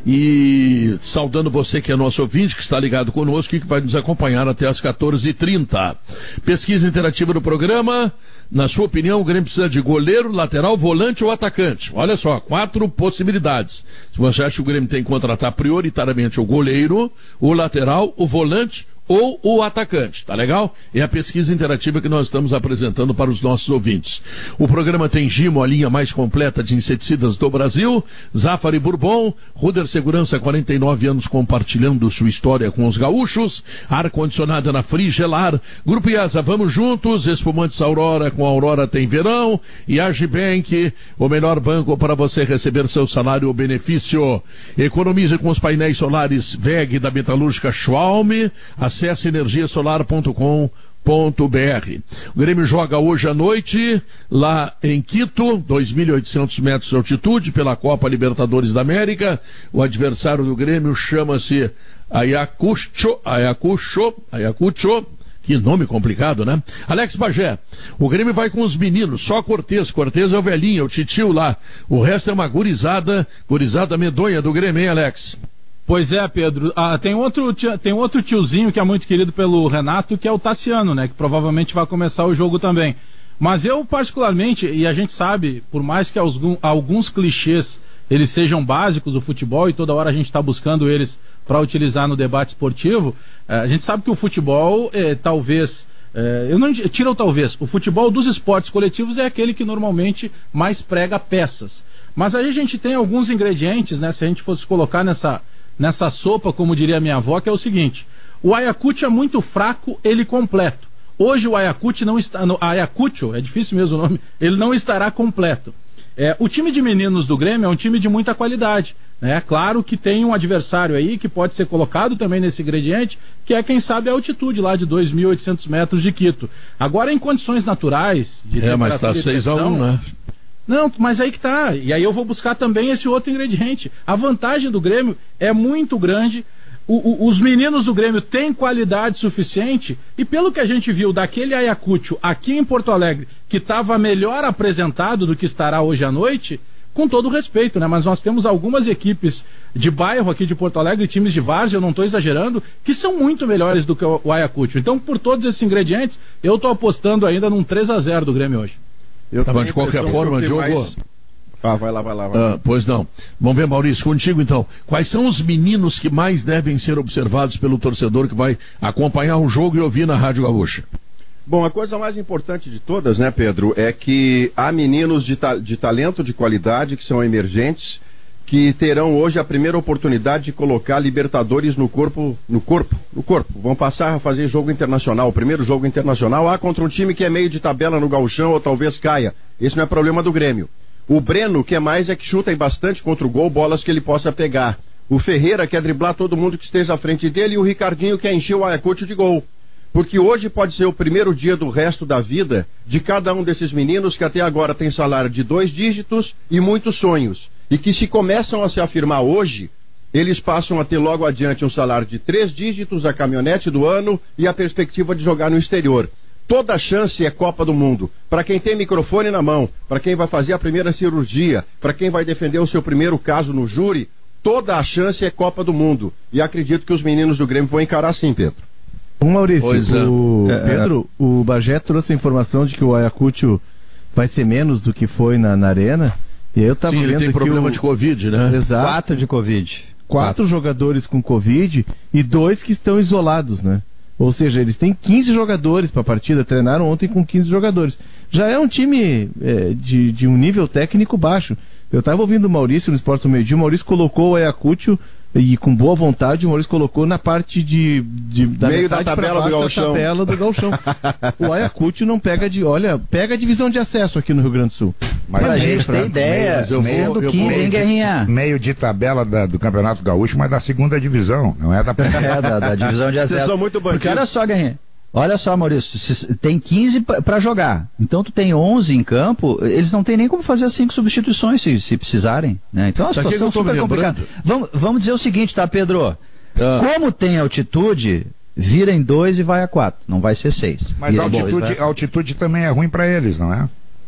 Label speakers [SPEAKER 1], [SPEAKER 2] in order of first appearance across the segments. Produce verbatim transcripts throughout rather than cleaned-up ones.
[SPEAKER 1] E saudando você que é nosso ouvinte, que está ligado conosco e que vai nos acompanhar até às quatorze e trinta. Pesquisa interativa do programa. Na sua opinião, o Grêmio precisa de goleiro, lateral, volante ou atacante? Olha só, quatro possibilidades. Se você acha que o Grêmio tem que contratar prioritariamente o goleiro, o lateral, o volante ou o atacante, tá legal? É a pesquisa interativa que nós estamos apresentando para os nossos ouvintes. O programa tem Gimo, a linha mais completa de inseticidas do Brasil, Zafari Bourbon, Ruder Segurança, quarenta e nove anos compartilhando sua história com os gaúchos, ar-condicionado na Frigelar, Grupo IASA, vamos juntos, espumantes Aurora, com a Aurora tem verão, e Agibank, o melhor banco para você receber seu salário ou benefício. Economize com os painéis solares V E G da metalúrgica Schwalm. Acesse energia solar ponto com ponto b r. O Grêmio joga hoje à noite lá em Quito, dois mil e oitocentos metros de altitude, pela Copa Libertadores da América. O adversário do Grêmio chama-se Ayacucho, Ayacucho, Ayacucho. Que nome complicado, né? Alex Bagé, o Grêmio vai com os meninos, só Cortez. Cortez é o velhinho, é o titio lá. O resto é uma gurizada, gurizada medonha do Grêmio, hein, Alex?
[SPEAKER 2] Pois é, Pedro. Ah, tem, outro, tem outro tiozinho que é muito querido pelo Renato, que é o Tassiano, né? Que provavelmente vai começar o jogo também. Mas eu, particularmente, e a gente sabe, por mais que algum, alguns clichês eles sejam básicos do futebol e toda hora a gente está buscando eles para utilizar no debate esportivo, eh, a gente sabe que o futebol, eh, talvez... Eh, eu não tiro o talvez. O futebol dos esportes coletivos é aquele que normalmente mais prega peças. Mas aí a gente tem alguns ingredientes, né? Se a gente fosse colocar nessa... nessa sopa, como diria minha avó, que é o seguinte: o Ayacucho é muito fraco, ele completo. Hoje o Ayacucho não está, no, Ayacucho, é difícil mesmo o nome, ele não estará completo. É, o time de meninos do Grêmio é um time de muita qualidade, né? Claro que tem um adversário aí que pode ser colocado também nesse ingrediente, que é, quem sabe, a altitude lá de dois mil e oitocentos metros de Quito. Agora, em condições naturais de
[SPEAKER 1] é, mas está seis a um, né?
[SPEAKER 2] Não, mas aí que tá. E aí eu vou buscar também esse outro ingrediente. A vantagem do Grêmio é muito grande. O, o, os meninos do Grêmio têm qualidade suficiente. E pelo que a gente viu daquele Ayacucho aqui em Porto Alegre, que estava melhor apresentado do que estará hoje à noite, com todo respeito, né? Mas nós temos algumas equipes de bairro aqui de Porto Alegre, times de várzea, eu não estou exagerando, que são muito melhores do que o, o Ayacucho. Então, por todos esses ingredientes, eu estou apostando ainda num três a zero do Grêmio hoje.
[SPEAKER 1] Eu tá, mas de qualquer forma, Diogo... Mais...
[SPEAKER 3] Ah, vai lá, vai lá. Vai lá.
[SPEAKER 1] Ah, pois não. Vamos ver, Maurício, contigo então. Quais são os meninos que mais devem ser observados pelo torcedor que vai acompanhar o jogo e ouvir na Rádio Gaúcha?
[SPEAKER 3] Bom, a coisa mais importante de todas, né, Pedro, é que há meninos de, ta- de talento, de qualidade, que são emergentes, que terão hoje a primeira oportunidade de colocar Libertadores no corpo, no corpo, no corpo. Vão passar a fazer jogo internacional, o primeiro jogo internacional, ah, contra um time que é meio de tabela no gauchão ou talvez caia. Esse não é problema do Grêmio. O Breno, que é mais, é que chuta aí bastante contra o gol, bolas que ele possa pegar. O Ferreira quer driblar todo mundo que esteja à frente dele, e o Ricardinho quer encher o Ayacucho de gol. Porque hoje pode ser o primeiro dia do resto da vida de cada um desses meninos que até agora tem salário de dois dígitos e muitos sonhos. E que, se começam a se afirmar hoje, eles passam a ter logo adiante um salário de três dígitos, a caminhonete do ano e a perspectiva de jogar no exterior. Toda chance é Copa do Mundo. Para quem tem microfone na mão, para quem vai fazer a primeira cirurgia, para quem vai defender o seu primeiro caso no júri, toda a chance é Copa do Mundo. E acredito que os meninos do Grêmio vão encarar sim, Pedro.
[SPEAKER 4] Bom, Maurício,
[SPEAKER 1] pois é.
[SPEAKER 4] o
[SPEAKER 1] É,
[SPEAKER 4] Pedro, é. o Bagé trouxe a informação de que o Ayacucho vai ser menos do que foi na, na arena. E aí eu tava
[SPEAKER 1] Sim,
[SPEAKER 4] vendo
[SPEAKER 1] ele tem problema
[SPEAKER 4] o...
[SPEAKER 1] de Covid, né?
[SPEAKER 4] Exato.
[SPEAKER 5] Quatro de Covid.
[SPEAKER 4] Quatro,
[SPEAKER 5] Quatro
[SPEAKER 4] jogadores com Covid e dois que estão isolados, né? Ou seja, eles têm quinze jogadores para a partida, treinaram ontem com quinze jogadores. Já é um time é, de, de um nível técnico baixo. Eu estava ouvindo o Maurício no Esporte ao Meio-Dia, o Maurício colocou o Ayacucho, e com boa vontade o Maurício colocou na parte de, de da
[SPEAKER 3] meio da tabela do gauchão.
[SPEAKER 4] Da tabela do gauchão. O Ayacucho não pega de, olha, pega a divisão de acesso aqui no Rio Grande do Sul.
[SPEAKER 5] Mas pra gente ter ideia, sendo quinze, hein, Guerrinha?
[SPEAKER 6] Meio de tabela da, do Campeonato Gaúcho, mas da segunda divisão, não é da primeira.
[SPEAKER 5] É, da, da divisão de acesso.
[SPEAKER 3] Vocês são muito bandidos.
[SPEAKER 5] Porque olha só, Guerrinha, olha só, Maurício, se, tem quinze para jogar, então tu tem onze em campo, eles não tem nem como fazer as cinco substituições se, se precisarem, né? Então a
[SPEAKER 1] Sabe
[SPEAKER 5] situação é super complicada. Vamos, vamos dizer o seguinte, tá, Pedro? Ah. Como tem altitude, vira em dois e vai a quatro, não vai ser seis.
[SPEAKER 6] Mas a altitude, dois, a altitude também é ruim para eles, não é?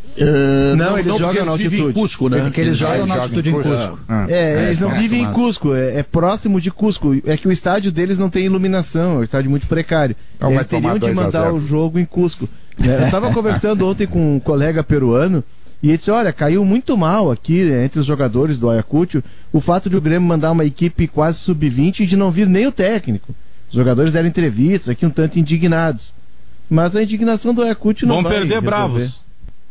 [SPEAKER 1] Uh,
[SPEAKER 4] Não, eles
[SPEAKER 1] porque
[SPEAKER 4] jogam na
[SPEAKER 1] vivem em
[SPEAKER 4] altitude.
[SPEAKER 1] Cusco, né?
[SPEAKER 5] Porque eles jogam na altitude em Cusco.
[SPEAKER 6] Ah,
[SPEAKER 4] É, eles não
[SPEAKER 5] estão
[SPEAKER 4] vivem em
[SPEAKER 5] acostumados.
[SPEAKER 4] Cusco, é, é próximo de Cusco. É que o estádio deles não tem iluminação, é um estádio muito precário.
[SPEAKER 6] Então
[SPEAKER 4] Eles
[SPEAKER 6] vai tomar
[SPEAKER 4] teriam de
[SPEAKER 6] dois a
[SPEAKER 4] mandar
[SPEAKER 6] zero.
[SPEAKER 4] o jogo em Cusco. né? Eu estava conversando ontem com um colega peruano e ele disse: olha, caiu muito mal aqui, né, entre os jogadores do Ayacucho, o fato de o Grêmio mandar uma equipe quase sub vinte e de não vir nem o técnico. Os jogadores deram entrevistas aqui um tanto indignados. Mas a indignação do Ayacucho não
[SPEAKER 2] Vão
[SPEAKER 4] vai
[SPEAKER 2] perder
[SPEAKER 4] resolver.
[SPEAKER 2] bravos.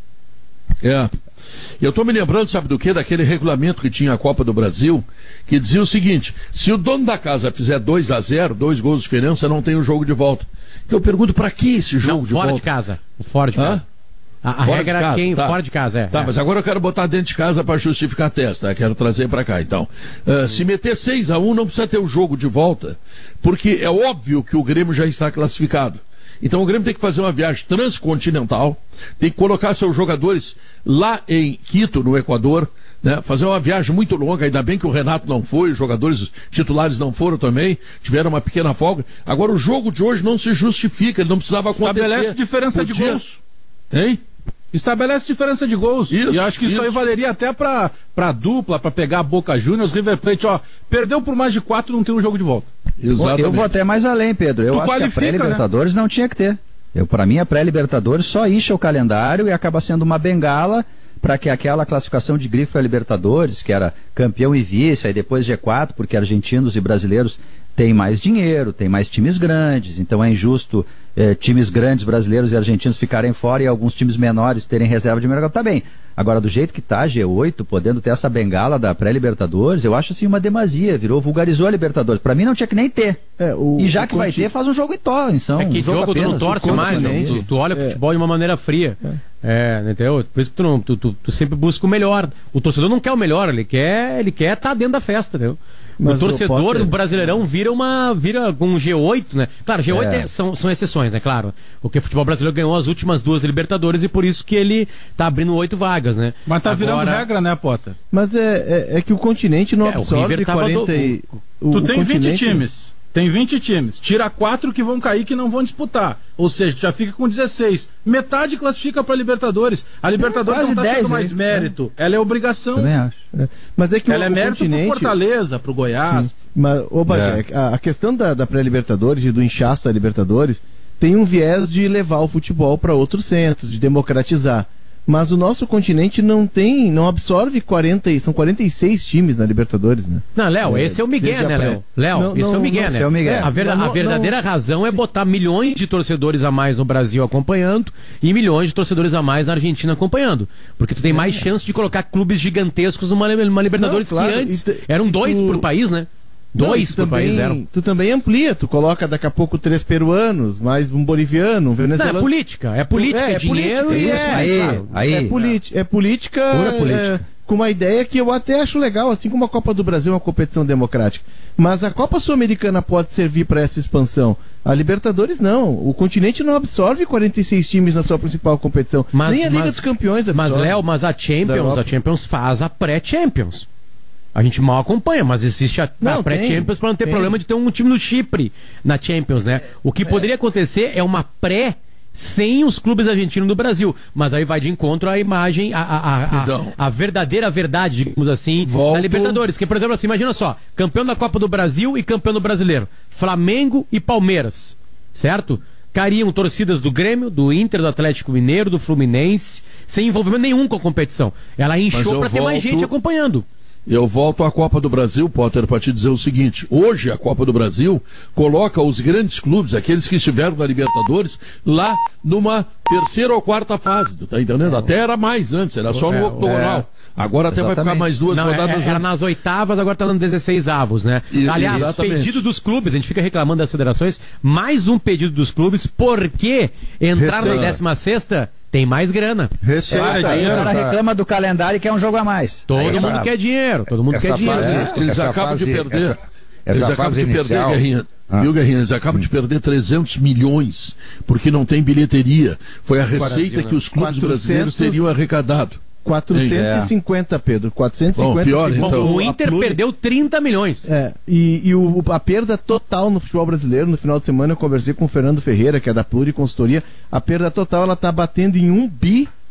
[SPEAKER 1] É. Eu tô me lembrando, sabe do quê? Daquele regulamento que tinha a Copa do Brasil, que dizia o seguinte: se o dono da casa fizer dois a zero, dois gols de diferença, não tem o jogo de volta. Então eu pergunto, pra que esse jogo
[SPEAKER 7] Não,
[SPEAKER 1] de
[SPEAKER 7] fora
[SPEAKER 1] volta?
[SPEAKER 7] de casa. Fora de
[SPEAKER 1] Hã?
[SPEAKER 7] casa. A, a
[SPEAKER 1] Fora
[SPEAKER 7] regra
[SPEAKER 1] de
[SPEAKER 7] era
[SPEAKER 1] casa,
[SPEAKER 7] quem
[SPEAKER 1] tá.
[SPEAKER 7] fora de casa, é.
[SPEAKER 1] Tá,
[SPEAKER 7] é.
[SPEAKER 1] mas agora eu quero botar dentro de casa para justificar a testa, quero trazer para cá, então. Uh, se meter seis a um, não precisa ter o jogo de volta, porque é óbvio que o Grêmio já está classificado. Então o Grêmio tem que fazer uma viagem transcontinental, tem que colocar seus jogadores lá em Quito, no Equador, né? Fazer uma viagem muito longa, ainda bem que o Renato não foi, os jogadores titulares não foram também, tiveram uma pequena folga. Agora o jogo de hoje não se justifica, ele não precisava acontecer.
[SPEAKER 2] Estabelece diferença de
[SPEAKER 1] Podia-
[SPEAKER 2] gols.
[SPEAKER 1] Hein?
[SPEAKER 2] Estabelece diferença de gols.
[SPEAKER 1] Isso,
[SPEAKER 2] e eu acho que isso,
[SPEAKER 1] isso.
[SPEAKER 2] aí valeria até pra, pra dupla, pra pegar a Boca Juniors, River Plate, ó. Perdeu por mais de quatro, não tem um jogo de volta.
[SPEAKER 1] Exatamente.
[SPEAKER 5] Eu vou até mais além, Pedro. Eu
[SPEAKER 2] Tu
[SPEAKER 5] acho que a
[SPEAKER 2] qualifica,
[SPEAKER 5] pré-Libertadores não tinha que ter. Eu, para mim, a pré-Libertadores só incha o calendário e acaba sendo uma bengala para que aquela classificação de grife para Libertadores, que era campeão e vice, aí depois G quatro, porque argentinos e brasileiros têm mais dinheiro, têm mais times grandes, então é injusto eh, times grandes brasileiros e argentinos ficarem fora e alguns times menores terem reserva de mercado. Tá bem. Agora, do jeito que tá, G oito, podendo ter essa bengala da pré-Libertadores, eu acho assim uma demasia, virou, vulgarizou a Libertadores. Para mim não tinha que nem ter.
[SPEAKER 4] É, o-
[SPEAKER 5] e já
[SPEAKER 4] o
[SPEAKER 5] que vai
[SPEAKER 4] conti-
[SPEAKER 5] ter, faz um jogo em tó, então.
[SPEAKER 7] É que
[SPEAKER 5] um jogo
[SPEAKER 7] jogo tu não
[SPEAKER 5] apenas.
[SPEAKER 7] torce
[SPEAKER 4] o
[SPEAKER 7] mais, não.
[SPEAKER 4] continente.
[SPEAKER 7] Tu, tu olha o futebol de uma maneira fria. É, entendeu? Por isso que tu, não, tu, tu, tu sempre busca o melhor. O torcedor não quer o melhor, ele quer ele quer estar dentro da festa, entendeu?
[SPEAKER 4] Mas
[SPEAKER 7] o
[SPEAKER 4] o
[SPEAKER 7] torcedor
[SPEAKER 4] Potter-
[SPEAKER 7] do Brasileirão vira uma vira com um G oito, né? Claro, G oito
[SPEAKER 5] É.
[SPEAKER 7] é- são, são exceções, né? Claro. Porque o futebol brasileiro ganhou as últimas duas Libertadores e por isso que ele tá abrindo oito vagas, né?
[SPEAKER 2] Mas tá virando
[SPEAKER 7] Agora-
[SPEAKER 2] regra, né, Potter?
[SPEAKER 4] Mas é, é, é que o continente não
[SPEAKER 7] É, o
[SPEAKER 4] absorve
[SPEAKER 7] River tava
[SPEAKER 4] quarenta
[SPEAKER 7] do-
[SPEAKER 4] e... o-
[SPEAKER 2] Tu
[SPEAKER 4] o
[SPEAKER 2] tem vinte
[SPEAKER 4] continente-
[SPEAKER 2] times. Tem vinte times. Tira quatro que vão cair que não vão disputar. Ou seja, tu já fica com dezesseis. Metade classifica pra Libertadores. A Libertadores
[SPEAKER 5] quase
[SPEAKER 2] não tá sendo
[SPEAKER 5] dez,
[SPEAKER 2] mais
[SPEAKER 5] né?
[SPEAKER 2] mérito. Ela é obrigação.
[SPEAKER 5] Também acho.
[SPEAKER 4] É. Mas é que
[SPEAKER 2] Ela
[SPEAKER 4] o,
[SPEAKER 2] é
[SPEAKER 4] o
[SPEAKER 2] mérito
[SPEAKER 4] continente...
[SPEAKER 2] pro Fortaleza, pro Goiás.
[SPEAKER 4] Sim. Mas, ô Bagé, a, a questão da, da pré-Libertadores e do inchaço da Libertadores tem um viés de levar o futebol para outros centros, de democratizar. Mas o nosso continente não tem, não absorve quarenta, e- são quarenta e seis times na Libertadores, né?
[SPEAKER 7] Não, Léo, esse é o Miguel,
[SPEAKER 4] desde a
[SPEAKER 7] né,
[SPEAKER 4] pré.
[SPEAKER 7] Léo? Léo,
[SPEAKER 4] Não,
[SPEAKER 7] esse é o
[SPEAKER 4] não,
[SPEAKER 7] Miguel,
[SPEAKER 4] não,
[SPEAKER 7] né?
[SPEAKER 5] esse é o Miguel.
[SPEAKER 7] A, verda-
[SPEAKER 4] Mas
[SPEAKER 7] a
[SPEAKER 4] não-
[SPEAKER 7] verdadeira
[SPEAKER 4] não-
[SPEAKER 7] razão é botar milhões de torcedores a mais no Brasil acompanhando e milhões de torcedores a mais na Argentina acompanhando. Porque tu tem mais chance de colocar clubes gigantescos numa, numa Libertadores
[SPEAKER 4] Não, claro,
[SPEAKER 7] que antes
[SPEAKER 4] e tu-
[SPEAKER 7] eram
[SPEAKER 4] e
[SPEAKER 7] dois
[SPEAKER 4] tu-
[SPEAKER 7] por país, né?
[SPEAKER 4] Não,
[SPEAKER 7] Dois
[SPEAKER 4] tu
[SPEAKER 7] por
[SPEAKER 4] também,
[SPEAKER 7] país eram.
[SPEAKER 4] Tu também amplia, tu coloca daqui a pouco três peruanos, mais um boliviano, um
[SPEAKER 7] Não,
[SPEAKER 4] venezuelano.
[SPEAKER 7] é política, é política, é,
[SPEAKER 4] É, é
[SPEAKER 7] dinheiro
[SPEAKER 4] política,
[SPEAKER 7] e
[SPEAKER 4] isso,
[SPEAKER 7] é,
[SPEAKER 5] aí,
[SPEAKER 7] claro.
[SPEAKER 5] aí.
[SPEAKER 4] É, politi- é política,
[SPEAKER 5] Pura política.
[SPEAKER 4] é, com uma ideia que eu até acho legal, assim como a Copa do Brasil é uma competição democrática. Mas a Copa Sul-Americana pode servir para essa expansão. A Libertadores não. O continente não absorve quarenta e seis times na sua principal competição.
[SPEAKER 7] Mas-
[SPEAKER 4] Nem a Liga
[SPEAKER 7] mas-
[SPEAKER 4] dos Campeões
[SPEAKER 7] Mas,
[SPEAKER 4] absorve.
[SPEAKER 7] Léo, mas a
[SPEAKER 4] Da
[SPEAKER 7] Champions,
[SPEAKER 4] Europa.
[SPEAKER 7] a Champions faz a pré-Champions. A gente mal acompanha, mas existe a, a
[SPEAKER 4] Não,
[SPEAKER 7] pré-Champions
[SPEAKER 4] tem,
[SPEAKER 7] para não ter
[SPEAKER 4] tem.
[SPEAKER 7] problema de ter um time no Chipre na Champions, né? O que poderia acontecer é uma pré sem os clubes argentinos do Brasil, mas aí vai de encontro à imagem, a, a, a, a-
[SPEAKER 1] Então.
[SPEAKER 7] a verdadeira verdade, digamos assim,
[SPEAKER 1] Volto-
[SPEAKER 7] da Libertadores. Que, por exemplo, assim, imagina só, campeão da Copa do Brasil e campeão do Brasileiro, Flamengo e Palmeiras, certo? Cariam torcidas do Grêmio, do Inter, do Atlético Mineiro, do Fluminense, sem envolvimento nenhum com a competição. Ela
[SPEAKER 1] Mas
[SPEAKER 7] inchou
[SPEAKER 1] eu
[SPEAKER 7] para ter mais
[SPEAKER 1] volto-
[SPEAKER 7] gente acompanhando.
[SPEAKER 1] Eu volto à Copa do Brasil, Potter, para te dizer o seguinte: hoje a Copa do Brasil coloca os grandes clubes, aqueles que estiveram na Libertadores, lá numa terceira ou quarta fase, tu tá entendendo? Até era mais antes, era só no
[SPEAKER 7] É,
[SPEAKER 1] octogonal. Agora até vai ficar
[SPEAKER 5] Exatamente.
[SPEAKER 1] mais duas
[SPEAKER 7] Não, é-
[SPEAKER 1] rodadas
[SPEAKER 7] era
[SPEAKER 1] antes.
[SPEAKER 7] nas oitavas, agora tá no dezesseis avos, né?
[SPEAKER 1] E-
[SPEAKER 7] Aliás,
[SPEAKER 1] exatamente.
[SPEAKER 7] pedido dos clubes, a gente fica reclamando das federações, mais um pedido dos clubes, porque entrar na
[SPEAKER 3] Receita.
[SPEAKER 7] décima sexta tem mais grana.
[SPEAKER 3] Receita.
[SPEAKER 2] É,
[SPEAKER 5] Aí o
[SPEAKER 2] dinheiro,
[SPEAKER 5] cara
[SPEAKER 6] essa-
[SPEAKER 5] reclama do calendário e quer um jogo a mais.
[SPEAKER 7] Todo
[SPEAKER 5] Aí,
[SPEAKER 7] mundo
[SPEAKER 5] sabe?
[SPEAKER 7] quer dinheiro, todo mundo
[SPEAKER 6] Essa
[SPEAKER 7] quer dinheiro.
[SPEAKER 6] fase-
[SPEAKER 1] Eles, eles
[SPEAKER 6] essa
[SPEAKER 1] acabam de
[SPEAKER 6] fase-
[SPEAKER 1] perder.
[SPEAKER 6] essa-
[SPEAKER 1] eles
[SPEAKER 6] essa
[SPEAKER 1] acabam
[SPEAKER 6] fase
[SPEAKER 1] de perder,
[SPEAKER 6] inicial-
[SPEAKER 1] Guerrinha.
[SPEAKER 6] Ah.
[SPEAKER 1] Viu, Guerrinha? Eles acabam de perder trezentos milhões, porque não tem bilheteria. Foi a receita que os clubes
[SPEAKER 4] quatrocentos
[SPEAKER 1] brasileiros teriam arrecadado.
[SPEAKER 4] quatrocentos e cinquenta, Pedro. quatrocentos e cinquenta.
[SPEAKER 1] Bom, pior,
[SPEAKER 4] segundo
[SPEAKER 1] então.
[SPEAKER 7] O
[SPEAKER 4] a
[SPEAKER 7] Inter
[SPEAKER 4] Pluri.
[SPEAKER 7] perdeu trinta milhões.
[SPEAKER 4] É, e, e o, a perda total no futebol brasileiro, no final de semana eu conversei com o Fernando Ferreira, que é da Pluri Consultoria, a perda total ela tá batendo em um bi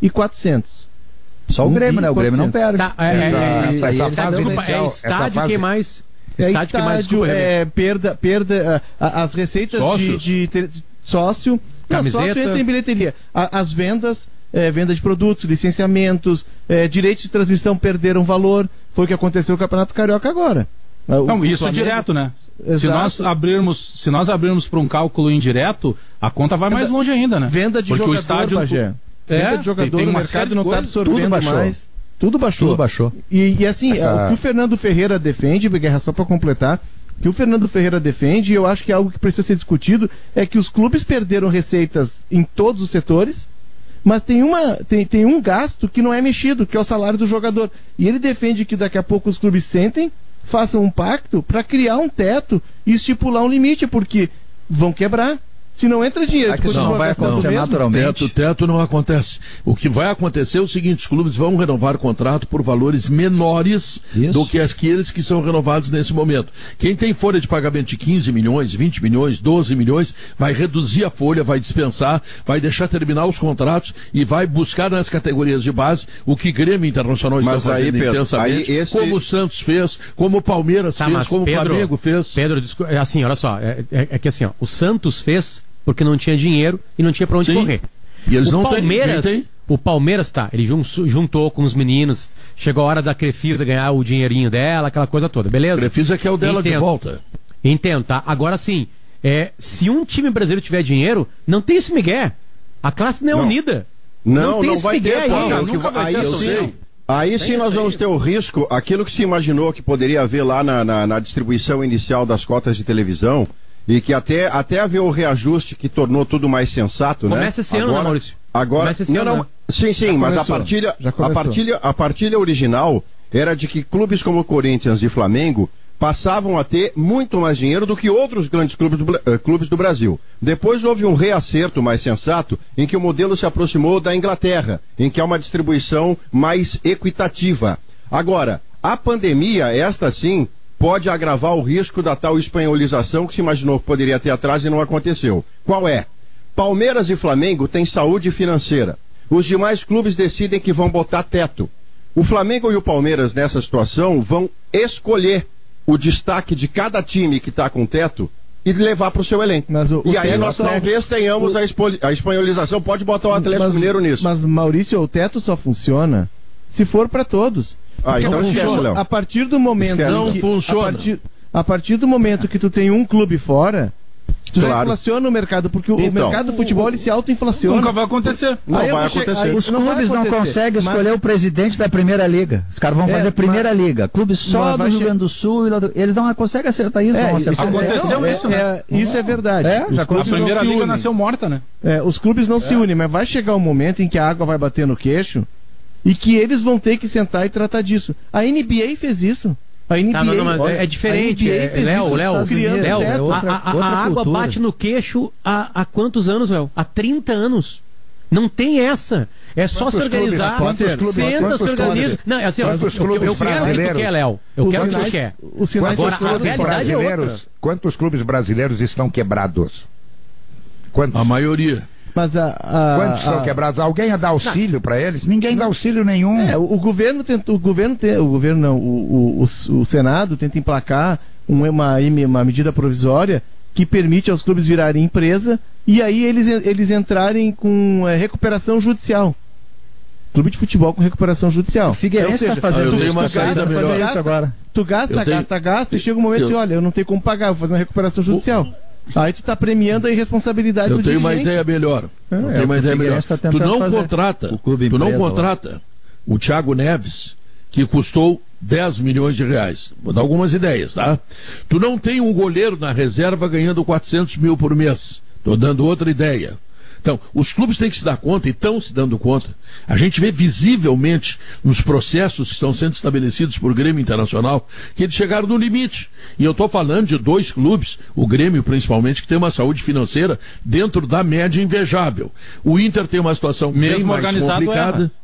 [SPEAKER 4] e quatrocentos.
[SPEAKER 5] Só o
[SPEAKER 4] Um
[SPEAKER 5] Grêmio,
[SPEAKER 4] bi
[SPEAKER 5] né? O Grêmio não perde.
[SPEAKER 7] Tá, é, é, é,
[SPEAKER 6] Essa-
[SPEAKER 7] é,
[SPEAKER 6] essa
[SPEAKER 7] é,
[SPEAKER 6] fase
[SPEAKER 7] desculpa,
[SPEAKER 6] inicial,
[SPEAKER 7] é
[SPEAKER 6] essa
[SPEAKER 7] estádio
[SPEAKER 6] fase-
[SPEAKER 7] que mais...
[SPEAKER 4] É
[SPEAKER 7] Estádio que mais...
[SPEAKER 4] estádio,
[SPEAKER 7] Desculpa,
[SPEAKER 4] é, perda, perda, a- a- as receitas de,
[SPEAKER 1] Sócios.
[SPEAKER 4] de, de- de sócio, não,
[SPEAKER 7] Camiseta.
[SPEAKER 4] sócio entra em bilheteria. A- as vendas, é, venda de produtos, licenciamentos, é, direitos de transmissão perderam valor, foi o que aconteceu no Campeonato Carioca agora. O-
[SPEAKER 2] Não,
[SPEAKER 4] o
[SPEAKER 2] isso
[SPEAKER 4] Flamengo-
[SPEAKER 2] direto, né? Se
[SPEAKER 4] Exato.
[SPEAKER 2] nós abrirmos, se nós abrirmos para um cálculo indireto, a conta vai mais longe ainda, né?
[SPEAKER 4] Venda de
[SPEAKER 2] Porque o
[SPEAKER 4] jogador,
[SPEAKER 2] estádio
[SPEAKER 4] Bagé.
[SPEAKER 2] É,
[SPEAKER 4] Venda de jogador,
[SPEAKER 2] tem- tem
[SPEAKER 4] o
[SPEAKER 2] uma
[SPEAKER 4] mercado
[SPEAKER 2] série de
[SPEAKER 4] não está
[SPEAKER 2] coisas,
[SPEAKER 4] absorvendo
[SPEAKER 5] tudo baixou.
[SPEAKER 4] mais. Tudo baixou.
[SPEAKER 5] Tudo baixou.
[SPEAKER 4] E, e assim,
[SPEAKER 6] Essa-
[SPEAKER 4] o que o Fernando Ferreira defende, Guerra, só para completar, o que o Fernando Ferreira defende, e eu acho que é algo que precisa ser discutido, é que os clubes perderam receitas em todos os setores, mas tem, uma, tem, tem um gasto que não é mexido, que é o salário do jogador. E ele defende que daqui a pouco os clubes sentem, façam um pacto para criar um teto e estipular um limite, porque vão quebrar. Se não entra dinheiro,
[SPEAKER 5] Ah, que isso
[SPEAKER 4] continua
[SPEAKER 5] não vai
[SPEAKER 4] gastando
[SPEAKER 5] acontecer
[SPEAKER 4] mesmo.
[SPEAKER 5] naturalmente.
[SPEAKER 1] Teto, teto não acontece. O que vai acontecer é o seguinte: os clubes vão renovar o contrato por valores menores
[SPEAKER 5] Isso.
[SPEAKER 1] do que aqueles que são renovados nesse momento. Quem tem folha de pagamento de quinze milhões, vinte milhões, doze milhões, vai reduzir a folha, vai dispensar, vai deixar terminar os contratos e vai buscar nas categorias de base o que Grêmio Internacional está
[SPEAKER 3] Mas aí,
[SPEAKER 1] fazendo
[SPEAKER 3] Pedro,
[SPEAKER 1] intensamente,
[SPEAKER 3] aí esse-
[SPEAKER 1] como o Santos fez, como o Palmeiras
[SPEAKER 7] Tá,
[SPEAKER 1] fez,
[SPEAKER 7] mas
[SPEAKER 1] como o
[SPEAKER 7] Pedro-
[SPEAKER 1] Flamengo fez.
[SPEAKER 7] Pedro, descu- é assim, olha só, é, é- é que assim, ó, o Santos fez porque não tinha dinheiro e não tinha pra onde
[SPEAKER 1] Sim.
[SPEAKER 7] correr.
[SPEAKER 1] E eles
[SPEAKER 7] o
[SPEAKER 1] não têm,
[SPEAKER 7] Palmeiras,
[SPEAKER 1] ninguém tem.
[SPEAKER 7] o Palmeiras tá, ele jun- juntou com os meninos, chegou a hora da Crefisa ganhar o dinheirinho dela, aquela coisa toda, beleza?
[SPEAKER 1] Crefisa que é o dela de
[SPEAKER 7] Entendo.
[SPEAKER 1] volta.
[SPEAKER 7] Entendo, tá? Agora sim, é, se um time brasileiro tiver dinheiro, não tem esse migué. A classe não é
[SPEAKER 3] Não.
[SPEAKER 7] unida.
[SPEAKER 3] Não,
[SPEAKER 7] tem
[SPEAKER 3] não
[SPEAKER 7] esse
[SPEAKER 3] vai
[SPEAKER 7] migué
[SPEAKER 3] ter,
[SPEAKER 7] aí.
[SPEAKER 3] Paulo,
[SPEAKER 7] Não,
[SPEAKER 3] que
[SPEAKER 7] nunca
[SPEAKER 3] vai-
[SPEAKER 7] vai
[SPEAKER 3] aí
[SPEAKER 7] ter, eu
[SPEAKER 3] sim,
[SPEAKER 7] sei.
[SPEAKER 3] aí sim nós vamos ter o risco, aquilo que se imaginou que poderia haver lá na, na, na distribuição inicial das cotas de televisão, e que até, até haver o reajuste que tornou tudo mais sensato, né?
[SPEAKER 7] Começa esse ano, né, Maurício?
[SPEAKER 3] Agora,
[SPEAKER 7] Começa esse
[SPEAKER 3] não,
[SPEAKER 7] ano,
[SPEAKER 3] não,
[SPEAKER 7] né?
[SPEAKER 3] sim, sim,
[SPEAKER 4] Já
[SPEAKER 3] mas a
[SPEAKER 4] começou,
[SPEAKER 3] partilha,
[SPEAKER 4] já
[SPEAKER 3] a
[SPEAKER 4] começou.
[SPEAKER 3] partilha, a partilha original era de que clubes como Corinthians e Flamengo passavam a ter muito mais dinheiro do que outros grandes clubes do, Bra- eh, clubes do Brasil. Depois houve um reacerto mais sensato, em que o modelo se aproximou da Inglaterra, em que há uma distribuição mais equitativa. Agora, a pandemia, esta sim, pode agravar o risco da tal espanholização que se imaginou que poderia ter atrás e não aconteceu. Qual é? Palmeiras e Flamengo têm saúde financeira. Os demais clubes decidem que vão botar teto. O Flamengo e o Palmeiras, nessa situação, vão escolher o destaque de cada time que está com teto e levar para o seu elenco.
[SPEAKER 4] Mas o-
[SPEAKER 3] e
[SPEAKER 4] o
[SPEAKER 3] aí
[SPEAKER 4] teto-
[SPEAKER 3] nós talvez tenhamos a, expo- a espanholização. Pode botar o Atlético
[SPEAKER 4] mas,
[SPEAKER 3] Mineiro nisso.
[SPEAKER 4] Mas, Maurício, o teto só funciona se for para todos.
[SPEAKER 3] Ah, então
[SPEAKER 4] Porque
[SPEAKER 3] esquece, Léo.
[SPEAKER 4] a partir do momento
[SPEAKER 3] Esquece.
[SPEAKER 1] Não
[SPEAKER 4] que,
[SPEAKER 1] funciona.
[SPEAKER 4] A partir, a partir do momento que tu tem um clube fora, tu já
[SPEAKER 3] Claro.
[SPEAKER 4] inflaciona o mercado, porque o, o
[SPEAKER 3] Então.
[SPEAKER 4] mercado do futebol ele se auto-inflaciona.
[SPEAKER 2] Nunca vai acontecer.
[SPEAKER 3] Não
[SPEAKER 4] Aí eu
[SPEAKER 3] vai
[SPEAKER 4] vou che-
[SPEAKER 3] acontecer.
[SPEAKER 4] aí-
[SPEAKER 5] Os
[SPEAKER 4] não vai
[SPEAKER 5] clubes não
[SPEAKER 4] acontecer,
[SPEAKER 5] conseguem
[SPEAKER 4] mas-
[SPEAKER 5] escolher o presidente da Primeira Liga. Os caras vão
[SPEAKER 4] É,
[SPEAKER 5] fazer Primeira Liga. Clubes só
[SPEAKER 4] mas
[SPEAKER 5] do
[SPEAKER 4] vai
[SPEAKER 5] Rio
[SPEAKER 4] che-
[SPEAKER 5] Grande do Sul. E lá do... Eles não conseguem acertar isso.
[SPEAKER 4] É,
[SPEAKER 5] não
[SPEAKER 4] isso
[SPEAKER 5] acertaram.
[SPEAKER 4] é-
[SPEAKER 2] Aconteceu
[SPEAKER 4] é-
[SPEAKER 2] isso,
[SPEAKER 4] é-
[SPEAKER 2] né?
[SPEAKER 4] é- isso é verdade.
[SPEAKER 5] É,
[SPEAKER 4] Os
[SPEAKER 5] já
[SPEAKER 2] A
[SPEAKER 4] clubes não
[SPEAKER 2] Primeira
[SPEAKER 4] se
[SPEAKER 2] Liga
[SPEAKER 4] unem.
[SPEAKER 2] nasceu morta, né?
[SPEAKER 4] É, os clubes não se unem, mas vai chegar um momento em que a água vai bater no queixo e que eles vão ter que sentar e tratar disso. A N B A fez isso. A N B A,
[SPEAKER 7] Tá, não, não, mas
[SPEAKER 4] olha,
[SPEAKER 7] é diferente.
[SPEAKER 4] a N B A
[SPEAKER 7] é-
[SPEAKER 4] fez
[SPEAKER 7] Léo,
[SPEAKER 4] isso nos
[SPEAKER 7] Léo,
[SPEAKER 4] Estados Unidos,
[SPEAKER 7] Léo,
[SPEAKER 4] teto.
[SPEAKER 5] é outra-
[SPEAKER 7] a, a-
[SPEAKER 5] outra
[SPEAKER 7] a água
[SPEAKER 5] cultura.
[SPEAKER 7] bate no queixo há, há quantos anos, Léo? Há trinta anos. Não tem essa. É só
[SPEAKER 6] Quantos
[SPEAKER 7] se organizar,
[SPEAKER 6] clubes- quantos clubes-
[SPEAKER 7] senta,
[SPEAKER 6] quantos
[SPEAKER 7] se organiza.
[SPEAKER 6] clubes-
[SPEAKER 7] Não, é assim, ó, eu,
[SPEAKER 6] quantos
[SPEAKER 7] eu, eu
[SPEAKER 6] clubes
[SPEAKER 7] quero o que tu
[SPEAKER 6] brasileiros-
[SPEAKER 7] quer, Léo. Eu
[SPEAKER 4] Os
[SPEAKER 7] quero o que tu
[SPEAKER 4] sinais-
[SPEAKER 7] quer.
[SPEAKER 4] os sinais
[SPEAKER 7] Agora,
[SPEAKER 4] são
[SPEAKER 7] a
[SPEAKER 4] todos
[SPEAKER 7] realidade é outra.
[SPEAKER 6] brasileiros, quantos clubes brasileiros estão quebrados? Quantos?
[SPEAKER 1] A maioria.
[SPEAKER 4] Mas a, a-
[SPEAKER 6] Quantos são
[SPEAKER 4] a-
[SPEAKER 6] quebrados? Alguém dá auxílio para eles? Ninguém dá auxílio nenhum.
[SPEAKER 4] É, o, o governo tenta, o governo tem, o governo não, o, o, o, o Senado tenta emplacar um- uma, uma medida provisória que permite aos clubes virarem empresa e aí eles, eles entrarem com é, recuperação judicial. Clube de futebol com recuperação judicial.
[SPEAKER 5] O Figueirense
[SPEAKER 4] Ou
[SPEAKER 5] está
[SPEAKER 4] seja,
[SPEAKER 5] fazendo
[SPEAKER 1] eu
[SPEAKER 4] tu,
[SPEAKER 1] tenho
[SPEAKER 5] isso.
[SPEAKER 1] uma
[SPEAKER 4] tu
[SPEAKER 1] saída
[SPEAKER 4] gasta,
[SPEAKER 1] melhor.
[SPEAKER 4] tu
[SPEAKER 5] Fazer isso
[SPEAKER 4] gasta,
[SPEAKER 5] agora.
[SPEAKER 4] tu gasta,
[SPEAKER 1] Eu tenho-
[SPEAKER 4] gasta, gasta, e chega um momento
[SPEAKER 1] eu-
[SPEAKER 4] e diz, olha, eu não tenho como pagar, vou fazer uma recuperação judicial. Aí tu está premiando a irresponsabilidade
[SPEAKER 1] Eu
[SPEAKER 4] do
[SPEAKER 1] tenho uma
[SPEAKER 4] dirigente.
[SPEAKER 1] ideia melhor. Eu
[SPEAKER 5] É,
[SPEAKER 1] tenho
[SPEAKER 5] é o
[SPEAKER 1] uma
[SPEAKER 5] que
[SPEAKER 1] ideia
[SPEAKER 5] o
[SPEAKER 1] melhor.
[SPEAKER 5] Figueirense tá
[SPEAKER 1] Tu
[SPEAKER 5] tentando
[SPEAKER 1] não
[SPEAKER 5] fazer.
[SPEAKER 1] contrata,
[SPEAKER 5] O clube
[SPEAKER 1] tu não
[SPEAKER 5] empresa lá.
[SPEAKER 1] contrata o Thiago Neves, que custou dez milhões de reais. Vou dar algumas ideias, tá? Tu não tem um goleiro na reserva ganhando quatrocentos mil por mês. Tô dando outra ideia. Então, os clubes têm que se dar conta e estão se dando conta. A gente vê visivelmente nos processos que estão sendo estabelecidos por Grêmio Internacional que eles chegaram no limite. E eu estou falando de dois clubes, o Grêmio principalmente, que tem uma saúde financeira dentro da média invejável. O Inter tem uma situação bem
[SPEAKER 2] Mesmo
[SPEAKER 1] mais
[SPEAKER 2] organizado
[SPEAKER 1] complicada.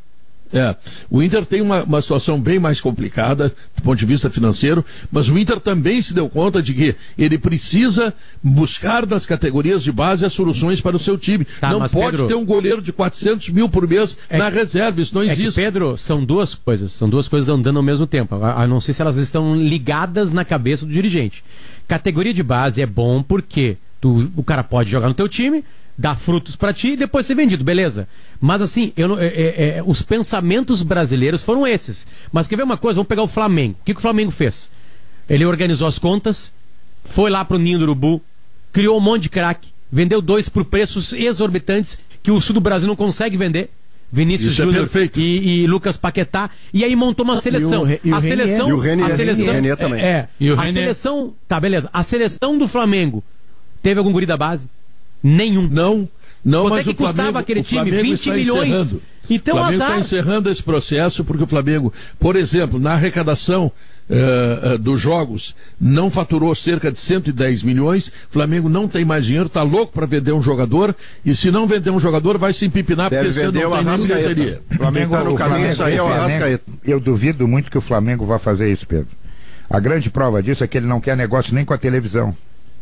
[SPEAKER 1] É, o Inter tem uma, uma situação bem mais complicada do ponto de vista financeiro, mas o Inter também se deu conta de que ele precisa buscar das categorias de base as soluções para o seu time.
[SPEAKER 7] Tá,
[SPEAKER 1] não
[SPEAKER 7] mas,
[SPEAKER 1] pode
[SPEAKER 7] Pedro,
[SPEAKER 1] ter um goleiro de quatrocentos mil por mês
[SPEAKER 7] é
[SPEAKER 1] na
[SPEAKER 7] que,
[SPEAKER 1] reserva, isso não
[SPEAKER 7] é
[SPEAKER 1] existe.
[SPEAKER 7] que, Pedro, são duas coisas, são duas coisas andando ao mesmo tempo. A, a não sei se elas estão ligadas na cabeça do dirigente. Categoria de base é bom porque tu, o cara pode jogar no teu time, dar frutos pra ti e depois ser vendido, beleza. Mas assim, eu, não- é- é- é, os pensamentos brasileiros foram esses. Mas quer ver uma coisa? Vamos pegar o Flamengo. O que, que o Flamengo fez? Ele organizou as contas, foi lá pro Ninho do Urubu, criou um monte de craque, vendeu dois por preços exorbitantes que o sul do Brasil não consegue vender. Vinícius
[SPEAKER 1] Isso é
[SPEAKER 7] Júnior
[SPEAKER 1] perfeito.
[SPEAKER 7] e, e Lucas Paquetá. E aí montou uma seleção.
[SPEAKER 4] Re- e o
[SPEAKER 7] a
[SPEAKER 4] Renier.
[SPEAKER 7] seleção.
[SPEAKER 3] E o Renier.
[SPEAKER 7] a seleção
[SPEAKER 3] E o Renier também.
[SPEAKER 7] É, é.
[SPEAKER 2] E o
[SPEAKER 7] a
[SPEAKER 2] Renier.
[SPEAKER 7] seleção. Tá, beleza. A seleção do Flamengo teve algum guri da base? Nenhum.
[SPEAKER 1] Não, não,
[SPEAKER 7] Quanto
[SPEAKER 1] mas
[SPEAKER 7] é que
[SPEAKER 1] o Flamengo,
[SPEAKER 7] custava aquele
[SPEAKER 1] o
[SPEAKER 7] time?
[SPEAKER 1] Flamengo
[SPEAKER 7] vinte
[SPEAKER 1] está
[SPEAKER 7] milhões.
[SPEAKER 1] encerrando.
[SPEAKER 7] Então,
[SPEAKER 1] o Flamengo
[SPEAKER 7] azar.
[SPEAKER 1] está encerrando esse processo porque o Flamengo, por exemplo, na arrecadação eh, eh, dos jogos, não faturou cerca de cento e dez milhões. O Flamengo não tem mais dinheiro, está louco para vender um jogador. E se não vender um jogador, vai se empipinar
[SPEAKER 3] Deve
[SPEAKER 1] porque você
[SPEAKER 3] vender
[SPEAKER 1] não
[SPEAKER 3] o
[SPEAKER 1] tem nem
[SPEAKER 3] Arrascaeta.
[SPEAKER 1] bilheteria.
[SPEAKER 3] O Flamengo tá no caminho, isso aí é o
[SPEAKER 6] o Flamengo-
[SPEAKER 3] Arrascaeta.
[SPEAKER 6] eu duvido muito que o Flamengo vá fazer isso, Pedro. A grande prova disso é que ele não quer negócio nem com a televisão.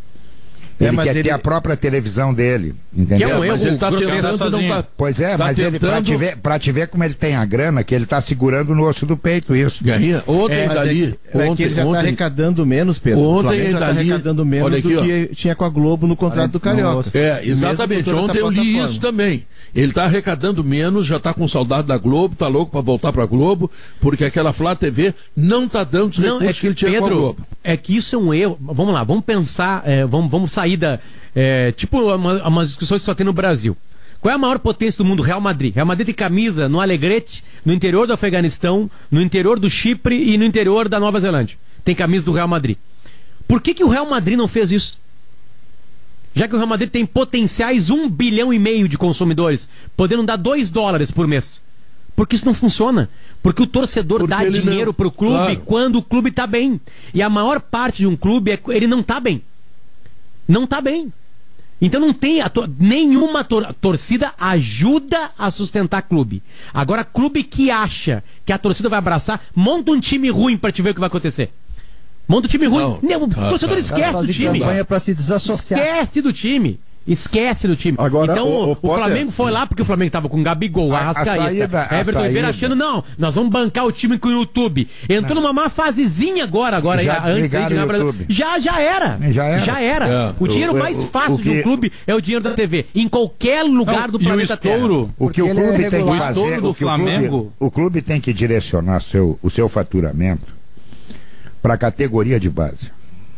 [SPEAKER 4] É,
[SPEAKER 6] Ele
[SPEAKER 4] mas
[SPEAKER 6] quer
[SPEAKER 4] ele-
[SPEAKER 6] ter a própria televisão dele, entendeu?
[SPEAKER 7] Que é um
[SPEAKER 1] Mas
[SPEAKER 7] erro
[SPEAKER 1] ele está
[SPEAKER 7] grosseiro
[SPEAKER 1] tentando, não
[SPEAKER 2] sozinho.
[SPEAKER 1] tá...
[SPEAKER 6] Pois é,
[SPEAKER 1] Tá
[SPEAKER 6] mas ele, pra
[SPEAKER 1] tentando-
[SPEAKER 6] te, ver, pra te ver como ele tem a grana, que ele tá segurando no osso do peito isso.
[SPEAKER 1] Guerrinha, ontem
[SPEAKER 7] É,
[SPEAKER 4] Mas
[SPEAKER 1] dali,
[SPEAKER 4] é, que- é que
[SPEAKER 1] ontem,
[SPEAKER 4] ele já está
[SPEAKER 1] ontem,
[SPEAKER 4] arrecadando menos, Pedro.
[SPEAKER 1] Ontem
[SPEAKER 4] o Flamengo já
[SPEAKER 1] ainda
[SPEAKER 4] está
[SPEAKER 1] ali-
[SPEAKER 4] arrecadando menos
[SPEAKER 1] olha aqui,
[SPEAKER 4] do
[SPEAKER 1] ó.
[SPEAKER 4] que tinha com a Globo no contrato do Carioca.
[SPEAKER 1] É, exatamente.
[SPEAKER 4] Mesmo com toda
[SPEAKER 1] Ontem
[SPEAKER 4] essa
[SPEAKER 1] eu li
[SPEAKER 4] plataforma.
[SPEAKER 1] isso também. Ele está arrecadando menos, já está com saudade da Globo, está louco para voltar para a Globo, porque aquela Flá T V não está dando os
[SPEAKER 7] Não,
[SPEAKER 1] recursos
[SPEAKER 7] é
[SPEAKER 1] que ele tinha com a
[SPEAKER 7] Pedro,
[SPEAKER 1] Globo.
[SPEAKER 7] é que isso é um erro. Vamos lá, vamos pensar, é, vamos, vamos sair da. É, tipo, uma, umas discussões que só tem no Brasil. Qual é a maior potência do mundo? Real Madrid. Real Madrid tem camisa no Alegrete, no interior do Afeganistão, no interior do Chipre e no interior da Nova Zelândia. Tem camisa do Real Madrid. Por que, que o Real Madrid não fez isso? Já que o Real Madrid tem potenciais um bilhão e meio de consumidores, podendo dar dois dólares por mês. Porque isso não funciona. Porque o torcedor
[SPEAKER 1] Porque
[SPEAKER 7] dá
[SPEAKER 1] ele
[SPEAKER 7] dinheiro
[SPEAKER 1] não-
[SPEAKER 7] pro clube
[SPEAKER 1] Claro.
[SPEAKER 7] quando o clube tá bem. E a maior parte de um clube, é, ele não tá bem. Não tá bem. Então não tem a tor- nenhuma tor- torcida ajuda a sustentar clube. Agora, clube que acha que a torcida vai abraçar, monta um time ruim pra te ver o que vai acontecer. Monta um time ruim.
[SPEAKER 1] Não.
[SPEAKER 7] Não, o
[SPEAKER 1] Tá,
[SPEAKER 7] torcedor
[SPEAKER 1] tá.
[SPEAKER 7] esquece do
[SPEAKER 5] Fazer
[SPEAKER 7] time.
[SPEAKER 5] campanha para se desassociar.
[SPEAKER 7] Esquece do time. Esquece do time.
[SPEAKER 3] Agora,
[SPEAKER 7] então
[SPEAKER 3] o-
[SPEAKER 7] o,
[SPEAKER 3] o
[SPEAKER 7] o
[SPEAKER 3] Potter-
[SPEAKER 7] Flamengo foi lá porque o Flamengo tava com Gabigol,
[SPEAKER 6] A- a
[SPEAKER 7] Arrascaeta,
[SPEAKER 6] saída- a
[SPEAKER 7] Everton Ribeiro
[SPEAKER 6] saída.
[SPEAKER 7] achando, não, nós vamos bancar o time com o YouTube. Entrou numa má fasezinha agora, agora
[SPEAKER 6] Já
[SPEAKER 7] aí, antes aí de
[SPEAKER 6] desligaram
[SPEAKER 7] ganhar
[SPEAKER 6] o
[SPEAKER 7] Brasil.
[SPEAKER 6] YouTube.
[SPEAKER 7] Já, já era.
[SPEAKER 6] Já era.
[SPEAKER 7] Já era.
[SPEAKER 1] É.
[SPEAKER 7] O dinheiro
[SPEAKER 6] O-
[SPEAKER 7] mais
[SPEAKER 6] o-
[SPEAKER 7] fácil
[SPEAKER 6] o
[SPEAKER 7] de um
[SPEAKER 6] que-
[SPEAKER 7] clube é o dinheiro da T V. Em qualquer lugar do
[SPEAKER 2] Não, e o
[SPEAKER 7] planeta Terra.
[SPEAKER 2] estouro,
[SPEAKER 6] O que o
[SPEAKER 5] Porque ele é
[SPEAKER 6] clube tem que
[SPEAKER 5] regular.
[SPEAKER 6] fazer,
[SPEAKER 2] O estouro do
[SPEAKER 6] o que o clube-
[SPEAKER 2] Flamengo-
[SPEAKER 6] o clube tem que direcionar seu, o seu faturamento para a categoria de base.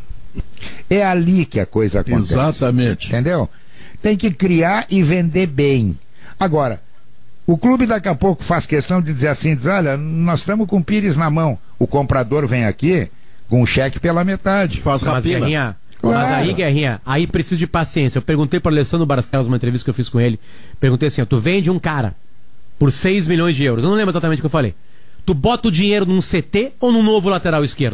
[SPEAKER 6] É ali que a coisa acontece.
[SPEAKER 1] Exatamente.
[SPEAKER 6] Entendeu? Tem que criar e vender bem. Agora, o clube daqui a pouco faz questão de dizer assim, diz, olha, nós estamos com o Pires na mão. O comprador vem aqui com o cheque pela metade.
[SPEAKER 3] Faz
[SPEAKER 7] Mas,
[SPEAKER 3] rapina.
[SPEAKER 7] Guerrinha,
[SPEAKER 6] Claro.
[SPEAKER 7] mas aí, Guerrinha, aí precisa de paciência. Eu perguntei para o Alessandro Barcelos, uma entrevista que eu fiz com ele. Perguntei assim: ó, tu vende um cara por seis milhões de euros. Eu não lembro exatamente o que eu falei. Tu bota o dinheiro num C T ou num novo lateral esquerdo?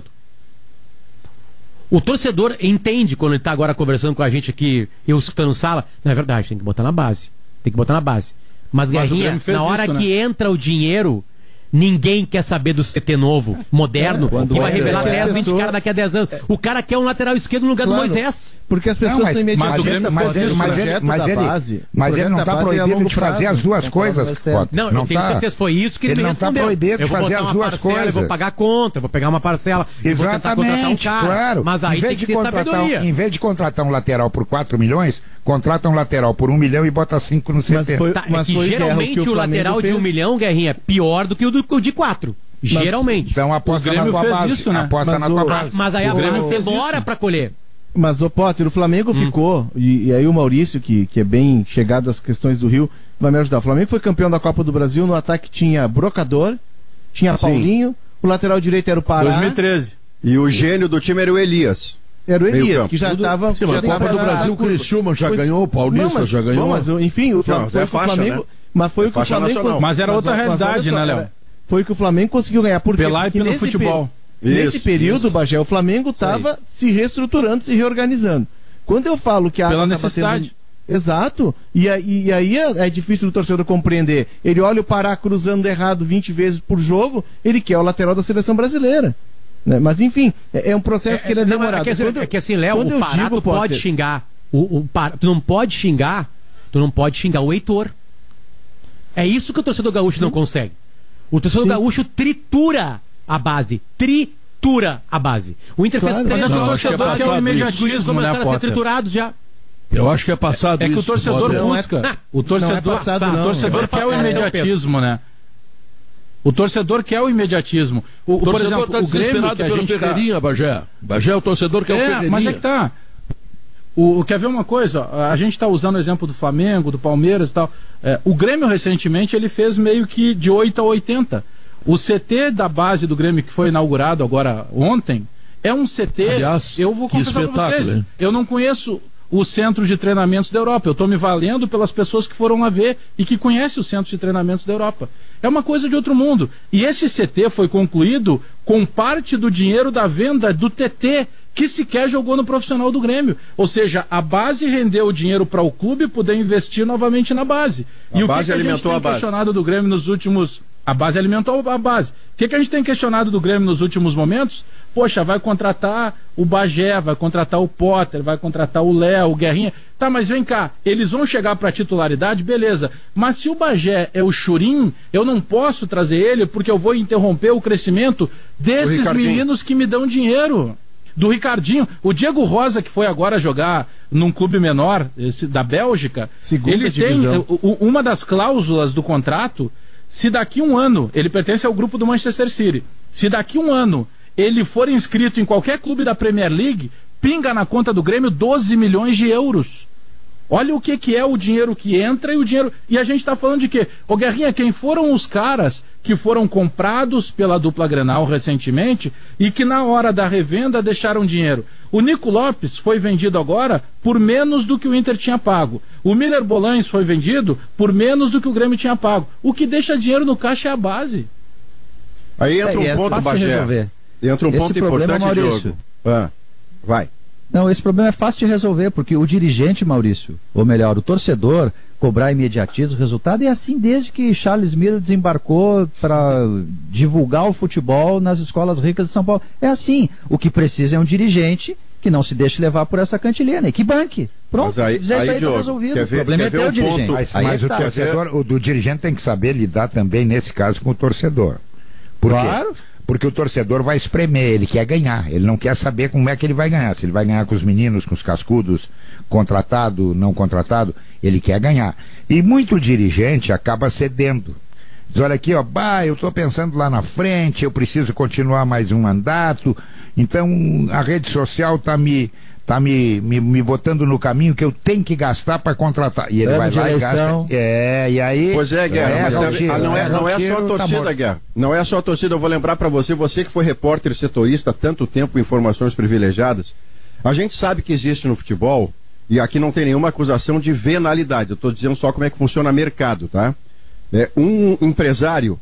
[SPEAKER 7] O torcedor entende quando ele está agora conversando com a gente aqui, eu escutando sala. Não é verdade, tem que botar na base. Tem que botar na base. Mas,
[SPEAKER 2] Mas o
[SPEAKER 7] Guerrinha,
[SPEAKER 2] Grêmio fez
[SPEAKER 7] na hora
[SPEAKER 2] isso, né?
[SPEAKER 7] que entra o dinheiro, ninguém quer saber do C T novo, moderno,
[SPEAKER 4] quando
[SPEAKER 7] que vai
[SPEAKER 4] é,
[SPEAKER 7] revelar
[SPEAKER 4] é,
[SPEAKER 7] dez, vinte
[SPEAKER 4] pessoa-
[SPEAKER 7] caras daqui a dez anos. O cara quer um lateral esquerdo no lugar
[SPEAKER 4] Claro.
[SPEAKER 7] do Moisés.
[SPEAKER 4] Porque as
[SPEAKER 6] Não,
[SPEAKER 4] pessoas
[SPEAKER 6] mas-
[SPEAKER 4] são
[SPEAKER 6] mas
[SPEAKER 4] imediatas.
[SPEAKER 6] ele-
[SPEAKER 2] Grêmio
[SPEAKER 6] mas
[SPEAKER 2] faz
[SPEAKER 6] ele-
[SPEAKER 2] isso,
[SPEAKER 6] mas
[SPEAKER 2] né?
[SPEAKER 6] ele-
[SPEAKER 4] projeto
[SPEAKER 6] mas
[SPEAKER 4] da
[SPEAKER 6] ele-
[SPEAKER 4] base,
[SPEAKER 6] mas
[SPEAKER 4] o
[SPEAKER 6] ele não
[SPEAKER 4] projeto
[SPEAKER 6] está
[SPEAKER 4] da base é a
[SPEAKER 6] proibido
[SPEAKER 4] longo
[SPEAKER 6] de fazer
[SPEAKER 4] prazo.
[SPEAKER 6] as duas
[SPEAKER 5] Concordo
[SPEAKER 6] coisas,
[SPEAKER 5] bastante.
[SPEAKER 6] Potter.
[SPEAKER 7] Não, eu tenho
[SPEAKER 6] tá.
[SPEAKER 7] certeza, foi isso que ele,
[SPEAKER 6] Ele
[SPEAKER 7] me
[SPEAKER 6] não tá
[SPEAKER 7] respondeu.
[SPEAKER 6] proibido
[SPEAKER 7] eu
[SPEAKER 6] de
[SPEAKER 7] vou
[SPEAKER 6] fazer
[SPEAKER 7] botar
[SPEAKER 6] as
[SPEAKER 7] uma
[SPEAKER 6] duas
[SPEAKER 7] parcela, eu vou
[SPEAKER 6] coisas.
[SPEAKER 7] pagar a conta, eu vou pegar uma parcela, eu vou tentar contratar um
[SPEAKER 6] Exatamente,
[SPEAKER 7] cara.
[SPEAKER 6] claro.
[SPEAKER 7] Mas aí
[SPEAKER 6] em vez
[SPEAKER 7] tem que
[SPEAKER 6] de
[SPEAKER 7] ter
[SPEAKER 6] contratar,
[SPEAKER 7] sabedoria.
[SPEAKER 6] em vez de contratar um lateral por quatro milhões, contrata um lateral por um milhão e bota cinco no
[SPEAKER 4] Mas
[SPEAKER 6] C T.
[SPEAKER 4] foi-
[SPEAKER 7] Tá, é
[SPEAKER 4] mas
[SPEAKER 7] que
[SPEAKER 4] foi, Guerra, o
[SPEAKER 7] geralmente
[SPEAKER 4] que o
[SPEAKER 7] o,
[SPEAKER 4] Flamengo
[SPEAKER 7] lateral de
[SPEAKER 4] fez.
[SPEAKER 7] um milhão, Guerrinha, é pior do que o, do, o de quatro. Geralmente.
[SPEAKER 6] Então aposta
[SPEAKER 2] O
[SPEAKER 6] na
[SPEAKER 2] Grêmio
[SPEAKER 6] tua
[SPEAKER 2] fez
[SPEAKER 6] base.
[SPEAKER 2] isso, né?
[SPEAKER 6] Aposta
[SPEAKER 4] Mas
[SPEAKER 6] na
[SPEAKER 4] o-
[SPEAKER 6] tua
[SPEAKER 4] Ah,
[SPEAKER 6] base.
[SPEAKER 7] Mas aí
[SPEAKER 2] O
[SPEAKER 7] a
[SPEAKER 2] Grêmio
[SPEAKER 7] base
[SPEAKER 2] fez
[SPEAKER 7] demora
[SPEAKER 2] isso.
[SPEAKER 7] pra colher.
[SPEAKER 4] Mas, ô Potter, o Flamengo ficou, e, e aí o Maurício, que, que é bem chegado às questões do Rio, vai me ajudar. O Flamengo foi campeão da Copa do Brasil, no ataque tinha Brocador, tinha
[SPEAKER 3] Sim.
[SPEAKER 4] Paulinho, o lateral direito era o Pará,
[SPEAKER 2] dois mil e treze.
[SPEAKER 3] E o gênio do time era o Elias.
[SPEAKER 4] era o
[SPEAKER 3] Meio
[SPEAKER 4] Elias,
[SPEAKER 3] campo.
[SPEAKER 4] que já estava...
[SPEAKER 1] Sim, mas a Copa do Brasil, o Criciúma já ganhou, o Paulista já ganhou.
[SPEAKER 4] Não, mas, enfim, o Flamengo,
[SPEAKER 3] Não,
[SPEAKER 4] foi
[SPEAKER 3] é
[SPEAKER 4] o que o
[SPEAKER 3] faixa,
[SPEAKER 4] Flamengo...
[SPEAKER 3] né?
[SPEAKER 4] Mas foi
[SPEAKER 3] É
[SPEAKER 4] o que o
[SPEAKER 3] faixa
[SPEAKER 4] Flamengo...
[SPEAKER 3] nacional.
[SPEAKER 2] Mas era outra
[SPEAKER 4] olha
[SPEAKER 2] realidade,
[SPEAKER 4] só,
[SPEAKER 2] né, Léo?
[SPEAKER 4] era- Foi o que o Flamengo conseguiu ganhar. Por quê?
[SPEAKER 2] Pela e
[SPEAKER 4] Porque
[SPEAKER 2] pelo
[SPEAKER 4] nesse
[SPEAKER 2] futebol.
[SPEAKER 4] pe- Nesse
[SPEAKER 3] Isso,
[SPEAKER 4] período, Bagé, o Flamengo estava se reestruturando, se reorganizando. Quando eu falo que a
[SPEAKER 2] Pela
[SPEAKER 4] água tá
[SPEAKER 2] necessidade.
[SPEAKER 4] batendo- Exato. E, aí- e aí é, é difícil o torcedor compreender. Ele olha o Pará cruzando errado vinte vezes por jogo, ele quer o lateral da seleção brasileira. Né? Mas enfim, é, é um processo que ele é
[SPEAKER 7] não,
[SPEAKER 4] demorado.
[SPEAKER 7] É que,
[SPEAKER 4] Quando-
[SPEAKER 7] é que assim, Léo,
[SPEAKER 4] quando
[SPEAKER 7] o
[SPEAKER 4] eu
[SPEAKER 7] Pará
[SPEAKER 4] digo,
[SPEAKER 7] tu pode
[SPEAKER 4] Potter,
[SPEAKER 7] xingar. O, o Pará, tu não pode xingar, tu não pode xingar o Heitor. É isso que o torcedor gaúcho não consegue. O torcedor
[SPEAKER 4] Sim.
[SPEAKER 7] gaúcho tritura a base. Tritura a base. O Inter
[SPEAKER 4] Claro.
[SPEAKER 7] fez três
[SPEAKER 2] Mas é que o
[SPEAKER 1] Não, acho que é
[SPEAKER 2] torcedor quer o
[SPEAKER 1] passado
[SPEAKER 7] Os guris
[SPEAKER 2] imediatismo, né,
[SPEAKER 7] começaram a ser
[SPEAKER 2] Potter?
[SPEAKER 7] triturados já.
[SPEAKER 1] Eu acho que é passado
[SPEAKER 2] É que
[SPEAKER 1] isso.
[SPEAKER 2] o torcedor
[SPEAKER 1] Potter.
[SPEAKER 4] não é-
[SPEAKER 2] busca. O torcedor,
[SPEAKER 4] não é passado,
[SPEAKER 2] o
[SPEAKER 4] não.
[SPEAKER 2] torcedor
[SPEAKER 7] Não é
[SPEAKER 2] quer o
[SPEAKER 7] passado,
[SPEAKER 2] imediatismo, né? O torcedor quer o imediatismo. O,
[SPEAKER 1] O
[SPEAKER 2] por
[SPEAKER 1] torcedor
[SPEAKER 2] exemplo,
[SPEAKER 1] está
[SPEAKER 2] o Grêmio
[SPEAKER 1] desesperado
[SPEAKER 2] que a
[SPEAKER 1] pelo
[SPEAKER 2] gente tá...
[SPEAKER 1] Ferreirinha, Bagé. Bagé, o torcedor quer o
[SPEAKER 2] É,
[SPEAKER 1] Ferreirinha.
[SPEAKER 2] mas é que tá. O, o- quer ver uma coisa? Ó, a gente está usando o exemplo do Flamengo, do Palmeiras e tal. É, o Grêmio, recentemente, ele fez meio que de oito a oitenta. O C T da base do Grêmio, que foi inaugurado agora ontem, é um C T.
[SPEAKER 1] Aliás,
[SPEAKER 2] eu vou
[SPEAKER 1] que
[SPEAKER 2] confessar para
[SPEAKER 1] espetáculo,
[SPEAKER 2] vocês.
[SPEAKER 1] hein?
[SPEAKER 2] Eu não conheço os centros de treinamentos da Europa. Eu estou me valendo pelas pessoas que foram lá ver e que conhecem os centros de treinamentos da Europa. É uma coisa de outro mundo. E esse C T foi concluído com parte do dinheiro da venda do T T, que sequer jogou no profissional do Grêmio. Ou seja, a base rendeu o dinheiro para o clube poder investir novamente na base.
[SPEAKER 3] A
[SPEAKER 2] e o
[SPEAKER 3] base
[SPEAKER 2] que, que a gente
[SPEAKER 3] alimentou
[SPEAKER 2] tem
[SPEAKER 3] a base.
[SPEAKER 2] questionado do Grêmio nos últimos... A base alimentou a base. O que, que a gente tem questionado do Grêmio nos últimos momentos? Poxa, vai contratar o Bagé, vai contratar o Potter, vai contratar o Léo, o Guerrinha. Tá, mas vem cá, eles vão chegar para titularidade, beleza. Mas se o Bagé é o Churim, eu não posso trazer ele porque eu vou interromper o crescimento desses
[SPEAKER 3] Ricardinho.
[SPEAKER 2] meninos que me dão dinheiro. Do Ricardinho. O Diego Rosa, que foi agora jogar num clube menor, esse, da Bélgica,
[SPEAKER 4] Segunda
[SPEAKER 2] ele
[SPEAKER 4] divisão.
[SPEAKER 2] tem o- o- uma das cláusulas do contrato. Se daqui um ano, ele pertence ao grupo do Manchester City, se daqui um ano ele for inscrito em qualquer clube da Premier League, pinga na conta do Grêmio doze milhões de euros. Olha o que, que é o dinheiro que entra e o dinheiro. E a gente está falando de quê? Ô Guerrinha, quem foram os caras que foram comprados pela dupla Grenal recentemente e que na hora da revenda deixaram dinheiro? O Nico Lopes foi vendido agora por menos do que o Inter tinha pago. O Miller Bolanes foi vendido por menos do que o Grêmio tinha pago. O que deixa dinheiro no caixa é a base.
[SPEAKER 3] Aí entra
[SPEAKER 5] É, e é
[SPEAKER 3] um ponto,
[SPEAKER 5] fácil de
[SPEAKER 3] Bagé.
[SPEAKER 5] resolver.
[SPEAKER 3] Entra um
[SPEAKER 5] Esse
[SPEAKER 3] ponto
[SPEAKER 5] problema,
[SPEAKER 3] importante,
[SPEAKER 5] Maurício.
[SPEAKER 3] Diogo. Ah, vai.
[SPEAKER 5] Não, esse problema é fácil de resolver, porque o dirigente, Maurício, ou melhor, o torcedor, cobrar imediatismo, resultado, é assim desde que Charles Miller desembarcou para divulgar o futebol nas escolas ricas de São Paulo. É assim. O que precisa é um dirigente que não se deixe levar por essa cantilena e que banque. Pronto,
[SPEAKER 3] Mas aí-
[SPEAKER 5] se fizer
[SPEAKER 3] aí,
[SPEAKER 5] isso aí, tá
[SPEAKER 3] Diogo,
[SPEAKER 5] resolvido.
[SPEAKER 3] quer
[SPEAKER 5] O
[SPEAKER 3] ver-
[SPEAKER 5] problema
[SPEAKER 3] quer
[SPEAKER 5] é
[SPEAKER 3] ver
[SPEAKER 5] ter
[SPEAKER 3] um
[SPEAKER 5] o dirigente.
[SPEAKER 3] ponto-
[SPEAKER 6] Mas,
[SPEAKER 5] Aí
[SPEAKER 6] mas
[SPEAKER 5] é
[SPEAKER 6] o
[SPEAKER 5] que tá.
[SPEAKER 6] torcedor, o do dirigente tem que saber lidar também, nesse caso, com o torcedor. Por quê?
[SPEAKER 5] Claro.
[SPEAKER 6] Porque o torcedor vai espremer, ele quer ganhar, ele não quer saber como é que ele vai ganhar. Se ele vai ganhar com os meninos, com os cascudos, contratado, não contratado, ele quer ganhar. E muito dirigente acaba cedendo. Diz, olha aqui, ó, bah, eu estou pensando lá na frente, eu preciso continuar mais um mandato, então a rede social está me, tá me, me, me botando no caminho que eu tenho que gastar para contratar. E ele
[SPEAKER 5] Ano
[SPEAKER 6] vai
[SPEAKER 5] de
[SPEAKER 6] lá
[SPEAKER 5] eleição.
[SPEAKER 6] e gasta. É, e aí.
[SPEAKER 3] Pois é, Guerra,
[SPEAKER 6] é,
[SPEAKER 3] mas
[SPEAKER 6] dá um
[SPEAKER 3] sabe,
[SPEAKER 6] tiro,
[SPEAKER 3] ah, não, é,
[SPEAKER 6] dá um
[SPEAKER 3] não é só a
[SPEAKER 6] tiro, tá
[SPEAKER 3] torcida,
[SPEAKER 6] morto.
[SPEAKER 3] Guerra. Não é só a torcida. Eu vou lembrar pra você, você que foi repórter setorista há tanto tempo, informações privilegiadas. A gente sabe que existe no futebol, e aqui não tem nenhuma acusação de venalidade. Eu tô dizendo só como é que funciona o mercado, tá? É um empresário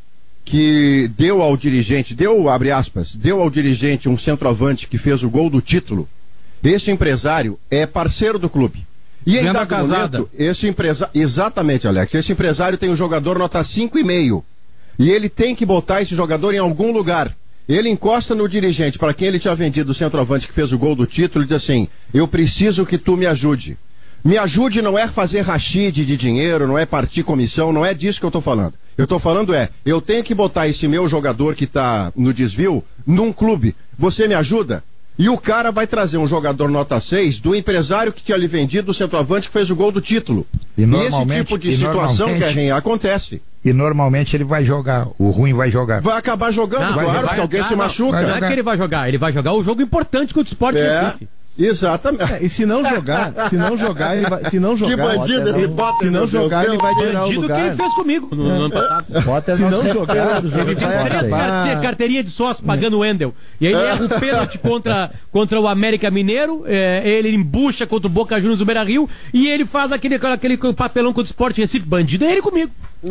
[SPEAKER 3] que deu ao dirigente, deu, abre aspas, deu ao dirigente um centroavante que fez o gol do título. Esse empresário é parceiro do clube. E em
[SPEAKER 2] Venda
[SPEAKER 3] dado
[SPEAKER 2] casada.
[SPEAKER 3] momento, esse empresário. Exatamente, Alex. Esse empresário tem um jogador nota cinco e meio. E ele tem que botar esse jogador em algum lugar. Ele encosta no dirigente, para quem ele tinha vendido, o centroavante que fez o gol do título, e diz assim: eu preciso que tu me ajude. Me ajude não é fazer rachide de dinheiro, não é partir comissão, não é disso que eu estou falando. Eu estou falando é, eu tenho que botar esse meu jogador que está no desvio num clube. Você me ajuda? E o cara vai trazer um jogador nota seis do empresário que tinha lhe vendido o centroavante que fez o gol do título.
[SPEAKER 6] E
[SPEAKER 3] E, esse
[SPEAKER 6] normalmente-
[SPEAKER 3] tipo de
[SPEAKER 6] e
[SPEAKER 3] situação,
[SPEAKER 6] normalmente-
[SPEAKER 3] Guerrinha, acontece.
[SPEAKER 6] E normalmente ele vai jogar. O ruim vai jogar.
[SPEAKER 3] Vai acabar jogando,
[SPEAKER 7] Não,
[SPEAKER 3] claro,
[SPEAKER 7] vai
[SPEAKER 3] porque alguém
[SPEAKER 7] jogar,
[SPEAKER 3] se
[SPEAKER 7] não.
[SPEAKER 3] machuca.
[SPEAKER 6] Vai
[SPEAKER 7] Não é que ele vai jogar, ele vai jogar o jogo importante contra o Sport
[SPEAKER 3] É,
[SPEAKER 7] Recife.
[SPEAKER 3] exatamente.
[SPEAKER 4] É, e se não jogar, se não jogar, ele vai. Se não jogar,
[SPEAKER 3] bandido esse Potter,
[SPEAKER 4] se não
[SPEAKER 3] meu Deus,
[SPEAKER 4] jogar, ele
[SPEAKER 3] meu
[SPEAKER 4] vai tirar o
[SPEAKER 7] Bandido que
[SPEAKER 4] lugar.
[SPEAKER 7] ele fez comigo no, no ano passado.
[SPEAKER 5] Potter
[SPEAKER 4] Se
[SPEAKER 5] não
[SPEAKER 4] não
[SPEAKER 5] se
[SPEAKER 4] jogar,
[SPEAKER 5] recupera do jogo,
[SPEAKER 4] ele
[SPEAKER 5] ele
[SPEAKER 7] Tinha
[SPEAKER 4] vai
[SPEAKER 5] vai
[SPEAKER 7] três
[SPEAKER 4] acabar.
[SPEAKER 7] car- tinha carteirinha de sócio pagando o Wendel. E aí ele erra o pênalti contra, contra o América Mineiro, é, ele embucha contra o Boca Juniors do Beira Rio e ele faz aquele, aquele papelão contra o Sport Recife. Bandido é ele comigo.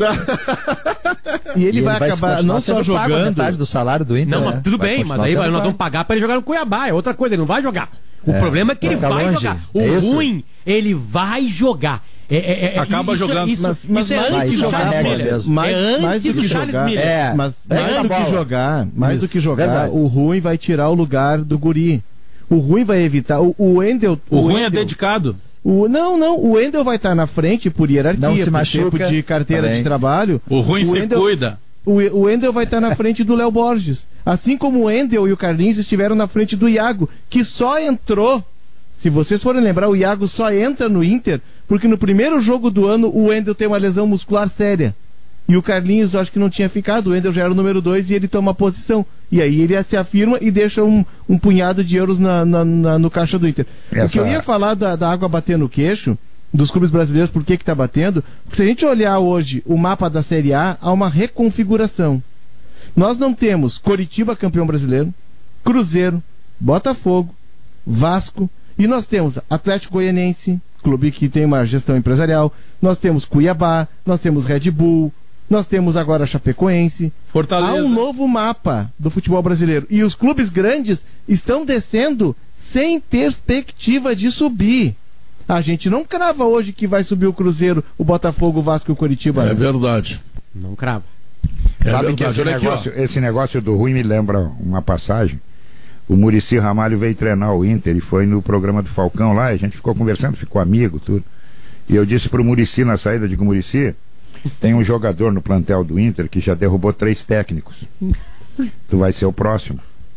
[SPEAKER 4] E ele
[SPEAKER 5] E
[SPEAKER 4] vai acabar
[SPEAKER 5] continuar
[SPEAKER 4] não só
[SPEAKER 5] sendo pago a
[SPEAKER 4] jogando.
[SPEAKER 5] metade do salário do Inter.
[SPEAKER 7] Não,
[SPEAKER 5] né?
[SPEAKER 7] mas tudo
[SPEAKER 5] Vai
[SPEAKER 7] bem, mas
[SPEAKER 5] continuar
[SPEAKER 7] aí
[SPEAKER 5] sendo
[SPEAKER 7] nós
[SPEAKER 5] pago.
[SPEAKER 7] vamos pagar pra ele jogar no Cuiabá. É outra coisa, ele não vai jogar. O
[SPEAKER 5] É,
[SPEAKER 7] problema é que ele
[SPEAKER 5] fica
[SPEAKER 7] vai
[SPEAKER 5] longe.
[SPEAKER 7] jogar. O
[SPEAKER 5] É isso?
[SPEAKER 7] ruim Ele vai jogar. É, é, é,
[SPEAKER 2] Acaba
[SPEAKER 7] isso,
[SPEAKER 2] jogando.
[SPEAKER 7] Isso,
[SPEAKER 4] Mas- mas
[SPEAKER 7] isso é
[SPEAKER 4] mais
[SPEAKER 7] antes
[SPEAKER 4] do
[SPEAKER 7] do
[SPEAKER 4] que
[SPEAKER 7] Charles
[SPEAKER 4] jogar,
[SPEAKER 7] Miller.
[SPEAKER 5] mesmo.
[SPEAKER 4] Mais,
[SPEAKER 7] é antes
[SPEAKER 4] mais do
[SPEAKER 7] do
[SPEAKER 4] que
[SPEAKER 7] Charles
[SPEAKER 4] jogar,
[SPEAKER 7] Miller.
[SPEAKER 5] É.
[SPEAKER 4] mas
[SPEAKER 5] Pega
[SPEAKER 4] mais
[SPEAKER 5] a
[SPEAKER 4] do que
[SPEAKER 5] bola.
[SPEAKER 4] jogar, mais do que jogar,
[SPEAKER 5] Verdade.
[SPEAKER 4] o ruim vai tirar o lugar do guri. O ruim vai evitar. O, o Wendel.
[SPEAKER 2] O ruim é
[SPEAKER 4] Wendel-
[SPEAKER 2] dedicado.
[SPEAKER 4] O, não, não, o Wendel vai estar na frente por hierarquia,
[SPEAKER 5] Não se
[SPEAKER 4] por
[SPEAKER 5] machuca,
[SPEAKER 4] tempo de carteira
[SPEAKER 5] também.
[SPEAKER 4] de trabalho.
[SPEAKER 2] O ruim
[SPEAKER 4] O
[SPEAKER 2] se
[SPEAKER 4] Wendel-
[SPEAKER 2] cuida.
[SPEAKER 4] O, o Wendel vai estar na frente do Léo Borges. Assim como o Wendel e o Carlinhos estiveram na frente do Iago, que só entrou. Se vocês forem lembrar, o Iago só entra no Inter porque no primeiro jogo do ano o Wendel tem uma lesão muscular séria. E o Carlinhos, eu acho que não tinha ficado, o Wendel já era o número dois e ele toma posição. E aí ele se afirma e deixa um, um punhado de euros na, na- na- no caixa do Inter. O
[SPEAKER 6] Essa-
[SPEAKER 4] que eu ia falar da, da água bater no queixo, dos clubes brasileiros, por que que tá batendo? Porque se a gente olhar hoje o mapa da Série A, há uma reconfiguração. Nós não temos Coritiba campeão brasileiro, Cruzeiro, Botafogo, Vasco, e nós temos Atlético Goianiense, clube que tem uma gestão empresarial, nós temos Cuiabá, nós temos Red Bull, nós temos agora Chapecoense.
[SPEAKER 2] Fortaleza.
[SPEAKER 4] Há um novo mapa do futebol brasileiro. E os clubes grandes estão descendo sem perspectiva de subir. A gente não crava hoje que vai subir o Cruzeiro, o Botafogo, o Vasco e o Coritiba.
[SPEAKER 1] É
[SPEAKER 4] né?
[SPEAKER 1] verdade.
[SPEAKER 7] Não crava.
[SPEAKER 1] É
[SPEAKER 6] Sabe que
[SPEAKER 1] verdade.
[SPEAKER 6] esse
[SPEAKER 1] Olha aqui, ó.
[SPEAKER 6] negócio, esse negócio do ruim me lembra uma passagem. O Muricy Ramalho veio treinar o Inter e foi no programa do Falcão lá, e a gente ficou conversando, ficou amigo, tudo. E eu disse pro Muricy na saída, digo, Muricy, tem um jogador no plantel do Inter que já derrubou três técnicos. Tu vai ser o próximo.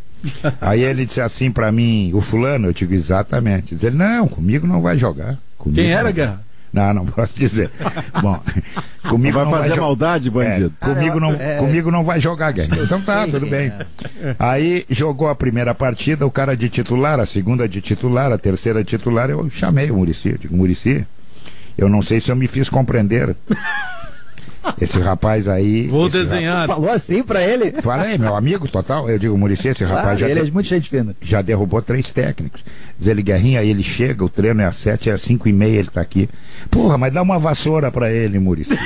[SPEAKER 6] Aí ele disse assim pra mim, o fulano, eu digo, exatamente. Diz ele, não, comigo não vai jogar. Comigo
[SPEAKER 2] Quem era,
[SPEAKER 6] não.
[SPEAKER 2] Guerra?
[SPEAKER 6] Não, não posso dizer. Bom, comigo
[SPEAKER 3] Vai
[SPEAKER 6] não
[SPEAKER 3] fazer
[SPEAKER 6] jo-
[SPEAKER 3] maldade, bandido.
[SPEAKER 6] É, comigo, não,
[SPEAKER 5] é-
[SPEAKER 6] comigo não vai jogar, Guerra. Então tá,
[SPEAKER 5] sei
[SPEAKER 6] tudo
[SPEAKER 5] quem
[SPEAKER 6] bem.
[SPEAKER 5] é.
[SPEAKER 6] Aí jogou a primeira partida, o cara de titular, a segunda de titular, a terceira de titular, eu chamei o Muricy. Eu digo, Muricy, eu não sei se eu me fiz compreender. Esse rapaz aí.
[SPEAKER 2] Vou
[SPEAKER 6] esse
[SPEAKER 2] desenhar.
[SPEAKER 5] Falou assim pra ele?
[SPEAKER 6] Rapaz, falei, meu amigo total. Eu digo, Muricy, esse rapaz
[SPEAKER 5] Claro,
[SPEAKER 6] já,
[SPEAKER 5] ele
[SPEAKER 6] de-
[SPEAKER 5] é muito gente fina.
[SPEAKER 6] já derrubou três técnicos. Diz ele, Guerrinha, aí ele chega, o treino é às sete, é às cinco e meia, ele tá aqui. Porra, mas dá uma vassoura pra ele, Muricy.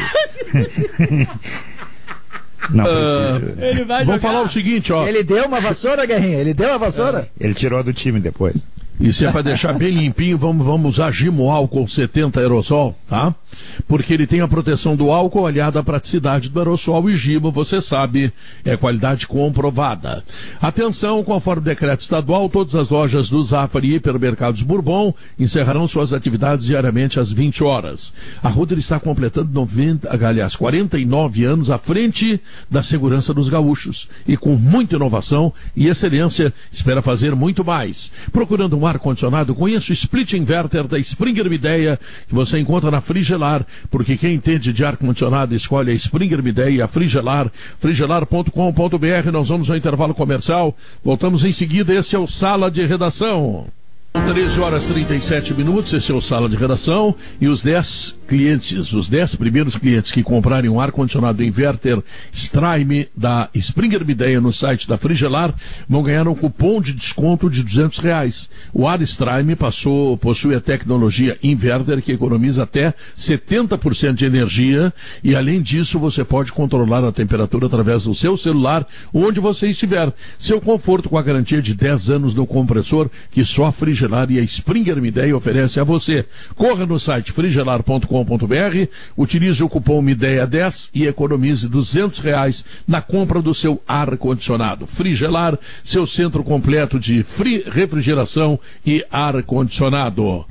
[SPEAKER 6] Não precisa.
[SPEAKER 7] Ele vai
[SPEAKER 1] Vamos falar o seguinte, ó.
[SPEAKER 5] Ele deu uma vassoura, Guerrinha? Ele deu uma vassoura?
[SPEAKER 6] Ele tirou do time depois.
[SPEAKER 1] E se é para deixar bem limpinho, vamos, vamos usar Gimo álcool setenta aerosol, tá? Porque ele tem a proteção do álcool aliada à praticidade do aerossol e Gimo, você sabe, é qualidade comprovada. Atenção, conforme decreto estadual, todas as lojas do Zafari e Hipermercados Bourbon encerrarão suas atividades diariamente às vinte horas. A Ruder está completando noventa, aliás, quarenta e nove anos à frente da segurança dos gaúchos e com muita inovação e excelência espera fazer muito mais. Procurando um ar-condicionado, conheça o Split Inverter da Springer Midea, que você encontra na Frigelar, porque quem entende de ar-condicionado escolhe a Springer Midea e a Frigelar, frigelar ponto com ponto b r. Nós vamos ao intervalo comercial, voltamos em seguida. Este é o Sala de Redação. treze horas e trinta e sete minutos, esse é o Sala de Redação, e os dez clientes, os dez primeiros clientes que comprarem um ar-condicionado Inverter Strime da Springer Midea no site da Frigelar vão ganhar um cupom de desconto de duzentos reais. O ar Strime passou, possui a tecnologia Inverter que economiza até setenta por cento de energia e além disso você pode controlar a temperatura através do seu celular onde você estiver. Seu conforto com a garantia de dez anos no compressor que só a Frigelar e a Springer Midea oferece a você. Corra no site frigelar ponto com ponto b r, utilize o cupom Midea dez e economize duzentos reais na compra do seu ar-condicionado. Frigelar, seu centro completo de fri- refrigeração e ar-condicionado.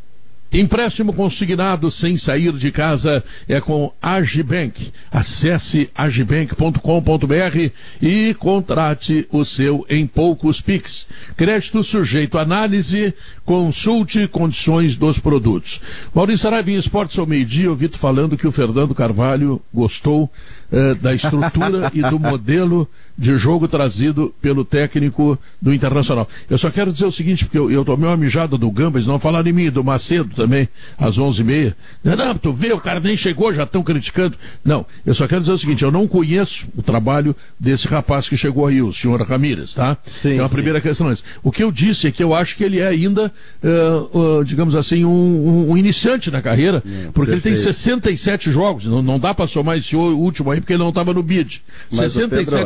[SPEAKER 1] Empréstimo consignado sem sair de casa é com Agibank. Acesse agibank ponto com ponto b r e contrate o seu em poucos Pix. Crédito sujeito à análise, consulte condições dos produtos. Maurício Saraiva, em Esportes ao meio-dia, eu ouvi tu falando que o Fernando Carvalho gostou eh, da estrutura e do modelo de jogo trazido pelo técnico do Internacional. Eu só quero dizer o seguinte, porque eu, eu tomei uma mijada do Gamba, eles não falaram em mim, do Macedo também, às onze e meia. Não, não, tu vê, o cara nem chegou, já estão criticando. Não, eu só quero dizer o seguinte, eu não conheço o trabalho desse rapaz que chegou aí, o senhor Ramírez, tá?
[SPEAKER 3] Sim,
[SPEAKER 1] então a
[SPEAKER 3] sim.
[SPEAKER 1] primeira questão é essa. O que eu disse é que eu acho que ele é ainda, uh, uh, digamos assim, um, um, um iniciante na carreira, porque ele tem
[SPEAKER 3] perfeito.
[SPEAKER 1] sessenta e sete jogos, não, não dá para somar esse último aí, porque ele não estava no bid.
[SPEAKER 3] Mas, ô,
[SPEAKER 1] sessenta e sete
[SPEAKER 3] Pedro,
[SPEAKER 1] jogos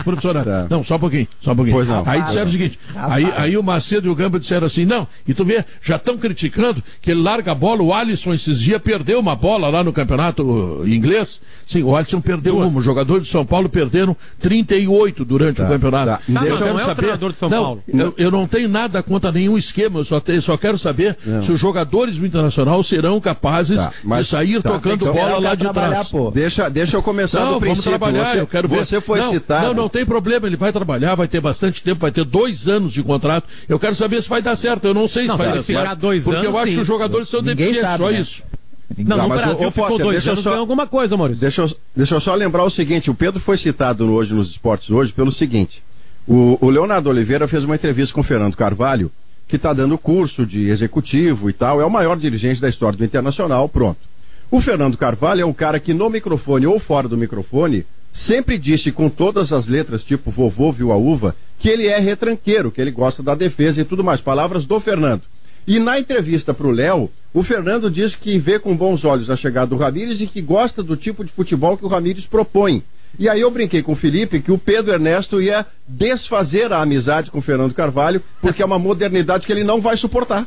[SPEAKER 1] profissionais.
[SPEAKER 3] Tá.
[SPEAKER 1] Não, só um pouquinho, só um pouquinho.
[SPEAKER 3] Pois não.
[SPEAKER 1] Aí disseram o seguinte, aí, aí o Macedo e o Gamba disseram assim, não, e tu vê, já estão criticando que ele larga a bola, o Alisson esses dias perdeu uma bola lá no campeonato inglês. Sim, o Alisson perdeu
[SPEAKER 7] Duas.
[SPEAKER 1] uma, os jogadores de São Paulo perderam trinta e oito durante
[SPEAKER 3] Tá,
[SPEAKER 1] o campeonato.
[SPEAKER 3] tá.
[SPEAKER 1] Eu
[SPEAKER 3] Deixa-
[SPEAKER 1] quero
[SPEAKER 7] não é o
[SPEAKER 1] saber-
[SPEAKER 7] treinador de São
[SPEAKER 1] não,
[SPEAKER 7] Paulo.
[SPEAKER 1] Eu, eu não tenho nada contra nenhum esquema, eu só, te- só quero saber
[SPEAKER 3] Não.
[SPEAKER 1] se os jogadores do Internacional serão capazes
[SPEAKER 3] Tá, mas-
[SPEAKER 1] de sair
[SPEAKER 3] tá,
[SPEAKER 1] tocando
[SPEAKER 3] tem que
[SPEAKER 1] bola lá de
[SPEAKER 5] trabalhar,
[SPEAKER 1] trás.
[SPEAKER 5] pô.
[SPEAKER 3] Deixa, deixa eu começar
[SPEAKER 1] Não,
[SPEAKER 3] do
[SPEAKER 1] vamos
[SPEAKER 3] princípio.
[SPEAKER 1] trabalhar,
[SPEAKER 3] você,
[SPEAKER 1] eu quero ver.
[SPEAKER 3] você foi
[SPEAKER 1] não,
[SPEAKER 3] citado.
[SPEAKER 1] Não, não tem problema, ele vai trabalhar, vai ter bastante tempo, vai ter dois anos de contrato. Eu quero saber se vai dar certo, eu não sei se
[SPEAKER 7] Não,
[SPEAKER 1] vai
[SPEAKER 7] se
[SPEAKER 1] dar
[SPEAKER 7] ele ficar
[SPEAKER 1] certo.
[SPEAKER 7] dois
[SPEAKER 1] porque
[SPEAKER 7] anos,
[SPEAKER 1] eu acho
[SPEAKER 7] sim.
[SPEAKER 1] que os jogadores são
[SPEAKER 5] Ninguém
[SPEAKER 1] deficientes,
[SPEAKER 5] sabe,
[SPEAKER 1] só
[SPEAKER 5] né?
[SPEAKER 1] isso.
[SPEAKER 7] Não,
[SPEAKER 3] Tá,
[SPEAKER 7] no
[SPEAKER 3] mas,
[SPEAKER 7] Brasil
[SPEAKER 3] ô,
[SPEAKER 7] ficou
[SPEAKER 3] Potter,
[SPEAKER 7] dois
[SPEAKER 3] deixa eu
[SPEAKER 7] anos,
[SPEAKER 3] só-
[SPEAKER 7] ganhou alguma coisa, Maurício.
[SPEAKER 3] Deixa eu, deixa eu só lembrar o seguinte: o Pedro foi citado no- hoje nos esportes hoje pelo seguinte: o, o Leonardo Oliveira fez uma entrevista com o Fernando Carvalho, que está dando curso de executivo e tal, é o maior dirigente da história do Internacional, pronto. O Fernando Carvalho é um cara que no microfone ou fora do microfone sempre disse com todas as letras, tipo vovô viu a uva, que ele é retranqueiro, que ele gosta da defesa e tudo mais. Palavras do Fernando. E na entrevista para o Léo, o Fernando diz que vê com bons olhos a chegada do Ramírez e que gosta do tipo de futebol que o Ramírez propõe. E aí eu brinquei com o Felipe que o Pedro Ernesto ia desfazer a amizade com o Fernando Carvalho, porque é uma modernidade que ele não vai suportar.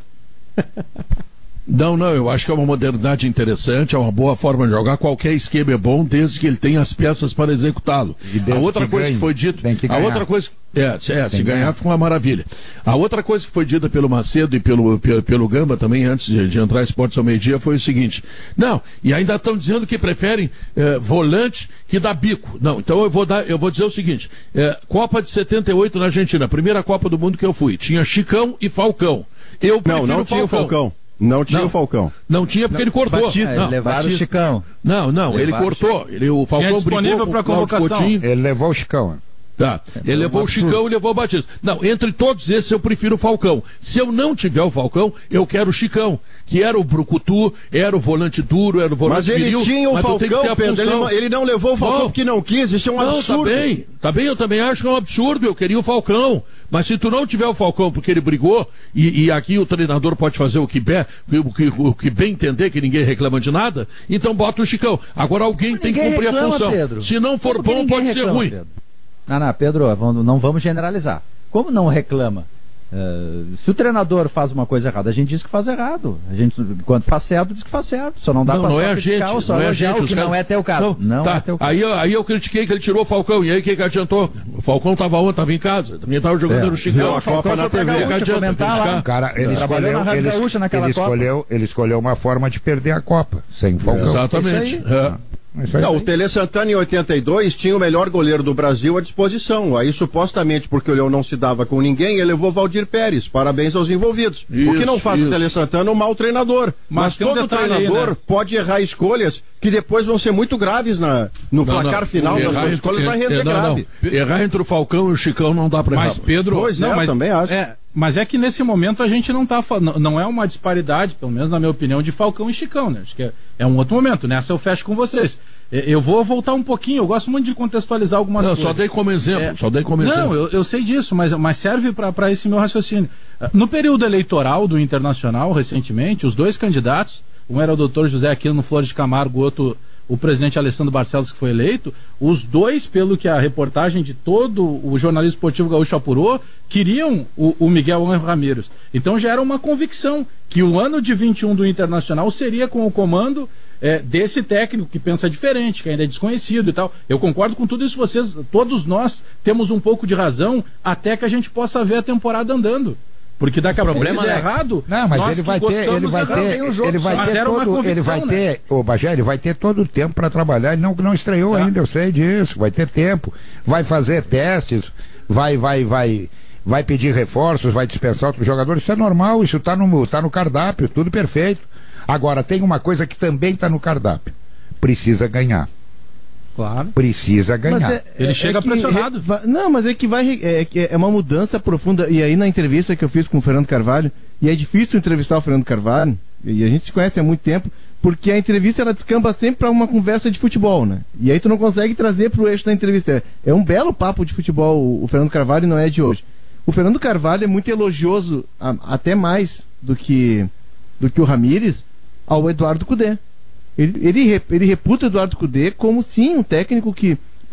[SPEAKER 1] Não, não, eu acho que é uma modernidade interessante, é uma boa forma de jogar. Qualquer esquema é bom, desde que ele tenha as peças para executá-lo.
[SPEAKER 6] E desde
[SPEAKER 1] A outra
[SPEAKER 6] que
[SPEAKER 1] coisa
[SPEAKER 6] ganhe,
[SPEAKER 1] que foi dita,
[SPEAKER 6] tem que
[SPEAKER 1] a
[SPEAKER 6] ganhar.
[SPEAKER 1] outra coisa, é, é se
[SPEAKER 6] que
[SPEAKER 1] ganhar
[SPEAKER 6] ganhar.
[SPEAKER 1] fica uma maravilha. A outra coisa que foi dita pelo Macedo e pelo, pelo, pelo Gamba também, antes de, de entrar em Esportes ao meio-dia, foi o seguinte: não, e ainda estão dizendo que preferem eh, volante que dá bico. Não, então eu vou dar, eu vou dizer o seguinte: eh, Copa de setenta e oito na Argentina, primeira Copa do Mundo que eu fui, tinha Chicão e Falcão. Eu
[SPEAKER 3] Não,
[SPEAKER 1] prefiro
[SPEAKER 3] não tinha o Falcão. Não tinha
[SPEAKER 1] Não.
[SPEAKER 3] o Falcão.
[SPEAKER 1] Não tinha porque ele cortou.
[SPEAKER 4] Batista.
[SPEAKER 5] É,
[SPEAKER 1] Não,
[SPEAKER 5] levaram
[SPEAKER 1] Batista.
[SPEAKER 5] o Chicão.
[SPEAKER 1] Não, não, ele
[SPEAKER 5] Levaram
[SPEAKER 1] cortou. Ele, o Falcão
[SPEAKER 2] Tinha disponível
[SPEAKER 1] brigou com
[SPEAKER 2] pra
[SPEAKER 1] o Cláudio
[SPEAKER 2] convocação.
[SPEAKER 1] Coutinho.
[SPEAKER 6] Ele levou o Chicão.
[SPEAKER 1] Tá. Ele levou o Chicão e levou o Batista. Não, entre todos esses eu prefiro o Falcão. Se eu não tiver o Falcão, eu quero o Chicão, que era o brucutu, era o volante duro, era o volante
[SPEAKER 3] Mas ele
[SPEAKER 1] viril,
[SPEAKER 3] tinha o
[SPEAKER 1] mas eu tenho que ter
[SPEAKER 3] Falcão,
[SPEAKER 1] a
[SPEAKER 3] Pedro. Ele
[SPEAKER 1] função.
[SPEAKER 3] não, ele não levou o Falcão
[SPEAKER 1] Não.
[SPEAKER 3] porque não quis, isso é um
[SPEAKER 1] Não,
[SPEAKER 3] absurdo.
[SPEAKER 1] tá bem, tá bem, eu também acho que é um absurdo, eu queria o Falcão, mas se tu não tiver o Falcão porque ele brigou, e, e aqui o treinador pode fazer o que, bem, o, que, o que bem entender, que ninguém reclama de nada, então bota o Chicão. Agora alguém tem que
[SPEAKER 5] Ninguém
[SPEAKER 1] cumprir
[SPEAKER 5] reclama,
[SPEAKER 1] a função.
[SPEAKER 5] Pedro.
[SPEAKER 1] Se não for
[SPEAKER 5] Como que
[SPEAKER 1] bom,
[SPEAKER 5] ninguém
[SPEAKER 1] pode ser
[SPEAKER 5] reclama,
[SPEAKER 1] ruim.
[SPEAKER 5] Pedro? Não, não, Pedro, vamos- não vamos generalizar. Como não reclama? Eh, se o treinador faz uma coisa errada, a gente diz que faz errado. A gente, quando faz certo, diz que faz certo. Só não dá
[SPEAKER 1] Não,
[SPEAKER 5] pra
[SPEAKER 1] não
[SPEAKER 5] só
[SPEAKER 1] é a
[SPEAKER 5] criticar
[SPEAKER 1] gente,
[SPEAKER 5] ou só
[SPEAKER 1] não é a
[SPEAKER 5] elogiar
[SPEAKER 1] gente.
[SPEAKER 5] o
[SPEAKER 1] os
[SPEAKER 5] que não
[SPEAKER 1] caras-
[SPEAKER 5] é teu caso. Não,
[SPEAKER 1] tá.
[SPEAKER 5] é teu caso.
[SPEAKER 1] Aí, eu- aí eu critiquei que ele tirou o Falcão, e aí o que, que adiantou? O Falcão tava onde? Tava em casa, também tava jogando
[SPEAKER 3] É,
[SPEAKER 1] no Chicão.
[SPEAKER 3] viu a Copa na
[SPEAKER 1] foi pra
[SPEAKER 3] T V.
[SPEAKER 1] Gaúcha
[SPEAKER 5] Que adianta
[SPEAKER 1] comentar lá.
[SPEAKER 5] criticar?
[SPEAKER 6] O cara, ele
[SPEAKER 5] Trabalhou
[SPEAKER 6] escolheu,
[SPEAKER 5] na Rádio
[SPEAKER 6] ele,
[SPEAKER 5] Gaúcha naquela
[SPEAKER 6] ele
[SPEAKER 5] Copa.
[SPEAKER 6] escolheu, ele escolheu uma forma de perder a Copa, sem Falcão.
[SPEAKER 1] Exatamente.
[SPEAKER 5] Isso aí.
[SPEAKER 1] É.
[SPEAKER 6] Isso aí.
[SPEAKER 3] Não, o Tele Santana em oitenta e dois tinha o melhor goleiro do Brasil à disposição. Aí, supostamente, porque o Leão não se dava com ninguém, ele levou Valdir Pérez. Parabéns aos envolvidos. o que
[SPEAKER 1] Isso,
[SPEAKER 3] não faz
[SPEAKER 1] isso.
[SPEAKER 3] o Tele Santana um mau treinador.
[SPEAKER 2] Mas
[SPEAKER 3] Mas,
[SPEAKER 2] tem um
[SPEAKER 3] todo
[SPEAKER 2] detalhe aí,
[SPEAKER 3] treinador
[SPEAKER 2] né?
[SPEAKER 3] pode errar escolhas que depois vão ser muito graves na, no
[SPEAKER 1] Não,
[SPEAKER 3] placar
[SPEAKER 1] não.
[SPEAKER 3] final das
[SPEAKER 1] Errar
[SPEAKER 3] suas
[SPEAKER 1] entre-
[SPEAKER 3] escolhas, vai
[SPEAKER 1] é-
[SPEAKER 3] render
[SPEAKER 1] é- não,
[SPEAKER 3] grave.
[SPEAKER 1] não. Errar entre o Falcão e o Chicão não dá pra errar.
[SPEAKER 2] Mas Pedro,
[SPEAKER 3] Pois é,
[SPEAKER 2] não, mas,
[SPEAKER 3] também acho.
[SPEAKER 2] É, mas é que nesse momento a gente não tá falando, não é uma disparidade, pelo menos na minha opinião, de Falcão e Chicão, né? Acho que é, é um outro momento. Nessa eu fecho com vocês. E- Eu vou voltar um pouquinho, eu gosto muito de contextualizar algumas
[SPEAKER 1] Não,
[SPEAKER 2] coisas.
[SPEAKER 1] só dei como exemplo,
[SPEAKER 2] É,
[SPEAKER 1] só dei como
[SPEAKER 2] Não,
[SPEAKER 1] exemplo.
[SPEAKER 2] eu, eu sei disso, mas, mas serve para esse meu raciocínio. No período eleitoral do Internacional, recentemente, os dois candidatos, um era o doutor José Aquino Flores de Camargo, o outro o presidente Alessandro Barcelos, que foi eleito, os dois, pelo que a reportagem de todo o jornalismo esportivo gaúcho apurou, queriam o, o Miguel Ángel Ramírez. Então já era uma convicção que o ano de vinte e um do Internacional seria com o comando é, desse técnico que pensa diferente, que ainda é desconhecido e tal. Eu concordo com tudo isso, vocês, todos nós temos um pouco de razão até que a gente possa ver a temporada andando. Porque daqui a pouco, se der errado,
[SPEAKER 6] Não, mas
[SPEAKER 2] nós
[SPEAKER 6] ele
[SPEAKER 2] que
[SPEAKER 6] vai ter, ele
[SPEAKER 2] gostamos
[SPEAKER 6] vai
[SPEAKER 2] erramos.
[SPEAKER 6] ter,
[SPEAKER 2] Tem um jogo
[SPEAKER 6] ele vai
[SPEAKER 2] só. Mas
[SPEAKER 6] ter
[SPEAKER 2] era uma
[SPEAKER 6] todo, ele vai
[SPEAKER 2] convicção, né?
[SPEAKER 6] ter, ô Bagé, ele vai ter todo o tempo para trabalhar, ele não, não estreou
[SPEAKER 2] Tá.
[SPEAKER 6] ainda, eu sei disso, vai ter tempo, vai fazer testes, vai, vai, vai, vai pedir reforços, vai dispensar outros jogadores, isso é normal, isso tá no, tá no cardápio, tudo perfeito. Agora, tem uma coisa que também está no cardápio, precisa ganhar.
[SPEAKER 2] Claro.
[SPEAKER 6] Precisa ganhar.
[SPEAKER 4] Mas é-
[SPEAKER 2] Ele
[SPEAKER 4] é-
[SPEAKER 2] chega
[SPEAKER 4] é que
[SPEAKER 2] pressionado.
[SPEAKER 4] re- va- Não, mas é que vai. re- É, que é uma mudança profunda. E aí, na entrevista que eu fiz com o Fernando Carvalho, e é difícil entrevistar o Fernando Carvalho, e a gente se conhece há muito tempo, porque a entrevista ela descamba sempre para uma conversa de futebol, né? E aí tu não consegue trazer pro eixo da entrevista. É, é um belo papo de futebol, o, o Fernando Carvalho, e não é de hoje. O Fernando Carvalho é muito elogioso, a- até mais do que, do que o Ramírez, ao Eduardo Cudê. Ele, ele, re- ele reputa o Eduardo Cudê como sim um técnico que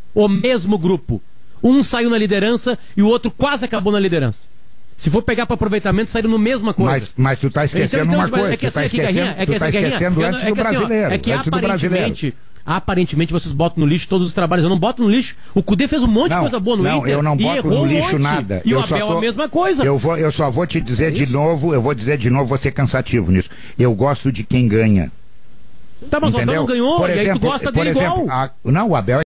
[SPEAKER 7] O mesmo grupo. Um saiu na liderança e o outro quase acabou na liderança. Se for pegar para aproveitamento, saíram no mesma coisa.
[SPEAKER 6] Mas, mas tu tá esquecendo
[SPEAKER 7] então,
[SPEAKER 6] uma
[SPEAKER 7] então,
[SPEAKER 6] coisa.
[SPEAKER 7] É que
[SPEAKER 6] tu tá
[SPEAKER 7] assim,
[SPEAKER 6] esquecendo,
[SPEAKER 7] é que
[SPEAKER 6] tu tá
[SPEAKER 7] assim,
[SPEAKER 6] esquecendo
[SPEAKER 7] é
[SPEAKER 6] antes
[SPEAKER 7] que
[SPEAKER 6] do
[SPEAKER 7] assim, ó,
[SPEAKER 6] brasileiro.
[SPEAKER 7] é que
[SPEAKER 6] antes do brasileiro.
[SPEAKER 7] aparentemente, aparentemente vocês botam no lixo todos os trabalhos. Eu não boto no lixo. O Cudê fez um monte
[SPEAKER 6] não,
[SPEAKER 7] de coisa boa no
[SPEAKER 6] não,
[SPEAKER 7] Inter.
[SPEAKER 6] Eu não boto no lixo
[SPEAKER 7] um
[SPEAKER 6] nada.
[SPEAKER 7] E
[SPEAKER 6] eu
[SPEAKER 7] o Abel
[SPEAKER 6] tô,
[SPEAKER 7] a mesma coisa.
[SPEAKER 6] Eu, vou, eu só vou te dizer
[SPEAKER 7] é
[SPEAKER 6] de novo, eu vou dizer de novo, vou ser cansativo nisso. Eu gosto de quem ganha.
[SPEAKER 7] Tá, mas
[SPEAKER 6] entendeu?
[SPEAKER 7] o Abel não ganhou,
[SPEAKER 6] por
[SPEAKER 7] e
[SPEAKER 6] exemplo,
[SPEAKER 7] aí tu gosta dele
[SPEAKER 6] exemplo,
[SPEAKER 7] igual.
[SPEAKER 6] A, não, o Abel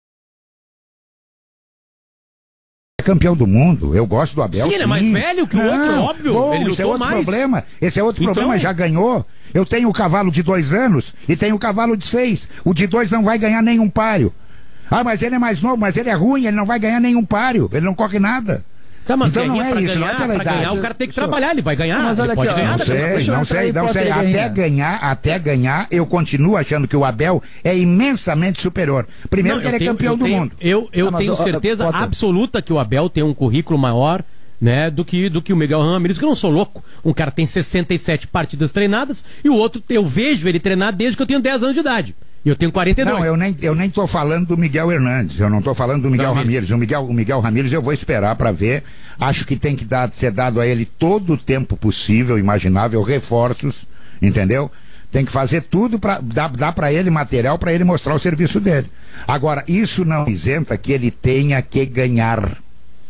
[SPEAKER 6] é campeão do mundo. Eu gosto do Abel.
[SPEAKER 7] Sim, ele é mais velho que o outro,
[SPEAKER 6] Não,
[SPEAKER 7] óbvio.
[SPEAKER 6] Bom,
[SPEAKER 7] ele
[SPEAKER 6] esse é
[SPEAKER 7] lutou
[SPEAKER 6] outro
[SPEAKER 7] mais.
[SPEAKER 6] problema. Esse é outro
[SPEAKER 7] Então...
[SPEAKER 6] problema, já ganhou. Eu tenho o cavalo de dois anos e tenho o cavalo de seis. O de dois não vai ganhar nenhum páreo. Ah, mas ele é mais novo, mas ele é ruim, ele não vai ganhar nenhum páreo. Ele não corre nada.
[SPEAKER 7] Tá, mas
[SPEAKER 6] então não é
[SPEAKER 7] pra
[SPEAKER 6] isso,
[SPEAKER 7] ganhar,
[SPEAKER 6] não é pela
[SPEAKER 7] pra ganhar,
[SPEAKER 6] idade.
[SPEAKER 7] o cara tem que trabalhar, ele vai ganhar.
[SPEAKER 5] Mas olha
[SPEAKER 7] ele
[SPEAKER 5] aqui,
[SPEAKER 7] pode
[SPEAKER 5] ó,
[SPEAKER 7] ganhar.
[SPEAKER 6] Não
[SPEAKER 7] da
[SPEAKER 6] sei,
[SPEAKER 7] mesma
[SPEAKER 5] Deixa eu
[SPEAKER 6] não
[SPEAKER 5] entrar
[SPEAKER 6] sei,
[SPEAKER 5] aí,
[SPEAKER 6] não sei.
[SPEAKER 5] Potter,
[SPEAKER 6] Até
[SPEAKER 5] ganha.
[SPEAKER 6] ganhar, até ganhar, eu continuo achando que o Abel é imensamente superior. Primeiro
[SPEAKER 7] Não,
[SPEAKER 6] que ele
[SPEAKER 7] eu
[SPEAKER 6] é
[SPEAKER 7] tenho-
[SPEAKER 6] campeão
[SPEAKER 7] eu
[SPEAKER 6] do
[SPEAKER 7] tenho-
[SPEAKER 6] mundo.
[SPEAKER 7] Eu, eu
[SPEAKER 5] Ah, mas,
[SPEAKER 7] tenho
[SPEAKER 5] ó,
[SPEAKER 7] certeza
[SPEAKER 5] Potter.
[SPEAKER 7] absoluta que o Abel tem um currículo maior, né, do que, do que o Miguel Ramírez, que eu não sou louco. Um cara tem sessenta e sete partidas treinadas e o outro, eu vejo ele treinar desde que eu tenho dez anos de idade. E eu tenho quarenta e dois.
[SPEAKER 6] Não, eu nem, eu nem tô falando do Miguel Hernandes, eu não tô falando do Miguel
[SPEAKER 7] Ramírez.
[SPEAKER 6] Ramírez. O Miguel, o Miguel Ramírez eu vou esperar para ver. Acho que tem que dar, ser dado a ele todo o tempo possível, imaginável, reforços, entendeu? Tem que fazer tudo para dar, dar para ele material para ele mostrar o serviço dele. Agora, isso não isenta que ele tenha que ganhar.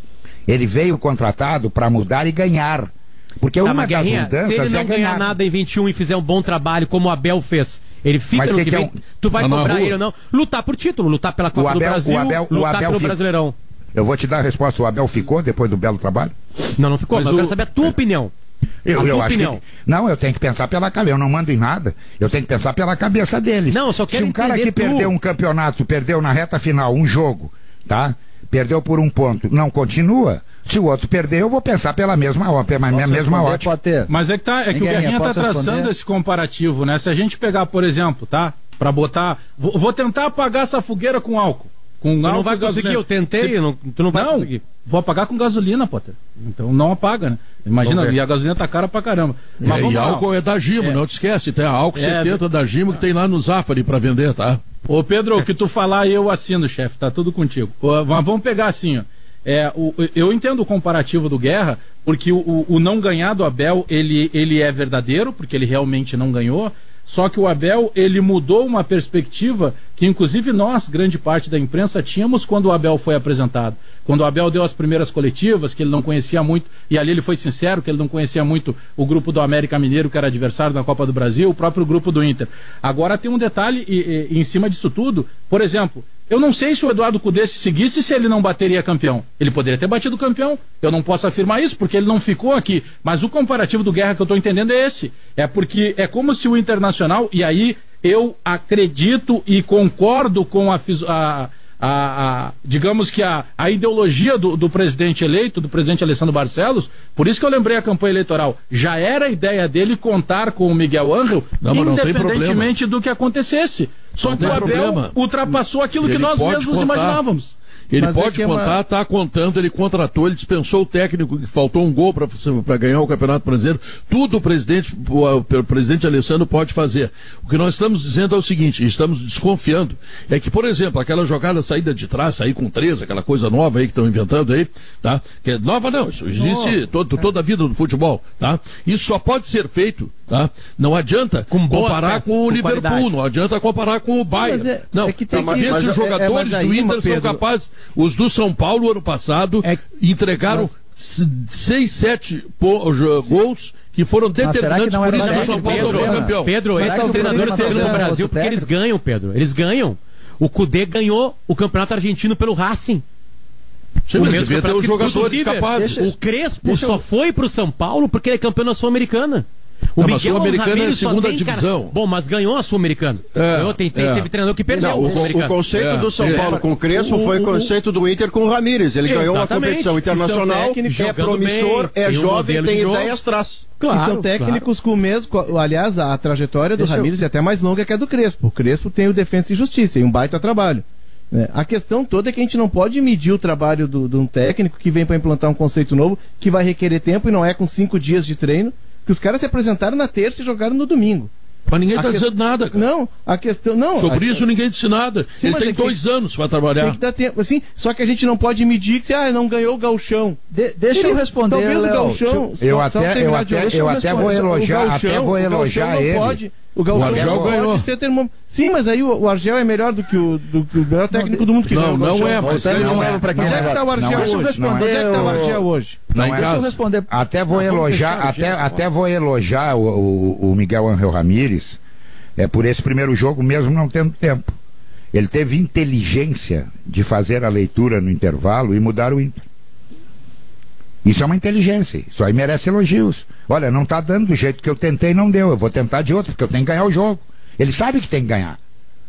[SPEAKER 6] Ele veio contratado para mudar e ganhar. Porque
[SPEAKER 7] Tá,
[SPEAKER 6] uma
[SPEAKER 7] mas
[SPEAKER 6] das
[SPEAKER 7] Guerrinha,
[SPEAKER 6] mudanças
[SPEAKER 7] se ele não
[SPEAKER 6] é
[SPEAKER 7] ganhar
[SPEAKER 6] ganhar.
[SPEAKER 7] nada em vinte e um e fizer um bom trabalho como o Abel fez, ele fica
[SPEAKER 6] Mas
[SPEAKER 7] no
[SPEAKER 6] que
[SPEAKER 7] que,
[SPEAKER 6] que é
[SPEAKER 7] vem,
[SPEAKER 6] um-
[SPEAKER 7] tu vai
[SPEAKER 1] Tá na
[SPEAKER 7] cobrar
[SPEAKER 1] rua.
[SPEAKER 7] ele ou não? Lutar por título, lutar pela Copa
[SPEAKER 6] Abel-
[SPEAKER 7] do Brasil,
[SPEAKER 6] o Abel- o
[SPEAKER 7] lutar
[SPEAKER 6] Abel
[SPEAKER 7] pelo
[SPEAKER 6] fica-
[SPEAKER 7] Brasileirão.
[SPEAKER 6] Eu vou te dar a resposta. O Abel ficou depois do belo trabalho?
[SPEAKER 7] Não, não ficou, mas,
[SPEAKER 2] Mas
[SPEAKER 7] eu
[SPEAKER 2] o-
[SPEAKER 7] quero saber a tua opinião.
[SPEAKER 6] Eu,
[SPEAKER 7] A
[SPEAKER 6] eu
[SPEAKER 7] tua
[SPEAKER 6] acho
[SPEAKER 7] opinião.
[SPEAKER 6] que. Não, eu tenho que pensar pela cabeça. Eu não mando em nada. Eu tenho que pensar pela cabeça deles.
[SPEAKER 7] Não, eu só quero
[SPEAKER 6] Se um cara
[SPEAKER 7] entender
[SPEAKER 6] que
[SPEAKER 7] tu.
[SPEAKER 6] perdeu um campeonato, perdeu na reta final um jogo, tá? Perdeu por um ponto, não continua. Se o outro perder, eu vou pensar pela mesma, ó- pela
[SPEAKER 5] Posso
[SPEAKER 6] mesma
[SPEAKER 5] responder,
[SPEAKER 6] ótica.
[SPEAKER 5] Potter?
[SPEAKER 2] Mas é que, tá, é que
[SPEAKER 5] Hein,
[SPEAKER 2] o
[SPEAKER 5] Guerrinha,
[SPEAKER 2] Guerrinha tá
[SPEAKER 5] posso
[SPEAKER 2] traçando
[SPEAKER 5] responder?
[SPEAKER 2] esse comparativo, né? Se a gente pegar, por exemplo, tá? Pra botar. Vou, vou tentar apagar essa fogueira com álcool. Com
[SPEAKER 7] Tu
[SPEAKER 2] álcool
[SPEAKER 7] não vai
[SPEAKER 2] e
[SPEAKER 7] conseguir,
[SPEAKER 2] gasolina.
[SPEAKER 7] eu tentei,
[SPEAKER 2] Se-
[SPEAKER 7] eu não, tu não vai
[SPEAKER 2] não,
[SPEAKER 7] conseguir.
[SPEAKER 2] vou apagar com gasolina, Potter. Então não apaga, né? Imagina,
[SPEAKER 7] Vamos ver.
[SPEAKER 2] e a gasolina tá cara pra caramba. Mas
[SPEAKER 1] É,
[SPEAKER 2] vamos
[SPEAKER 1] e
[SPEAKER 2] lá.
[SPEAKER 1] álcool é da Gimo,
[SPEAKER 2] É.
[SPEAKER 1] não te esquece, tem a álcool
[SPEAKER 2] É,
[SPEAKER 1] setenta da Gimo que tem lá no Zafari para vender, tá?
[SPEAKER 2] Ô Pedro, o que tu falar eu assino, chefe, tá tudo contigo. Ô, mas vamos pegar assim, ó. É, o, eu entendo o comparativo do Guerra, porque o, o, o não ganhar do Abel, ele, ele é verdadeiro, porque ele realmente não ganhou, só que o Abel, ele mudou uma perspectiva que inclusive nós, grande parte da imprensa, tínhamos quando o Abel foi apresentado. Quando o Abel deu as primeiras coletivas, que ele não conhecia muito, e ali ele foi sincero, que ele não conhecia muito o grupo do América Mineiro, que era adversário da Copa do Brasil, o próprio grupo do Inter. Agora tem um detalhe e, e, em cima disso tudo, por exemplo, eu não sei se o Eduardo Cudê se seguisse, se ele não bateria campeão. Ele poderia ter batido campeão. Eu não posso afirmar isso, porque ele não ficou aqui. Mas o comparativo do Guerra que eu estou entendendo é esse. É porque é como se o Internacional, e aí eu acredito e concordo com a, fis- a, a, a digamos que a, a ideologia do, do presidente eleito, do presidente Alessandro Barcelos, por isso que eu lembrei a campanha eleitoral. Já era a ideia dele contar com o Miguel Ángel,
[SPEAKER 1] Não, mas não tem
[SPEAKER 2] independentemente do que acontecesse. Só
[SPEAKER 1] Não
[SPEAKER 2] que o
[SPEAKER 1] tem
[SPEAKER 2] Abel
[SPEAKER 1] problema.
[SPEAKER 2] ultrapassou aquilo
[SPEAKER 1] Ele
[SPEAKER 2] que nós
[SPEAKER 1] pode
[SPEAKER 2] mesmos
[SPEAKER 1] contar.
[SPEAKER 2] imaginávamos.
[SPEAKER 1] Ele
[SPEAKER 4] Mas é
[SPEAKER 1] pode
[SPEAKER 4] que é uma-
[SPEAKER 1] contar, tá contando, ele contratou, ele dispensou o técnico, que faltou um gol para ganhar o Campeonato Brasileiro. Tudo o presidente, o, o presidente Alessandro pode fazer. O que nós estamos dizendo é o seguinte, estamos desconfiando, é que, por exemplo, aquela jogada saída de trás, sair com três, aquela coisa nova aí que estão inventando aí, tá? Que é nova não, isso existe todo, toda a vida do futebol, tá? Isso só pode ser feito, tá? Não adianta
[SPEAKER 7] Com boas
[SPEAKER 1] comparar
[SPEAKER 7] peças,
[SPEAKER 1] com o
[SPEAKER 7] com
[SPEAKER 1] Liverpool,
[SPEAKER 7] qualidade.
[SPEAKER 1] não adianta comparar com o Bayern.
[SPEAKER 4] Mas é-
[SPEAKER 1] não,
[SPEAKER 4] é que tem
[SPEAKER 1] tá,
[SPEAKER 4] que-
[SPEAKER 1] mas
[SPEAKER 4] mas
[SPEAKER 1] esses
[SPEAKER 4] é- é-
[SPEAKER 1] jogadores
[SPEAKER 4] mas aí,
[SPEAKER 1] do Inter
[SPEAKER 4] Pedro-
[SPEAKER 1] são capazes, os do São Paulo ano passado
[SPEAKER 7] É-
[SPEAKER 1] entregaram s- seis, sete po- jo- gols que foram
[SPEAKER 5] será que
[SPEAKER 1] determinantes,
[SPEAKER 5] não
[SPEAKER 1] por
[SPEAKER 5] era
[SPEAKER 1] isso que o
[SPEAKER 5] esse
[SPEAKER 1] São
[SPEAKER 5] o
[SPEAKER 1] Paulo
[SPEAKER 5] problema?
[SPEAKER 1] é campeão.
[SPEAKER 7] Pedro,
[SPEAKER 5] Será
[SPEAKER 7] esses
[SPEAKER 5] que o
[SPEAKER 7] treinadores
[SPEAKER 5] problema
[SPEAKER 7] chegam no
[SPEAKER 5] é
[SPEAKER 7] Brasil
[SPEAKER 5] outro
[SPEAKER 7] porque eles
[SPEAKER 5] técnico?
[SPEAKER 7] ganham, Pedro. Eles ganham. O Cudê ganhou o campeonato argentino pelo Racing.
[SPEAKER 1] Sim,
[SPEAKER 7] O
[SPEAKER 1] mas
[SPEAKER 7] mesmo
[SPEAKER 1] devia ter
[SPEAKER 7] campeonato
[SPEAKER 1] os
[SPEAKER 7] que disputa o
[SPEAKER 1] jogadores
[SPEAKER 7] River.
[SPEAKER 1] capazes.
[SPEAKER 5] Deixa-
[SPEAKER 7] O Crespo
[SPEAKER 5] Deixa eu-
[SPEAKER 7] só foi pro São Paulo porque ele é campeão da Sul-Americana. O
[SPEAKER 1] Não, mas Sul-Americana é a
[SPEAKER 7] Ramírez só
[SPEAKER 1] segunda
[SPEAKER 7] tem cara-
[SPEAKER 1] divisão.
[SPEAKER 7] Bom, mas ganhou a Sul-Americana.
[SPEAKER 1] É,
[SPEAKER 7] Ganhou, tem, tem-
[SPEAKER 1] é.
[SPEAKER 7] Teve treinador que perdeu
[SPEAKER 3] Não,
[SPEAKER 7] a
[SPEAKER 3] o, o
[SPEAKER 7] Sul-Americana.
[SPEAKER 3] conceito
[SPEAKER 1] É,
[SPEAKER 3] do São
[SPEAKER 1] é.
[SPEAKER 3] Paulo com o Crespo
[SPEAKER 7] O-
[SPEAKER 3] foi
[SPEAKER 7] o-
[SPEAKER 3] o conceito do Inter com o Ramírez. Ele ganhou uma
[SPEAKER 7] Exatamente.
[SPEAKER 3] competição internacional,
[SPEAKER 4] técnicos
[SPEAKER 3] é
[SPEAKER 7] jogando
[SPEAKER 3] promissor,
[SPEAKER 7] bem,
[SPEAKER 3] é
[SPEAKER 7] tem um
[SPEAKER 3] jovem,
[SPEAKER 7] modelo
[SPEAKER 3] tem
[SPEAKER 7] de jogo.
[SPEAKER 3] ideias traz.
[SPEAKER 7] Claro,
[SPEAKER 4] e são técnicos com o mesmo. co- Aliás, a trajetória do
[SPEAKER 5] Deixa eu-
[SPEAKER 4] Ramírez é até mais longa que a do Crespo. O Crespo tem o Defensa e Justiça e um baita trabalho. né? A questão toda é que a gente não pode medir o trabalho do- de um técnico que vem para implantar um conceito novo que vai requerer tempo e não é com cinco dias de treino. Que os caras se apresentaram na terça e jogaram no domingo.
[SPEAKER 1] Mas ninguém
[SPEAKER 4] A
[SPEAKER 1] está
[SPEAKER 4] que-
[SPEAKER 1] dizendo nada, cara.
[SPEAKER 4] Não, a questão. Não,
[SPEAKER 1] Sobre
[SPEAKER 4] a-
[SPEAKER 1] isso ninguém disse nada.
[SPEAKER 4] Sim,
[SPEAKER 1] Ele
[SPEAKER 4] mas
[SPEAKER 1] tem
[SPEAKER 4] é que-
[SPEAKER 1] dois anos para
[SPEAKER 4] Tem
[SPEAKER 1] trabalhar.
[SPEAKER 4] que dar tempo, assim, só que a gente não pode medir que se ah, não ganhou o gauchão.
[SPEAKER 5] De- deixa eu
[SPEAKER 4] Ele-
[SPEAKER 5] responder,
[SPEAKER 4] talvez o
[SPEAKER 5] Léo.
[SPEAKER 4] gauchão,
[SPEAKER 6] Eu
[SPEAKER 4] só-
[SPEAKER 6] até-
[SPEAKER 4] só terminar
[SPEAKER 6] eu
[SPEAKER 4] de-
[SPEAKER 6] até-
[SPEAKER 4] deixa
[SPEAKER 6] eu
[SPEAKER 4] responder.
[SPEAKER 6] até vou
[SPEAKER 4] O
[SPEAKER 6] elogiar-
[SPEAKER 4] gauchão-
[SPEAKER 6] até vou
[SPEAKER 4] o gauchão
[SPEAKER 6] elogiar
[SPEAKER 4] não
[SPEAKER 6] ele.
[SPEAKER 4] pode- O Gauchão
[SPEAKER 1] Argel
[SPEAKER 4] pode
[SPEAKER 1] ganhou.
[SPEAKER 4] ser termo... Sim, mas aí o, o Argel é melhor do que o, do, que o melhor técnico do mundo que
[SPEAKER 1] Não,
[SPEAKER 4] ganhou o
[SPEAKER 1] não
[SPEAKER 4] Gauchão.
[SPEAKER 1] é, mas
[SPEAKER 4] Então,
[SPEAKER 1] ele
[SPEAKER 4] não
[SPEAKER 1] não
[SPEAKER 4] é.
[SPEAKER 5] é pra quem
[SPEAKER 4] Onde é que tá o Argel
[SPEAKER 6] não é.
[SPEAKER 4] hoje?
[SPEAKER 5] Deixa eu
[SPEAKER 4] Onde é que tá o
[SPEAKER 5] responder,
[SPEAKER 4] Argel hoje?
[SPEAKER 1] Tá em
[SPEAKER 5] Deixa eu
[SPEAKER 1] casa.
[SPEAKER 5] responder.
[SPEAKER 6] Até vou
[SPEAKER 4] vamos
[SPEAKER 6] elogiar,
[SPEAKER 4] fechar o
[SPEAKER 6] até,
[SPEAKER 4] dia,
[SPEAKER 6] até vou elogiar o, o, o Miguel Ángel Ramírez é, por esse primeiro jogo, mesmo não tendo tempo. Ele teve inteligência de fazer a leitura no intervalo e mudar o Inter. Isso é uma inteligência, isso aí merece elogios. Olha, não está dando do jeito que eu tentei, não deu. Eu vou tentar de outro, porque eu tenho que ganhar o jogo. Ele sabe que tem que ganhar.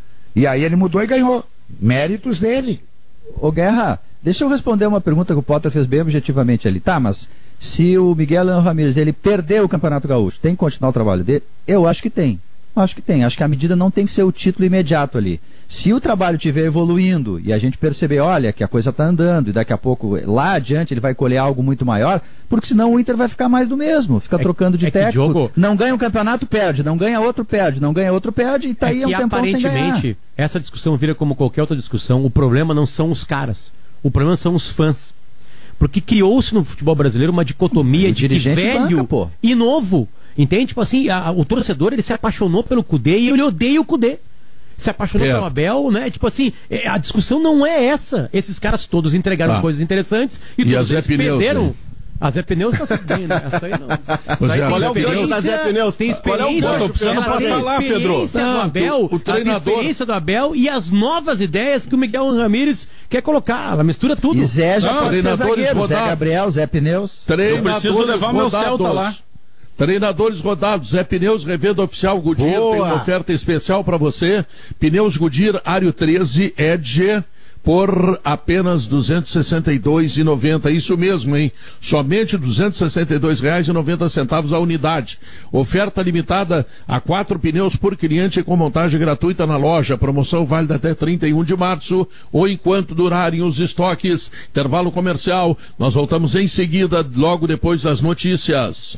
[SPEAKER 6] E aí ele mudou e ganhou. Méritos dele.
[SPEAKER 5] Ô Guerra, deixa eu responder uma pergunta que o Potter fez bem objetivamente ali. Tá, mas se o Miguel Ángel Ramírez ele perdeu o Campeonato Gaúcho, tem que continuar o trabalho dele? Eu acho que tem. Acho que tem. Acho que a medida não tem que ser o título imediato ali. Se o trabalho estiver evoluindo e a gente perceber, olha, que a coisa está andando e daqui a pouco, lá adiante, ele vai colher algo muito maior, porque senão o Inter vai ficar mais do mesmo. Fica
[SPEAKER 7] É-
[SPEAKER 5] trocando de
[SPEAKER 7] é que,
[SPEAKER 5] técnico.
[SPEAKER 7] Diogo-
[SPEAKER 5] Não ganha um campeonato, perde. Não ganha outro, perde. Não ganha outro, perde. E tá aí
[SPEAKER 7] é
[SPEAKER 5] há
[SPEAKER 7] que
[SPEAKER 5] um tempão sem ganhar.
[SPEAKER 7] aparentemente essa discussão vira como qualquer outra discussão. O problema não são os caras, o problema são os fãs, porque criou-se no futebol brasileiro uma dicotomia
[SPEAKER 5] O
[SPEAKER 7] de que
[SPEAKER 5] dirigente
[SPEAKER 7] velho
[SPEAKER 5] banca, pô.
[SPEAKER 7] e novo, entende? Tipo assim, a- a- o torcedor ele se apaixonou pelo Cudê e ele odeia o Cudê. Se apaixonou
[SPEAKER 1] É.
[SPEAKER 7] pelo Abel, né? Tipo assim, é, a discussão não é essa. Esses caras todos entregaram
[SPEAKER 1] Tá.
[SPEAKER 7] coisas interessantes e,
[SPEAKER 1] E
[SPEAKER 7] todos
[SPEAKER 1] a Zé
[SPEAKER 7] eles
[SPEAKER 1] Pneus,
[SPEAKER 7] perderam.
[SPEAKER 1] né?
[SPEAKER 7] A Zé Pneus tá sendo bem, né? Essa aí não.
[SPEAKER 1] Pois
[SPEAKER 7] Essa
[SPEAKER 1] é,
[SPEAKER 7] aí
[SPEAKER 1] qual
[SPEAKER 7] tem
[SPEAKER 1] é o gancho
[SPEAKER 7] experiência-
[SPEAKER 3] da Zé Pneus?
[SPEAKER 7] Tem
[SPEAKER 3] Qual é o
[SPEAKER 7] experiência.
[SPEAKER 3] gancho?
[SPEAKER 2] Tô precisando
[SPEAKER 7] ela tem
[SPEAKER 2] passar lá, Pedro.
[SPEAKER 7] experiência do
[SPEAKER 1] Não,
[SPEAKER 7] Abel,
[SPEAKER 1] o- o
[SPEAKER 7] ela tem
[SPEAKER 1] treinador-
[SPEAKER 7] experiência do Abel e as novas ideias que o Miguel Ramírez quer colocar. Ela mistura tudo.
[SPEAKER 5] E Zé já
[SPEAKER 1] Não,
[SPEAKER 5] pode ser
[SPEAKER 1] treinadores
[SPEAKER 5] zagueiro. Zé
[SPEAKER 1] rodados.
[SPEAKER 5] Gabriel, Zé Pneus.
[SPEAKER 1] Treinadores
[SPEAKER 2] Eu preciso levar meu
[SPEAKER 1] rodados.
[SPEAKER 2] Celta lá.
[SPEAKER 1] Treinadores rodados, Zé Pneus, revenda oficial Goodyear,
[SPEAKER 3] Boa.
[SPEAKER 1] tem uma oferta especial para você. Pneus Goodyear Ario treze Edge por apenas duzentos e sessenta e dois reais e noventa centavos. Isso mesmo, hein? Somente duzentos e sessenta e dois reais e noventa centavos a unidade. Oferta limitada a quatro pneus por cliente com montagem gratuita na loja. Promoção válida até trinta e um de março ou enquanto durarem os estoques. Intervalo comercial. Nós voltamos em seguida, logo depois das notícias.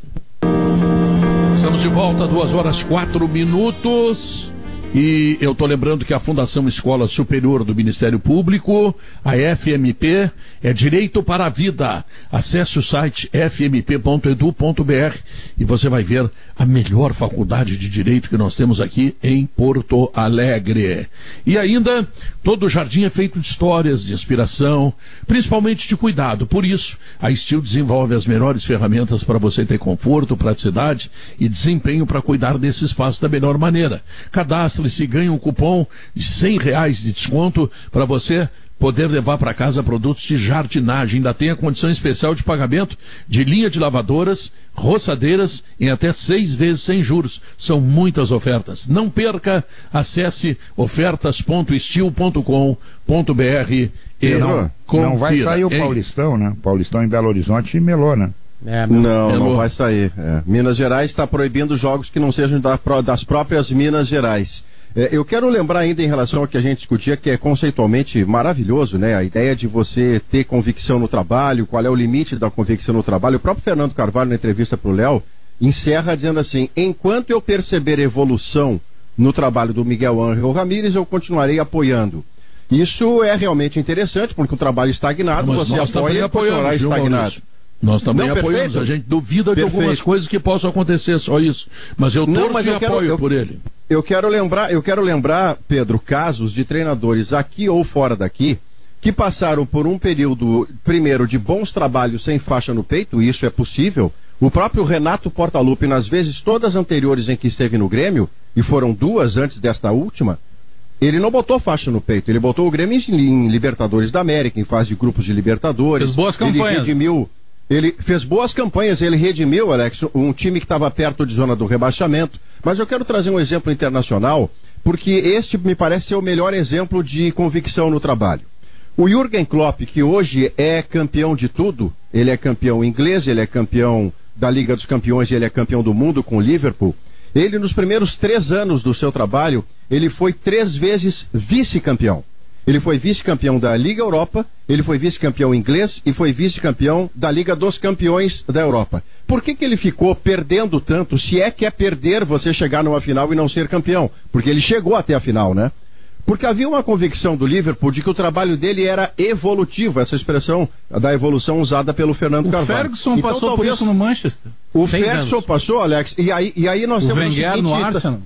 [SPEAKER 1] Estamos de volta, duas horas quatro minutos. E eu estou lembrando que a Fundação Escola Superior do Ministério Público, a F M P, é Direito para a Vida. Acesse o site f m p ponto edu ponto b r e você vai ver a melhor faculdade de Direito que nós temos aqui em Porto Alegre. E ainda, todo o jardim é feito de histórias, de inspiração, principalmente de cuidado. Por isso, a Steel desenvolve as melhores ferramentas para você ter conforto, praticidade e desempenho para cuidar desse espaço da melhor maneira. Cadastre se ganha um cupom de cem reais de desconto para você poder levar para casa produtos de jardinagem. Ainda tem a condição especial de pagamento de linha de lavadoras, roçadeiras em até seis vezes sem juros. São muitas ofertas. Não perca, acesse ofertas ponto steel ponto com ponto b r e
[SPEAKER 6] Não,
[SPEAKER 1] confira.
[SPEAKER 6] não vai sair o
[SPEAKER 1] Hein?
[SPEAKER 6] Paulistão, né? Paulistão em Belo Horizonte e melou, né?
[SPEAKER 7] É, meu-
[SPEAKER 3] Não,
[SPEAKER 1] Pelo-
[SPEAKER 3] não vai sair. É. Minas Gerais está proibindo jogos que não sejam da pró- das próprias Minas Gerais. É, eu quero lembrar ainda em relação ao que a gente discutia, que é conceitualmente maravilhoso, né? A ideia de você ter convicção no trabalho, qual é o limite da convicção no trabalho. O próprio Fernando Carvalho, na entrevista para o Léo, encerra dizendo assim: enquanto eu perceber evolução no trabalho do Miguel Ángel Ramírez, eu continuarei apoiando. Isso é realmente interessante, porque o trabalho estagnado,
[SPEAKER 1] Mas
[SPEAKER 3] você
[SPEAKER 1] nós
[SPEAKER 3] apoia
[SPEAKER 1] também
[SPEAKER 3] e continuará
[SPEAKER 1] apoiamos, viu,
[SPEAKER 3] estagnado.
[SPEAKER 1] Maurício? Nós também
[SPEAKER 3] Não,
[SPEAKER 1] apoiamos.
[SPEAKER 3] perfeito.
[SPEAKER 1] A gente duvida de
[SPEAKER 3] Perfeito.
[SPEAKER 1] algumas coisas que possam acontecer, só isso. Mas eu
[SPEAKER 3] Não,
[SPEAKER 1] torço
[SPEAKER 3] mas
[SPEAKER 1] e
[SPEAKER 3] eu quero-
[SPEAKER 1] apoio
[SPEAKER 3] eu-
[SPEAKER 1] por ele.
[SPEAKER 3] Eu quero lembrar, eu quero lembrar, Pedro, casos de treinadores aqui ou fora daqui que passaram por um período, primeiro, de bons trabalhos sem faixa no peito, e isso é possível. O próprio Renato Portaluppi, nas vezes todas anteriores em que esteve no Grêmio, e foram duas antes desta última, ele não botou faixa no peito, ele botou o Grêmio em, em Libertadores da América, em fase de grupos de Libertadores.
[SPEAKER 2] Fez boas
[SPEAKER 3] Ele
[SPEAKER 2] campanhas.
[SPEAKER 3] redimiu, ele fez boas campanhas, ele redimiu, Alex, um time que estava perto de zona do rebaixamento. Mas eu quero trazer um exemplo internacional, porque este me parece ser o melhor exemplo de convicção no trabalho. O Jürgen Klopp, que hoje é campeão de tudo, ele é campeão inglês, ele é campeão da Liga dos Campeões e ele é campeão do mundo com o Liverpool. Ele, nos primeiros três anos do seu trabalho, ele foi três vezes vice-campeão. Ele foi vice-campeão da Liga Europa, ele foi vice-campeão inglês e foi vice-campeão da Liga dos Campeões da Europa. Por que que ele ficou perdendo tanto, se é que é perder você chegar numa final e não ser campeão? Porque ele chegou até a final, né? Porque havia uma convicção do Liverpool de que o trabalho dele era evolutivo, essa expressão da evolução usada pelo Fernando
[SPEAKER 2] O
[SPEAKER 3] Carvalho.
[SPEAKER 2] Ferguson
[SPEAKER 3] Então,
[SPEAKER 2] passou por
[SPEAKER 3] talvez-
[SPEAKER 2] isso no Manchester.
[SPEAKER 3] O
[SPEAKER 7] Seis
[SPEAKER 3] Ferguson
[SPEAKER 7] anos.
[SPEAKER 3] passou, Alex, e aí, e aí nós
[SPEAKER 2] O
[SPEAKER 3] temos
[SPEAKER 2] Wenger
[SPEAKER 3] o seguinte,
[SPEAKER 2] no
[SPEAKER 3] ta-
[SPEAKER 2] Arsenal.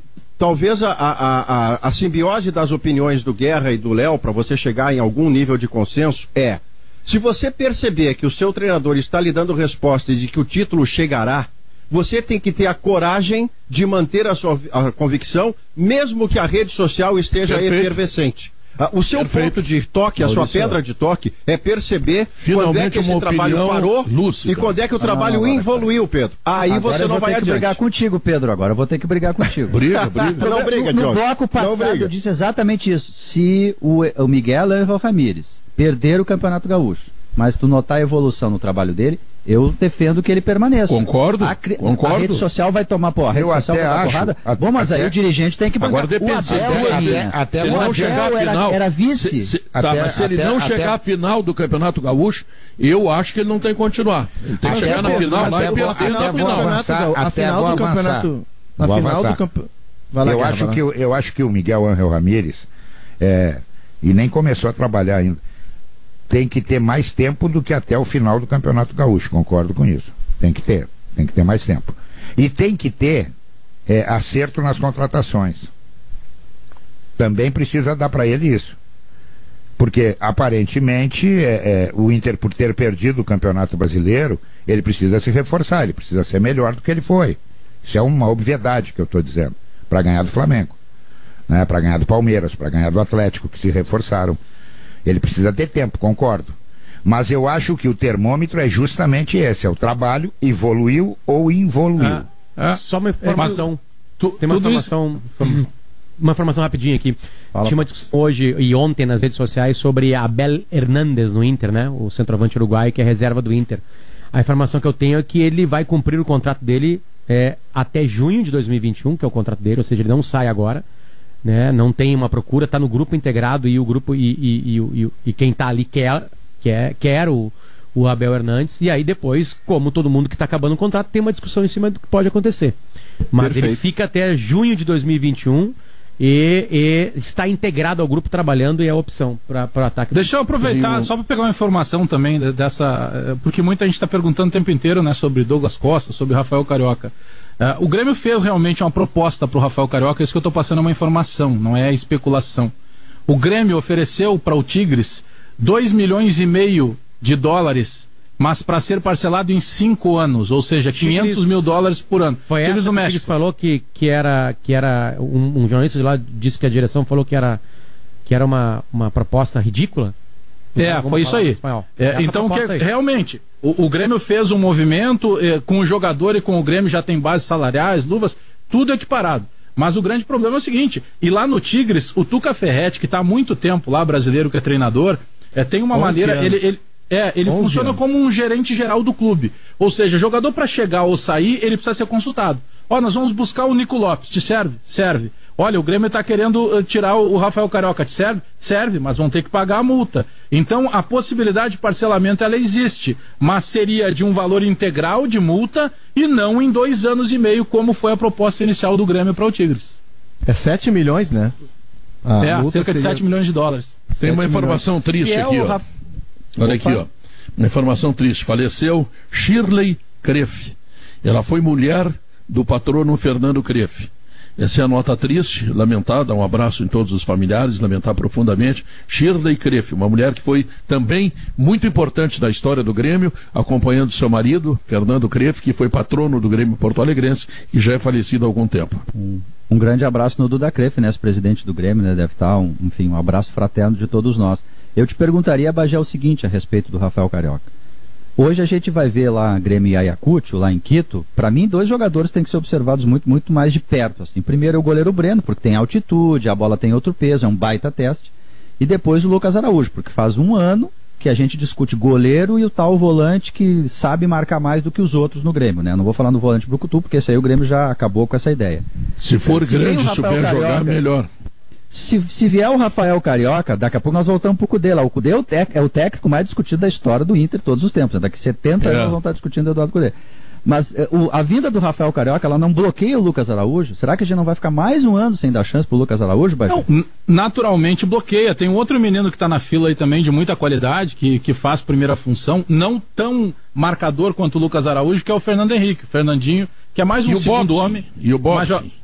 [SPEAKER 3] talvez a, a, a, a simbiose das opiniões do Guerra e do Léo, para você chegar em algum nível de consenso, é: se você perceber que o seu treinador está lhe dando respostas de que o título chegará, você tem que ter a coragem de manter a sua a convicção, mesmo que a rede social esteja
[SPEAKER 1] Perfeito.
[SPEAKER 3] efervescente. Ah, o seu
[SPEAKER 1] Perfeito.
[SPEAKER 3] ponto de toque, a sua
[SPEAKER 1] Maurício.
[SPEAKER 3] pedra de toque, é perceber
[SPEAKER 1] Finalmente
[SPEAKER 3] quando é que esse
[SPEAKER 1] uma
[SPEAKER 3] trabalho
[SPEAKER 1] opinião
[SPEAKER 3] parou
[SPEAKER 1] lúcida.
[SPEAKER 3] e quando é que o trabalho
[SPEAKER 5] não, agora,
[SPEAKER 3] evoluiu, Pedro. Aí
[SPEAKER 5] Agora
[SPEAKER 3] você
[SPEAKER 5] eu
[SPEAKER 3] não
[SPEAKER 5] vou
[SPEAKER 3] vai
[SPEAKER 5] ter que
[SPEAKER 3] adiante.
[SPEAKER 5] brigar contigo, Pedro, agora eu vou ter que brigar contigo.
[SPEAKER 1] Briga, briga.
[SPEAKER 3] Não briga,
[SPEAKER 5] no, no
[SPEAKER 3] Diogo.
[SPEAKER 5] bloco
[SPEAKER 3] Não
[SPEAKER 5] passado
[SPEAKER 3] briga.
[SPEAKER 5] eu disse exatamente isso. Se o, o Miguel Ángel Ramírez perder o Campeonato Gaúcho, mas tu notar a evolução no trabalho dele, eu defendo que ele permaneça.
[SPEAKER 1] Concordo,
[SPEAKER 5] A, cri-
[SPEAKER 1] concordo.
[SPEAKER 5] a rede social vai tomar porra. A rede
[SPEAKER 6] Eu
[SPEAKER 5] social
[SPEAKER 6] até
[SPEAKER 5] vai dar
[SPEAKER 6] acho,
[SPEAKER 5] porrada.
[SPEAKER 6] a-
[SPEAKER 5] Bom, mas
[SPEAKER 6] até-
[SPEAKER 5] aí o dirigente tem que bancar.
[SPEAKER 1] Agora depende,
[SPEAKER 5] O
[SPEAKER 1] se
[SPEAKER 5] Abel,
[SPEAKER 1] der-
[SPEAKER 5] ele-
[SPEAKER 6] até- até
[SPEAKER 1] se ele
[SPEAKER 6] o
[SPEAKER 1] não
[SPEAKER 6] Abel
[SPEAKER 1] chegar à
[SPEAKER 5] era-
[SPEAKER 1] final,
[SPEAKER 5] era vice.
[SPEAKER 1] Se, se- tá,
[SPEAKER 6] Até-
[SPEAKER 1] mas se ele
[SPEAKER 6] até-
[SPEAKER 1] não
[SPEAKER 6] até-
[SPEAKER 1] chegar à final do Campeonato Gaúcho, eu acho que ele não tem que continuar. Ele tem que
[SPEAKER 6] Até
[SPEAKER 1] chegar na
[SPEAKER 6] vou-
[SPEAKER 1] final lá
[SPEAKER 6] até
[SPEAKER 1] e
[SPEAKER 6] vou-
[SPEAKER 1] perder
[SPEAKER 6] até
[SPEAKER 1] na
[SPEAKER 6] vou
[SPEAKER 1] final.
[SPEAKER 6] avançar,
[SPEAKER 4] a
[SPEAKER 6] até
[SPEAKER 4] final
[SPEAKER 6] vou
[SPEAKER 4] do
[SPEAKER 6] avançar.
[SPEAKER 4] campeonato. A
[SPEAKER 6] Vou
[SPEAKER 4] final
[SPEAKER 6] avançar.
[SPEAKER 4] do campeonato. Vai lá,
[SPEAKER 6] eu,
[SPEAKER 4] Guerra,
[SPEAKER 6] acho
[SPEAKER 4] vai
[SPEAKER 6] que,
[SPEAKER 4] lá.
[SPEAKER 6] o- eu acho que o Miguel Ángel Ramírez, é, e nem começou a trabalhar ainda, tem que ter mais tempo do que até o final do Campeonato Gaúcho, concordo com isso. Tem que ter, tem que ter mais tempo. E tem que ter é, acerto nas contratações. Também precisa dar para ele isso. Porque, aparentemente, é, é, o Inter, por ter perdido o Campeonato Brasileiro, ele precisa se reforçar, ele precisa ser melhor do que ele foi. Isso é uma obviedade que eu estou dizendo, para ganhar do Flamengo, né? Para ganhar do Palmeiras, para ganhar do Atlético, que se reforçaram. Ele precisa ter tempo, concordo. Mas eu acho que o termômetro é justamente esse, é o trabalho, evoluiu ou involuiu.
[SPEAKER 2] Ah, ah,
[SPEAKER 7] Só uma informação.
[SPEAKER 2] tu-
[SPEAKER 7] Tem uma
[SPEAKER 2] tudo isso-
[SPEAKER 7] informação. Uma informação rapidinha aqui.
[SPEAKER 4] Fala.
[SPEAKER 7] Tinha uma discussão hoje e ontem nas redes sociais sobre Abel Hernández no Inter, né? O centroavante uruguaio que é reserva do Inter. A informação que eu tenho é que ele vai cumprir o contrato dele é, até junho de dois mil e vinte e um, que é o contrato dele, ou seja, ele não sai agora, né? Não tem uma procura, está no grupo integrado e o grupo e, e, e, e, e quem está ali quer, quer, quer o, o Abel Hernandes, e aí depois, como todo mundo que está acabando o contrato, tem uma discussão em cima do que pode acontecer. Mas
[SPEAKER 3] Perfeito.
[SPEAKER 7] ele fica até junho de dois mil e vinte e um e, e está integrado ao grupo trabalhando e é a opção para o ataque.
[SPEAKER 2] Deixa eu aproveitar
[SPEAKER 1] Tem um-
[SPEAKER 2] só para pegar uma informação também de- dessa. eh, Porque muita gente está perguntando o tempo inteiro, né, sobre Douglas Costa, sobre Rafael Carioca. Eh, o Grêmio fez realmente uma proposta para o Rafael Carioca, isso que eu estou passando é uma informação, não é especulação. O Grêmio ofereceu para o Tigres dois milhões e meio de dólares, mas para ser parcelado em cinco anos, ou seja, quinhentos mil dólares por ano.
[SPEAKER 7] Foi essa
[SPEAKER 2] Tigres
[SPEAKER 7] que
[SPEAKER 2] do
[SPEAKER 7] o Tigres
[SPEAKER 2] México.
[SPEAKER 7] falou que, que era, que era um, um jornalista de lá disse que a direção falou que era, que era uma, uma proposta ridícula.
[SPEAKER 2] É,
[SPEAKER 7] Vamos
[SPEAKER 2] foi isso
[SPEAKER 7] falar em
[SPEAKER 2] aí.
[SPEAKER 7] espanhol.
[SPEAKER 2] É,
[SPEAKER 7] Essa
[SPEAKER 2] então, que,
[SPEAKER 7] proposta aí.
[SPEAKER 2] realmente, o, o Grêmio fez um movimento eh, com o jogador e com o Grêmio já tem bases salariais, luvas, tudo equiparado. Mas o grande problema é o seguinte, e lá no Tigres, o Tuca Ferretti, que está há muito tempo lá, brasileiro que é treinador, eh, tem uma
[SPEAKER 4] onze
[SPEAKER 2] maneira,
[SPEAKER 4] anos.
[SPEAKER 2] ele, ele, é, ele
[SPEAKER 4] onze
[SPEAKER 2] funciona
[SPEAKER 4] anos.
[SPEAKER 2] como um gerente geral do clube. Ou seja, jogador para chegar ou sair, ele precisa ser consultado. Ó, nós vamos buscar o Nico Lopes, te serve? Serve. Olha, o Grêmio está querendo uh, tirar o, o Rafael Carioca, te serve? Serve, mas vão ter que pagar a multa. Então, a possibilidade de parcelamento, ela existe, mas seria de um valor integral de multa e não em dois anos e meio, como foi a proposta inicial do Grêmio para o Tigres.
[SPEAKER 4] É sete milhões, né? A
[SPEAKER 2] é,
[SPEAKER 4] multa
[SPEAKER 2] cerca de
[SPEAKER 4] seria
[SPEAKER 2] sete milhões de dólares.
[SPEAKER 1] Tem uma
[SPEAKER 4] sete
[SPEAKER 1] informação triste
[SPEAKER 5] Que é
[SPEAKER 1] aqui,
[SPEAKER 5] o
[SPEAKER 1] ó.
[SPEAKER 5] Raf-
[SPEAKER 1] Olha
[SPEAKER 5] Opa.
[SPEAKER 1] aqui, ó. Uma informação triste. Faleceu Shirley Creff. Ela foi mulher do patrono Fernando Creff. Essa é a nota triste, lamentada. Um abraço em todos os familiares, lamentar profundamente. Shirley Creff, uma mulher que foi também muito importante na história do Grêmio, acompanhando seu marido, Fernando Creff, que foi patrono do Grêmio Porto Alegrense e já é falecido há algum tempo.
[SPEAKER 5] Um grande abraço no Duda Creff, né, presidente do Grêmio, né, deve estar, um, enfim, um abraço fraterno de todos nós. Eu te perguntaria, Bagé, o seguinte a respeito do Rafael Carioca. Hoje a gente vai ver lá Grêmio e Ayacucho, lá em Quito. Para mim, dois jogadores têm que ser observados muito, muito mais de perto. Assim. Primeiro é o goleiro Breno, porque tem altitude, a bola tem outro peso, é um baita teste. E depois o Lucas Araújo, porque faz um ano que a gente discute goleiro e o tal volante que sabe marcar mais do que os outros no Grêmio, né? Não vou falar no volante Brucutu, porque esse aí o Grêmio já acabou com essa ideia.
[SPEAKER 1] Se for
[SPEAKER 5] Se
[SPEAKER 1] grande
[SPEAKER 5] vem
[SPEAKER 1] e
[SPEAKER 5] o Rafael
[SPEAKER 1] souber jogar,
[SPEAKER 5] Carioca,
[SPEAKER 1] melhor.
[SPEAKER 5] Se, se vier o Rafael Carioca, daqui a pouco nós voltamos pro Cudê lá. O Cudê é o, tec, é o técnico mais discutido da história do Inter todos os tempos. Né? Daqui setenta
[SPEAKER 1] É.
[SPEAKER 5] anos nós vamos estar discutindo o Eduardo Cudê. Mas eh, o, a vinda do Rafael Carioca, ela não bloqueia o Lucas Araújo? Será que a gente não vai ficar mais um ano sem dar chance pro Lucas Araújo, Bagé?
[SPEAKER 2] Não, n- naturalmente bloqueia. Tem um outro menino que está na fila aí também, de muita qualidade, que, que faz primeira função, não tão marcador quanto o Lucas Araújo, que é o Fernando Henrique. O Fernandinho, que é mais um
[SPEAKER 1] E o
[SPEAKER 2] segundo
[SPEAKER 1] Bobson?
[SPEAKER 2] homem.
[SPEAKER 1] E o Bobson?
[SPEAKER 2] Mas, ó,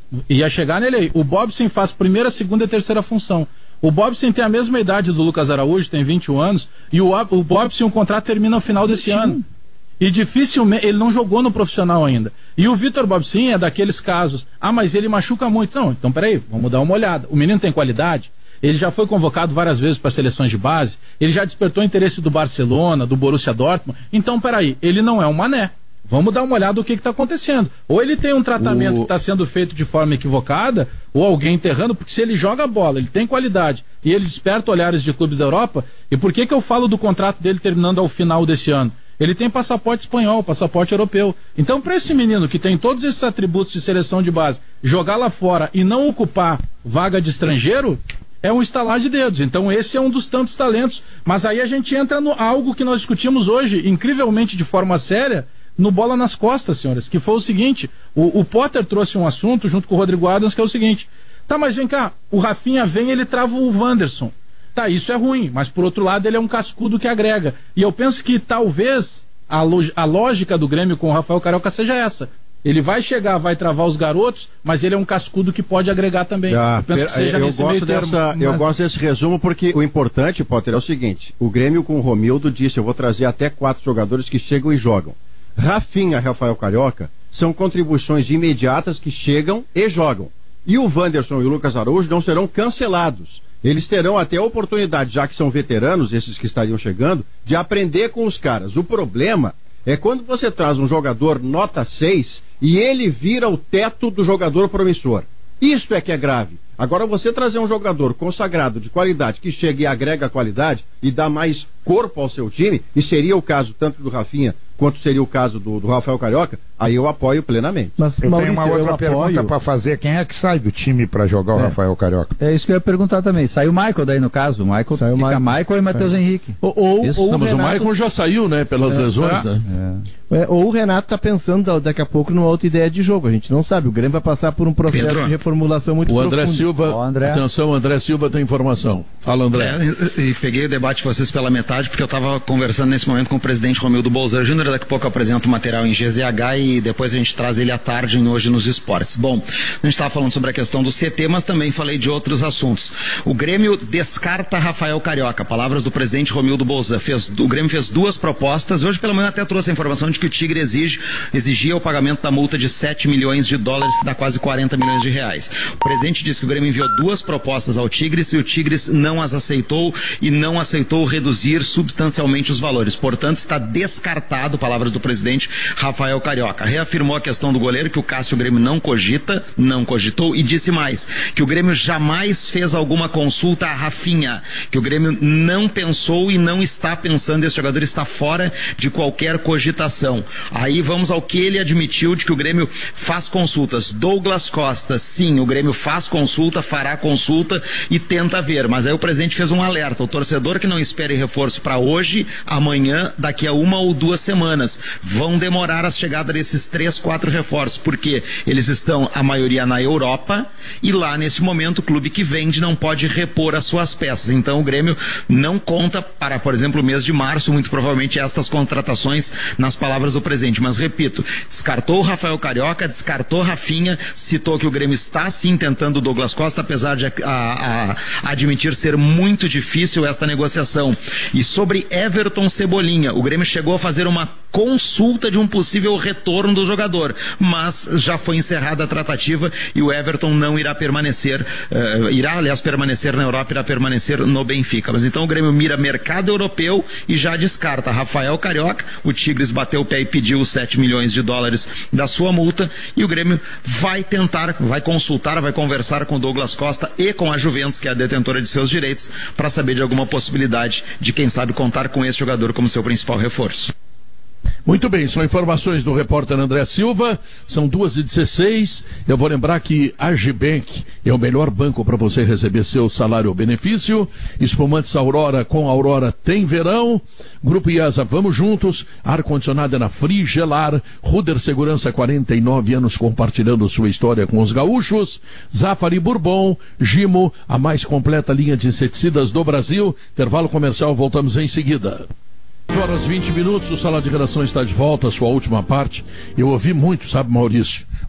[SPEAKER 2] Ia chegar nele aí. O Bobson faz primeira, segunda e terceira função. O Bobson tem a mesma idade do Lucas Araújo, tem vinte e um anos, e o, o Bobson, o contrato termina no final desse ano. E dificilmente, ele não jogou no profissional ainda. E o Vitor Bobson é daqueles casos, ah, mas ele machuca muito. Não, então peraí, vamos dar uma olhada. O menino tem qualidade, ele já foi convocado várias vezes para seleções de base, ele já despertou interesse do Barcelona, do Borussia Dortmund. Então peraí, ele não é um Mané. Vamos dar uma olhada do que está acontecendo. Ou ele tem um tratamento o... que está sendo feito de forma equivocada, ou alguém enterrando, porque se ele joga a bola, ele tem qualidade, e ele desperta olhares de clubes da Europa, e por que que eu falo do contrato dele terminando ao final desse ano? Ele tem passaporte espanhol, passaporte europeu. Então, para esse menino que tem todos esses atributos de seleção de base, jogar lá fora e não ocupar vaga de estrangeiro, é um estalar de dedos. Então esse é um dos tantos talentos. Mas aí a gente entra no algo que nós discutimos hoje, incrivelmente de forma séria, no Bola nas Costas, senhores, que foi o seguinte, o, o Potter trouxe um assunto junto com o Rodrigo Adams, que é o seguinte, tá, mas vem cá, o Rafinha vem e ele trava o Wanderson. Tá, isso é ruim, mas por outro lado ele é um cascudo que agrega. E eu penso que talvez a, log- a lógica do Grêmio com o Rafael Carioca seja essa. Ele vai chegar, vai travar os garotos, mas ele é um cascudo que pode agregar também.
[SPEAKER 3] Ah,
[SPEAKER 2] eu penso que seja
[SPEAKER 3] eu
[SPEAKER 2] nesse
[SPEAKER 3] gosto
[SPEAKER 2] meio termo.
[SPEAKER 3] dessa,
[SPEAKER 2] Mas...
[SPEAKER 3] Eu gosto desse resumo porque o importante, Potter, é o seguinte, o Grêmio com o Romildo disse, eu vou trazer até quatro jogadores que chegam e jogam. Rafinha, Rafael Carioca, são contribuições imediatas que chegam e jogam. E o Wanderson e o Lucas Araújo não serão cancelados. Eles terão até a oportunidade, já que são veteranos, esses que estariam chegando, de aprender com os caras. O problema é quando você traz um jogador nota seis e ele vira o teto do jogador promissor. Isso é que é grave. Agora você trazer um jogador consagrado de qualidade, que chega e agrega qualidade e dá mais corpo ao seu time, e seria o caso tanto do Rafinha quanto seria o caso do, do Rafael Carioca, aí eu apoio plenamente.
[SPEAKER 6] Mas, eu Maurício, tenho uma outra pergunta para fazer. Quem é que sai do time para jogar o é. Rafael Carioca?
[SPEAKER 5] É isso que eu ia perguntar também. Sai o Michael daí no caso. O Michael
[SPEAKER 4] sai
[SPEAKER 5] fica
[SPEAKER 4] o
[SPEAKER 5] Michael e Matheus Henrique.
[SPEAKER 4] Ou, ou, ou
[SPEAKER 1] não, mas Renato... o Michael já saiu, né? Pelas é. lesões,
[SPEAKER 4] é.
[SPEAKER 1] né?
[SPEAKER 4] É. É, ou o Renato tá pensando daqui a pouco numa outra ideia de jogo. A gente não sabe. O Grêmio vai passar por um processo Pedro. de reformulação muito
[SPEAKER 1] o André
[SPEAKER 4] profundo.
[SPEAKER 1] Silva,
[SPEAKER 5] o André.
[SPEAKER 1] Atenção, André Silva tem informação. Fala, André.
[SPEAKER 8] É, e peguei o debate de vocês pela metade, porque eu estava conversando nesse momento com o presidente Romildo Bolzan Júnior. Daqui a pouco eu apresento o material em G Z H e depois a gente traz ele à tarde em Hoje nos Esportes. Bom, a gente estava falando sobre a questão do C T, mas também falei de outros assuntos. O Grêmio descarta Rafael Carioca. Palavras do presidente Romildo Bolzan. Fez, o Grêmio fez duas propostas. Hoje pela manhã até trouxe a informação de que o Tigre exige, exigia o pagamento da multa de sete milhões de dólares, que dá quase quarenta milhões de reais. O presidente disse que o Grêmio enviou duas propostas ao Tigres e o Tigres não as aceitou e não aceitou reduzir substancialmente os valores. Portanto, está descartado, palavras do presidente Rafael Carioca. Reafirmou a questão do goleiro, que o Cássio o Grêmio não cogita, não cogitou, e disse mais, que o Grêmio jamais fez alguma consulta a Rafinha, que o Grêmio não pensou e não está pensando, esse jogador está fora de qualquer cogitação. Aí vamos ao que ele admitiu de que o Grêmio faz consultas. Douglas Costa, sim, o Grêmio faz consulta, fará consulta e tenta ver, mas aí o presidente fez um alerta, o torcedor que não espere reforço para hoje, amanhã, daqui a uma ou duas semanas, vão demorar a chegada desses três, quatro reforços, porque eles estão, a maioria, na Europa, e lá nesse momento o clube que vende não pode repor as suas peças, então o Grêmio não conta para, por exemplo, o mês de março, muito provavelmente estas contratações, nas palavras do presidente, mas repito, descartou o Rafael Carioca, descartou Rafinha, citou que o Grêmio está sim tentando o Douglas Costa, apesar de a, a, a admitir ser muito difícil esta negociação. E sobre Everton Cebolinha, o Grêmio chegou a fazer uma consulta de um possível retorno do jogador, mas já foi encerrada a tratativa e o Everton não irá permanecer, uh, irá aliás permanecer na Europa, irá permanecer no Benfica. Mas então o Grêmio mira mercado europeu e já descarta Rafael Carioca, o Tigres bateu o pé e pediu os sete milhões de dólares da sua multa, e o Grêmio vai tentar, vai consultar, vai conversar com o Douglas Costa e com a Juventus, que é a detentora de seus direitos, para saber de alguma possibilidade de, quem sabe, contar com esse jogador como seu principal reforço.
[SPEAKER 1] Muito bem, são informações do repórter André Silva, são duas e dezesseis. Eu vou lembrar que a Agibank é o melhor banco para você receber seu salário ou benefício. Espumantes Aurora, com Aurora tem verão. Grupo IESA, vamos juntos. Ar-condicionado é na Frigelar. Ruder Segurança, quarenta e nove anos compartilhando sua história com os gaúchos. Zafari Bourbon, Gimo, a mais completa linha de inseticidas do Brasil. Intervalo comercial, voltamos em seguida. horas vinte minutos, o Sala de Redação está de volta, a sua última parte. Eu ouvi muito, sabe, Maurício?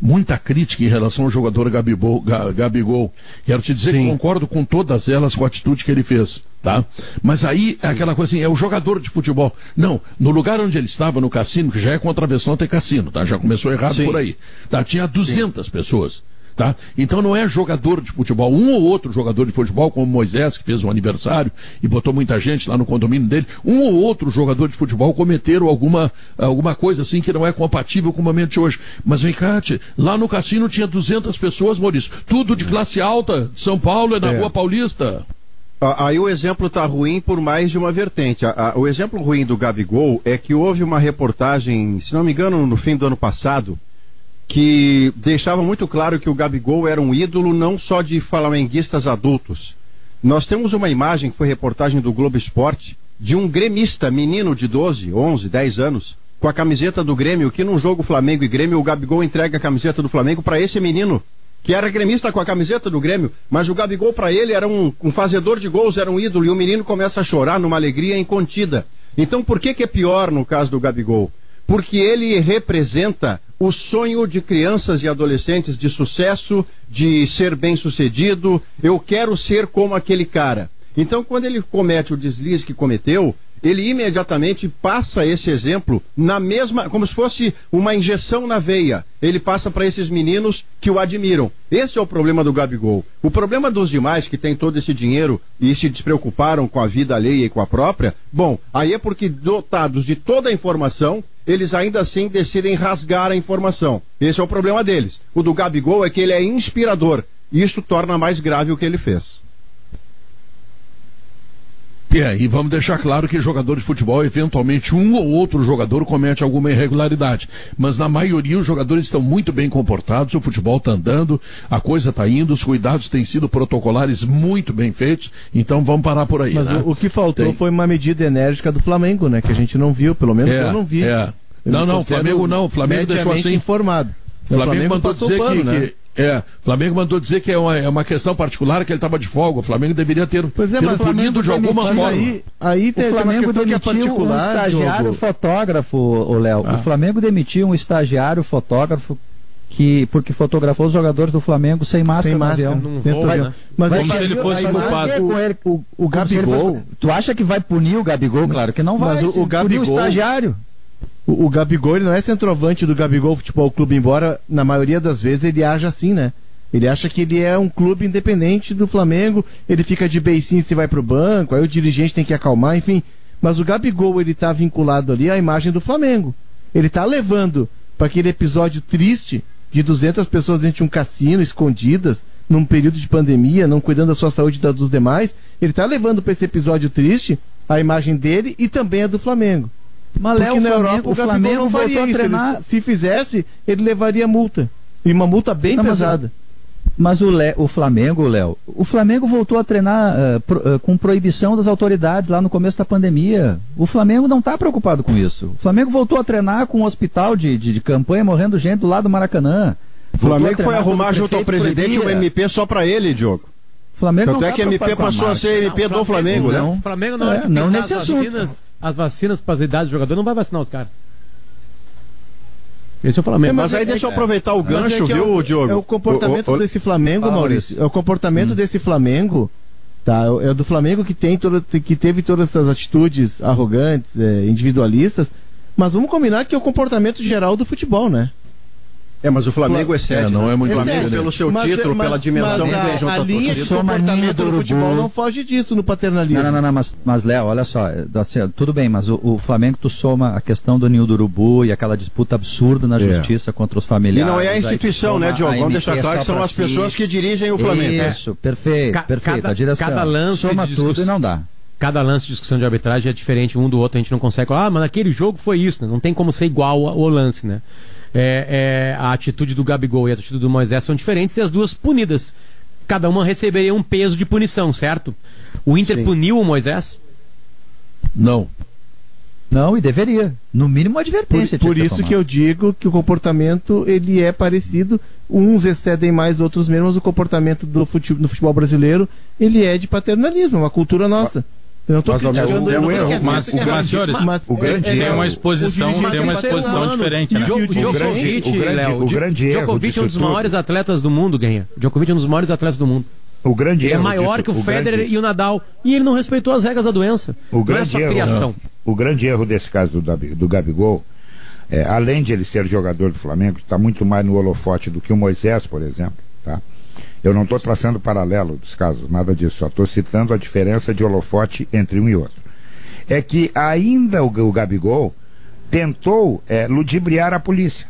[SPEAKER 1] muita crítica em relação ao jogador Gabigol. Gabigol. Quero te dizer Sim. que concordo com todas elas com a atitude que ele fez, tá? Mas aí é aquela coisa assim, é o jogador de futebol. Não, no lugar onde ele estava, no cassino, que já é contravenção ter cassino, tá? Já começou errado Sim. por aí. Tá? Tinha duzentas Sim. pessoas. Tá? Então não é jogador de futebol, um ou outro jogador de futebol, como Moisés, que fez um aniversário e botou muita gente lá no condomínio dele, um ou outro jogador de futebol cometeram alguma, alguma coisa assim que não é compatível com o momento de hoje. Mas vem cá, lá no cassino tinha duzentas pessoas, Maurício, tudo de classe alta, São Paulo é na é. Rua Paulista.
[SPEAKER 3] Aí o exemplo está ruim por mais de uma vertente. A, a, o exemplo ruim do Gabigol é que houve uma reportagem, se não me engano, no fim do ano passado, que deixava muito claro que o Gabigol era um ídolo não só de flamenguistas adultos. Nós temos uma imagem que foi reportagem do Globo Esporte de um gremista, menino de doze, onze, dez anos, com a camiseta do Grêmio, que num jogo Flamengo e Grêmio, o Gabigol entrega a camiseta do Flamengo para esse menino, que era gremista com a camiseta do Grêmio, mas o Gabigol para ele era um, um fazedor de gols, era um ídolo, e o menino começa a chorar numa alegria incontida. Então por que que é pior no caso do Gabigol? Porque ele representa o sonho de crianças e adolescentes de sucesso, de ser bem-sucedido. Eu quero ser como aquele cara. Então, quando ele comete o deslize que cometeu, ele imediatamente passa esse exemplo na mesma, como se fosse uma injeção na veia. Ele passa para esses meninos que o admiram. Esse é o problema do Gabigol. O problema dos demais que têm todo esse dinheiro e se despreocuparam com a vida alheia e com a própria, bom, aí é porque dotados de toda a informação, eles ainda assim decidem rasgar a informação. Esse é o problema deles. O do Gabigol é que ele é inspirador. E isso torna mais grave o que ele fez.
[SPEAKER 1] É, e vamos deixar claro que jogador de futebol, eventualmente um ou outro jogador comete alguma irregularidade, mas na maioria os jogadores estão muito bem comportados, o futebol está andando, a coisa está indo, os cuidados têm sido protocolares muito bem feitos, então vamos parar por aí.
[SPEAKER 4] Mas
[SPEAKER 1] né?
[SPEAKER 4] o, o que faltou
[SPEAKER 1] Tem...
[SPEAKER 4] foi uma medida enérgica do Flamengo, né, que a gente não viu, pelo menos
[SPEAKER 1] é,
[SPEAKER 4] eu não vi.
[SPEAKER 1] É.
[SPEAKER 4] Eu
[SPEAKER 1] não, não, o Flamengo não, o Flamengo deixou assim
[SPEAKER 4] informado.
[SPEAKER 1] O Flamengo, Flamengo mandou dizer
[SPEAKER 4] pano,
[SPEAKER 1] que...
[SPEAKER 4] né?
[SPEAKER 1] que... É, o Flamengo mandou dizer que é uma, é uma questão particular, que ele estava de folga. O Flamengo deveria ter,
[SPEAKER 4] pois é,
[SPEAKER 1] ter
[SPEAKER 4] mas
[SPEAKER 1] punido de alguma forma.
[SPEAKER 4] Aí, aí tem,
[SPEAKER 5] o Flamengo
[SPEAKER 4] tem uma
[SPEAKER 5] demitiu
[SPEAKER 4] que é particular,
[SPEAKER 5] um estagiário
[SPEAKER 4] jogo.
[SPEAKER 5] fotógrafo, o Léo. Ah. O Flamengo demitiu um estagiário fotógrafo que, porque fotografou os jogadores do Flamengo sem máscara.
[SPEAKER 4] Sem máscara.
[SPEAKER 5] No
[SPEAKER 4] avião.
[SPEAKER 5] voo, né?
[SPEAKER 4] Mas
[SPEAKER 1] como
[SPEAKER 4] vai,
[SPEAKER 1] se ele fosse culpado.
[SPEAKER 4] O, o, o Gabigol...
[SPEAKER 5] Fosse... Tu acha que vai punir o Gabigol? Claro que não vai.
[SPEAKER 4] Mas o, o Gabigol...
[SPEAKER 5] Punir o estagiário.
[SPEAKER 4] O, o Gabigol, ele não é centroavante do Gabigol Futebol Clube, embora na maioria das vezes ele haja assim, né? Ele acha que ele é um clube independente do Flamengo, ele fica de beicinho se vai pro banco, aí o dirigente tem que acalmar, enfim. Mas o Gabigol, ele tá vinculado ali à imagem do Flamengo. Ele tá levando para aquele episódio triste de duzentas pessoas dentro de um cassino, escondidas, num período de pandemia, não cuidando da sua saúde e da dos demais. Ele tá levando para esse episódio triste a imagem dele e também a do Flamengo.
[SPEAKER 5] Mas Léo,
[SPEAKER 4] Porque na
[SPEAKER 5] Flamengo,
[SPEAKER 4] Europa o,
[SPEAKER 5] o Flamengo
[SPEAKER 4] não faria
[SPEAKER 5] voltou
[SPEAKER 4] isso.
[SPEAKER 5] a treinar...
[SPEAKER 4] Ele, se fizesse, ele levaria multa. E uma multa bem
[SPEAKER 5] não,
[SPEAKER 4] pesada.
[SPEAKER 5] Mas o, Le, o Flamengo, Léo, o Flamengo voltou a treinar uh, pro, uh, com proibição das autoridades lá no começo da pandemia. O Flamengo não está preocupado com isso. O Flamengo voltou a treinar com um hospital de, de, de campanha morrendo gente do lado do Maracanã.
[SPEAKER 3] O Flamengo foi arrumar junto ao presidente uma M P só para ele, Diogo.
[SPEAKER 5] Flamengo
[SPEAKER 3] Tanto
[SPEAKER 5] não
[SPEAKER 3] é
[SPEAKER 5] tá
[SPEAKER 3] que a M P passou a ser M P não, do Flamengo,
[SPEAKER 7] Flamengo,
[SPEAKER 3] né?
[SPEAKER 7] Não. O Flamengo não,
[SPEAKER 5] é, não nesse
[SPEAKER 7] as
[SPEAKER 5] assunto.
[SPEAKER 7] Vacinas, as vacinas para as idades do jogador não vai vacinar os caras. Esse é o Flamengo.
[SPEAKER 3] É, mas, mas aí é, deixa eu aproveitar o gancho, é viu,
[SPEAKER 4] é,
[SPEAKER 3] Diogo?
[SPEAKER 4] É o comportamento o, o, desse Flamengo, Paulo, Maurício. É o comportamento hum. desse Flamengo, tá? É o do Flamengo que, tem todo, que teve todas essas atitudes arrogantes, é, individualistas, mas vamos combinar que é o comportamento geral do futebol, né?
[SPEAKER 3] É, mas o Flamengo excede. É,
[SPEAKER 1] não é muito
[SPEAKER 3] Flamengo, pelo seu
[SPEAKER 4] mas,
[SPEAKER 3] título,
[SPEAKER 4] mas,
[SPEAKER 3] pela dimensão
[SPEAKER 4] mas,
[SPEAKER 3] que
[SPEAKER 4] a, a linha de comportamento do futebol não foge disso no paternalismo.
[SPEAKER 5] Não, não, não, mas, mas Léo, olha só, assim, tudo bem, mas o, o Flamengo tu soma a questão do ninho do urubu e aquela disputa absurda na justiça é. contra os familiares.
[SPEAKER 3] E não é a instituição, né, Diogo? Vamos deixar claro que são as si. pessoas que dirigem o Flamengo.
[SPEAKER 5] Isso, perfeito,
[SPEAKER 7] Ca
[SPEAKER 5] perfeito.
[SPEAKER 7] Cada,
[SPEAKER 5] a direção
[SPEAKER 7] cada lance
[SPEAKER 5] soma
[SPEAKER 7] de
[SPEAKER 5] tudo e não dá.
[SPEAKER 7] Cada lance de discussão de arbitragem é diferente um do outro, a gente não consegue falar, ah, mas naquele jogo foi isso, né? Não tem como ser igual ao lance, né? É, é, a atitude do Gabigol e a atitude do Moisés são diferentes e as duas punidas. Cada uma receberia um peso de punição, certo? O Inter Sim. puniu o Moisés?
[SPEAKER 1] Não.
[SPEAKER 5] Não, e deveria. No mínimo uma advertência.
[SPEAKER 4] Por, por
[SPEAKER 5] que
[SPEAKER 4] isso
[SPEAKER 5] tomar.
[SPEAKER 4] que eu digo que o comportamento ele é parecido. Uns excedem mais, outros menos. O comportamento do futebol, no futebol brasileiro ele é de paternalismo, uma cultura nossa. Eu não estou
[SPEAKER 3] Mas, ao mesmo
[SPEAKER 4] criticando
[SPEAKER 3] tempo,
[SPEAKER 4] ele,
[SPEAKER 3] é um
[SPEAKER 4] não.
[SPEAKER 3] erro.
[SPEAKER 2] Mas,
[SPEAKER 7] Mas,
[SPEAKER 2] mas, senhores,
[SPEAKER 4] mas
[SPEAKER 6] o grande
[SPEAKER 2] tem
[SPEAKER 6] erro-
[SPEAKER 2] uma exposição,
[SPEAKER 4] o
[SPEAKER 2] tem uma
[SPEAKER 7] ser
[SPEAKER 2] exposição
[SPEAKER 7] humano.
[SPEAKER 2] diferente, né?
[SPEAKER 7] Djo-
[SPEAKER 6] o grande-
[SPEAKER 7] Djokovic,
[SPEAKER 6] o grande-
[SPEAKER 7] Léo,
[SPEAKER 6] o grande erro
[SPEAKER 7] Djokovic é um
[SPEAKER 6] disso
[SPEAKER 7] dos
[SPEAKER 6] tudo.
[SPEAKER 7] maiores atletas do mundo, ganha. Djokovic é um dos maiores atletas do mundo.
[SPEAKER 6] O grande
[SPEAKER 7] Ele é
[SPEAKER 6] erro
[SPEAKER 7] maior
[SPEAKER 6] disso-
[SPEAKER 7] que o,
[SPEAKER 6] o
[SPEAKER 7] Federer
[SPEAKER 6] grande-
[SPEAKER 7] e o Nadal. E ele não respeitou as regras da doença.
[SPEAKER 6] O
[SPEAKER 7] não é
[SPEAKER 6] grande
[SPEAKER 7] só
[SPEAKER 6] erro,
[SPEAKER 7] criação.
[SPEAKER 6] O grande erro desse caso do, Davi- do Gabigol, é, além de ele ser jogador do Flamengo, está muito mais no holofote do que o Moisés, por exemplo. Tá? Eu não estou traçando paralelo dos casos, nada disso. Só estou citando a diferença de holofote entre um e outro. É que ainda o, o Gabigol tentou é, ludibriar a polícia.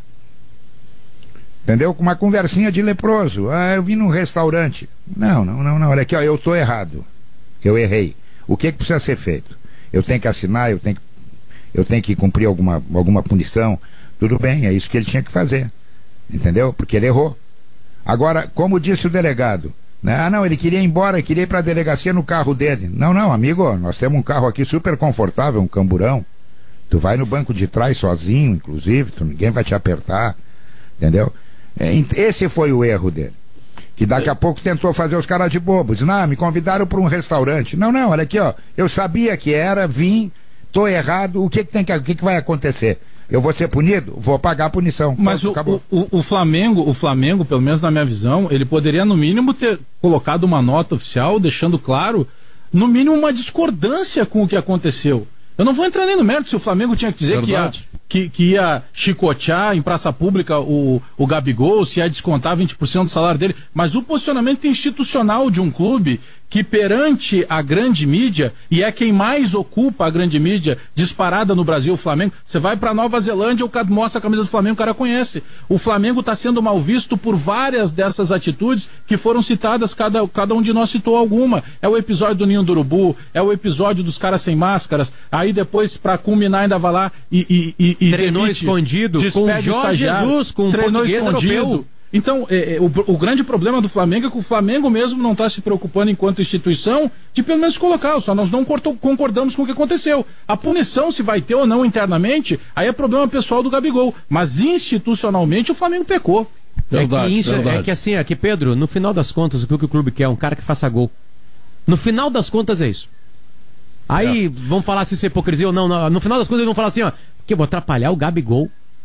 [SPEAKER 6] Entendeu? Com uma conversinha de leproso. Ah, eu vim num restaurante. Não, não, não, não. Olha aqui, ó, eu estou errado. Eu errei. O que, que precisa ser feito? Eu tenho que assinar, eu tenho que, eu tenho que cumprir alguma, alguma punição. Tudo bem, é isso que ele tinha que fazer. Entendeu? Porque ele errou. Agora, como disse o delegado, né? Ah, não, ele queria ir embora, queria ir para a delegacia no carro dele. Não, não, amigo, nós temos um carro aqui super confortável, um camburão. Tu vai no banco de trás sozinho, inclusive, tu, ninguém vai te apertar. Entendeu? É, esse foi o erro dele. Que daqui a pouco tentou fazer os caras de bobo. Diz, não, me convidaram para um restaurante. Não, não, olha aqui, ó. Eu sabia que era, vim, tô errado. O que que tem que, o que que vai acontecer? Eu vou ser punido? Vou pagar a punição.
[SPEAKER 2] Mas o,
[SPEAKER 6] Acabou.
[SPEAKER 2] o, o, o Flamengo, o Flamengo, pelo menos na minha visão, ele poderia no mínimo ter colocado uma nota oficial, deixando claro, no mínimo uma discordância com o que aconteceu. Eu não vou entrar nem no mérito se o Flamengo tinha que dizer que ia, que, que ia chicotear em praça pública o, o Gabigol, se ia descontar vinte por cento do salário dele, mas o posicionamento institucional de um clube que perante a grande mídia, e é quem mais ocupa a grande mídia disparada no Brasil, o Flamengo, você vai para Nova Zelândia, o cara mostra a camisa do Flamengo, o cara conhece. O Flamengo está sendo mal visto por várias dessas atitudes que foram citadas, cada, cada um de nós citou alguma. É o episódio do Ninho do Urubu, é o episódio dos caras sem máscaras, aí depois, para culminar, ainda vai lá e, e, e, e
[SPEAKER 7] treinou
[SPEAKER 2] demite,
[SPEAKER 7] escondido com
[SPEAKER 2] despede o
[SPEAKER 7] Jorge
[SPEAKER 2] estagiário,
[SPEAKER 7] Jesus, com um
[SPEAKER 2] treinou
[SPEAKER 7] português
[SPEAKER 2] escondido.
[SPEAKER 7] europeu.
[SPEAKER 2] Então, é, é, o, o grande problema do Flamengo é que o Flamengo mesmo não está se preocupando enquanto instituição de pelo menos colocar, só nós não cortou, concordamos com o que aconteceu. A punição, se vai ter ou não internamente, aí é problema pessoal do Gabigol. Mas institucionalmente o Flamengo pecou.
[SPEAKER 1] Verdade,
[SPEAKER 7] é que isso,
[SPEAKER 1] verdade.
[SPEAKER 7] é que assim, é que Pedro, no final das contas, o que o clube quer é um cara que faça gol. No final das contas é isso. Aí é. vão falar se isso é hipocrisia ou não, não. No final das contas eles vão falar assim, ó, que eu vou atrapalhar o Gabigol.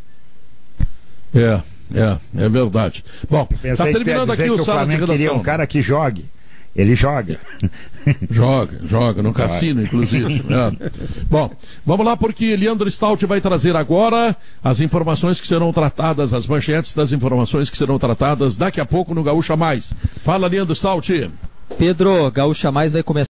[SPEAKER 1] É. É, é verdade. Bom,
[SPEAKER 6] Pensei
[SPEAKER 1] tá terminando
[SPEAKER 6] que
[SPEAKER 1] aqui o
[SPEAKER 6] que o
[SPEAKER 1] Sala de
[SPEAKER 6] Flamengo
[SPEAKER 1] Redação.
[SPEAKER 6] queria um cara que jogue. Ele joga.
[SPEAKER 1] Joga, joga, no cassino, inclusive. É. Bom, vamos lá, porque Leandro Stout vai trazer agora as informações que serão tratadas, as manchetes das informações que serão tratadas daqui a pouco no Gaúcha Mais. Fala, Leandro Stout.
[SPEAKER 9] Pedro, Gaúcha Mais vai começar